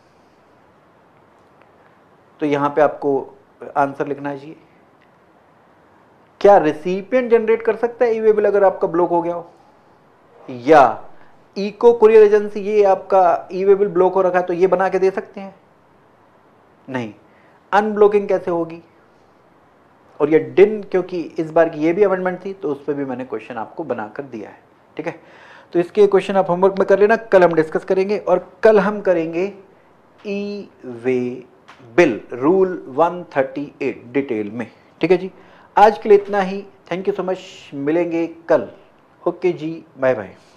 तो यहां पे आपको आंसर लिखना चाहिए। क्या रिसिपिएंट जनरेट कर सकता है ई वे बिल अगर आपका ब्लॉक हो गया हो? या इको कुरियर एजेंसी ये आपका ई वे बिल ब्लॉक हो रखा है तो ये बना के दे सकते हैं? नहीं। अनब्लॉकिंग कैसे होगी? और ये डिन, क्योंकि इस बार की ये भी अमेंडमेंट थी तो उस पर भी मैंने क्वेश्चन आपको बनाकर दिया है। ठीक है, तो इसके क्वेश्चन आप होमवर्क में कर लेना, कल हम डिस्कस करेंगे। और कल हम करेंगे e way bill rule 138 detail में। ठीक है जी, आज के लिए इतना ही। थैंक यू सो मच, मिलेंगे कल। ओके जी, बाय बाय।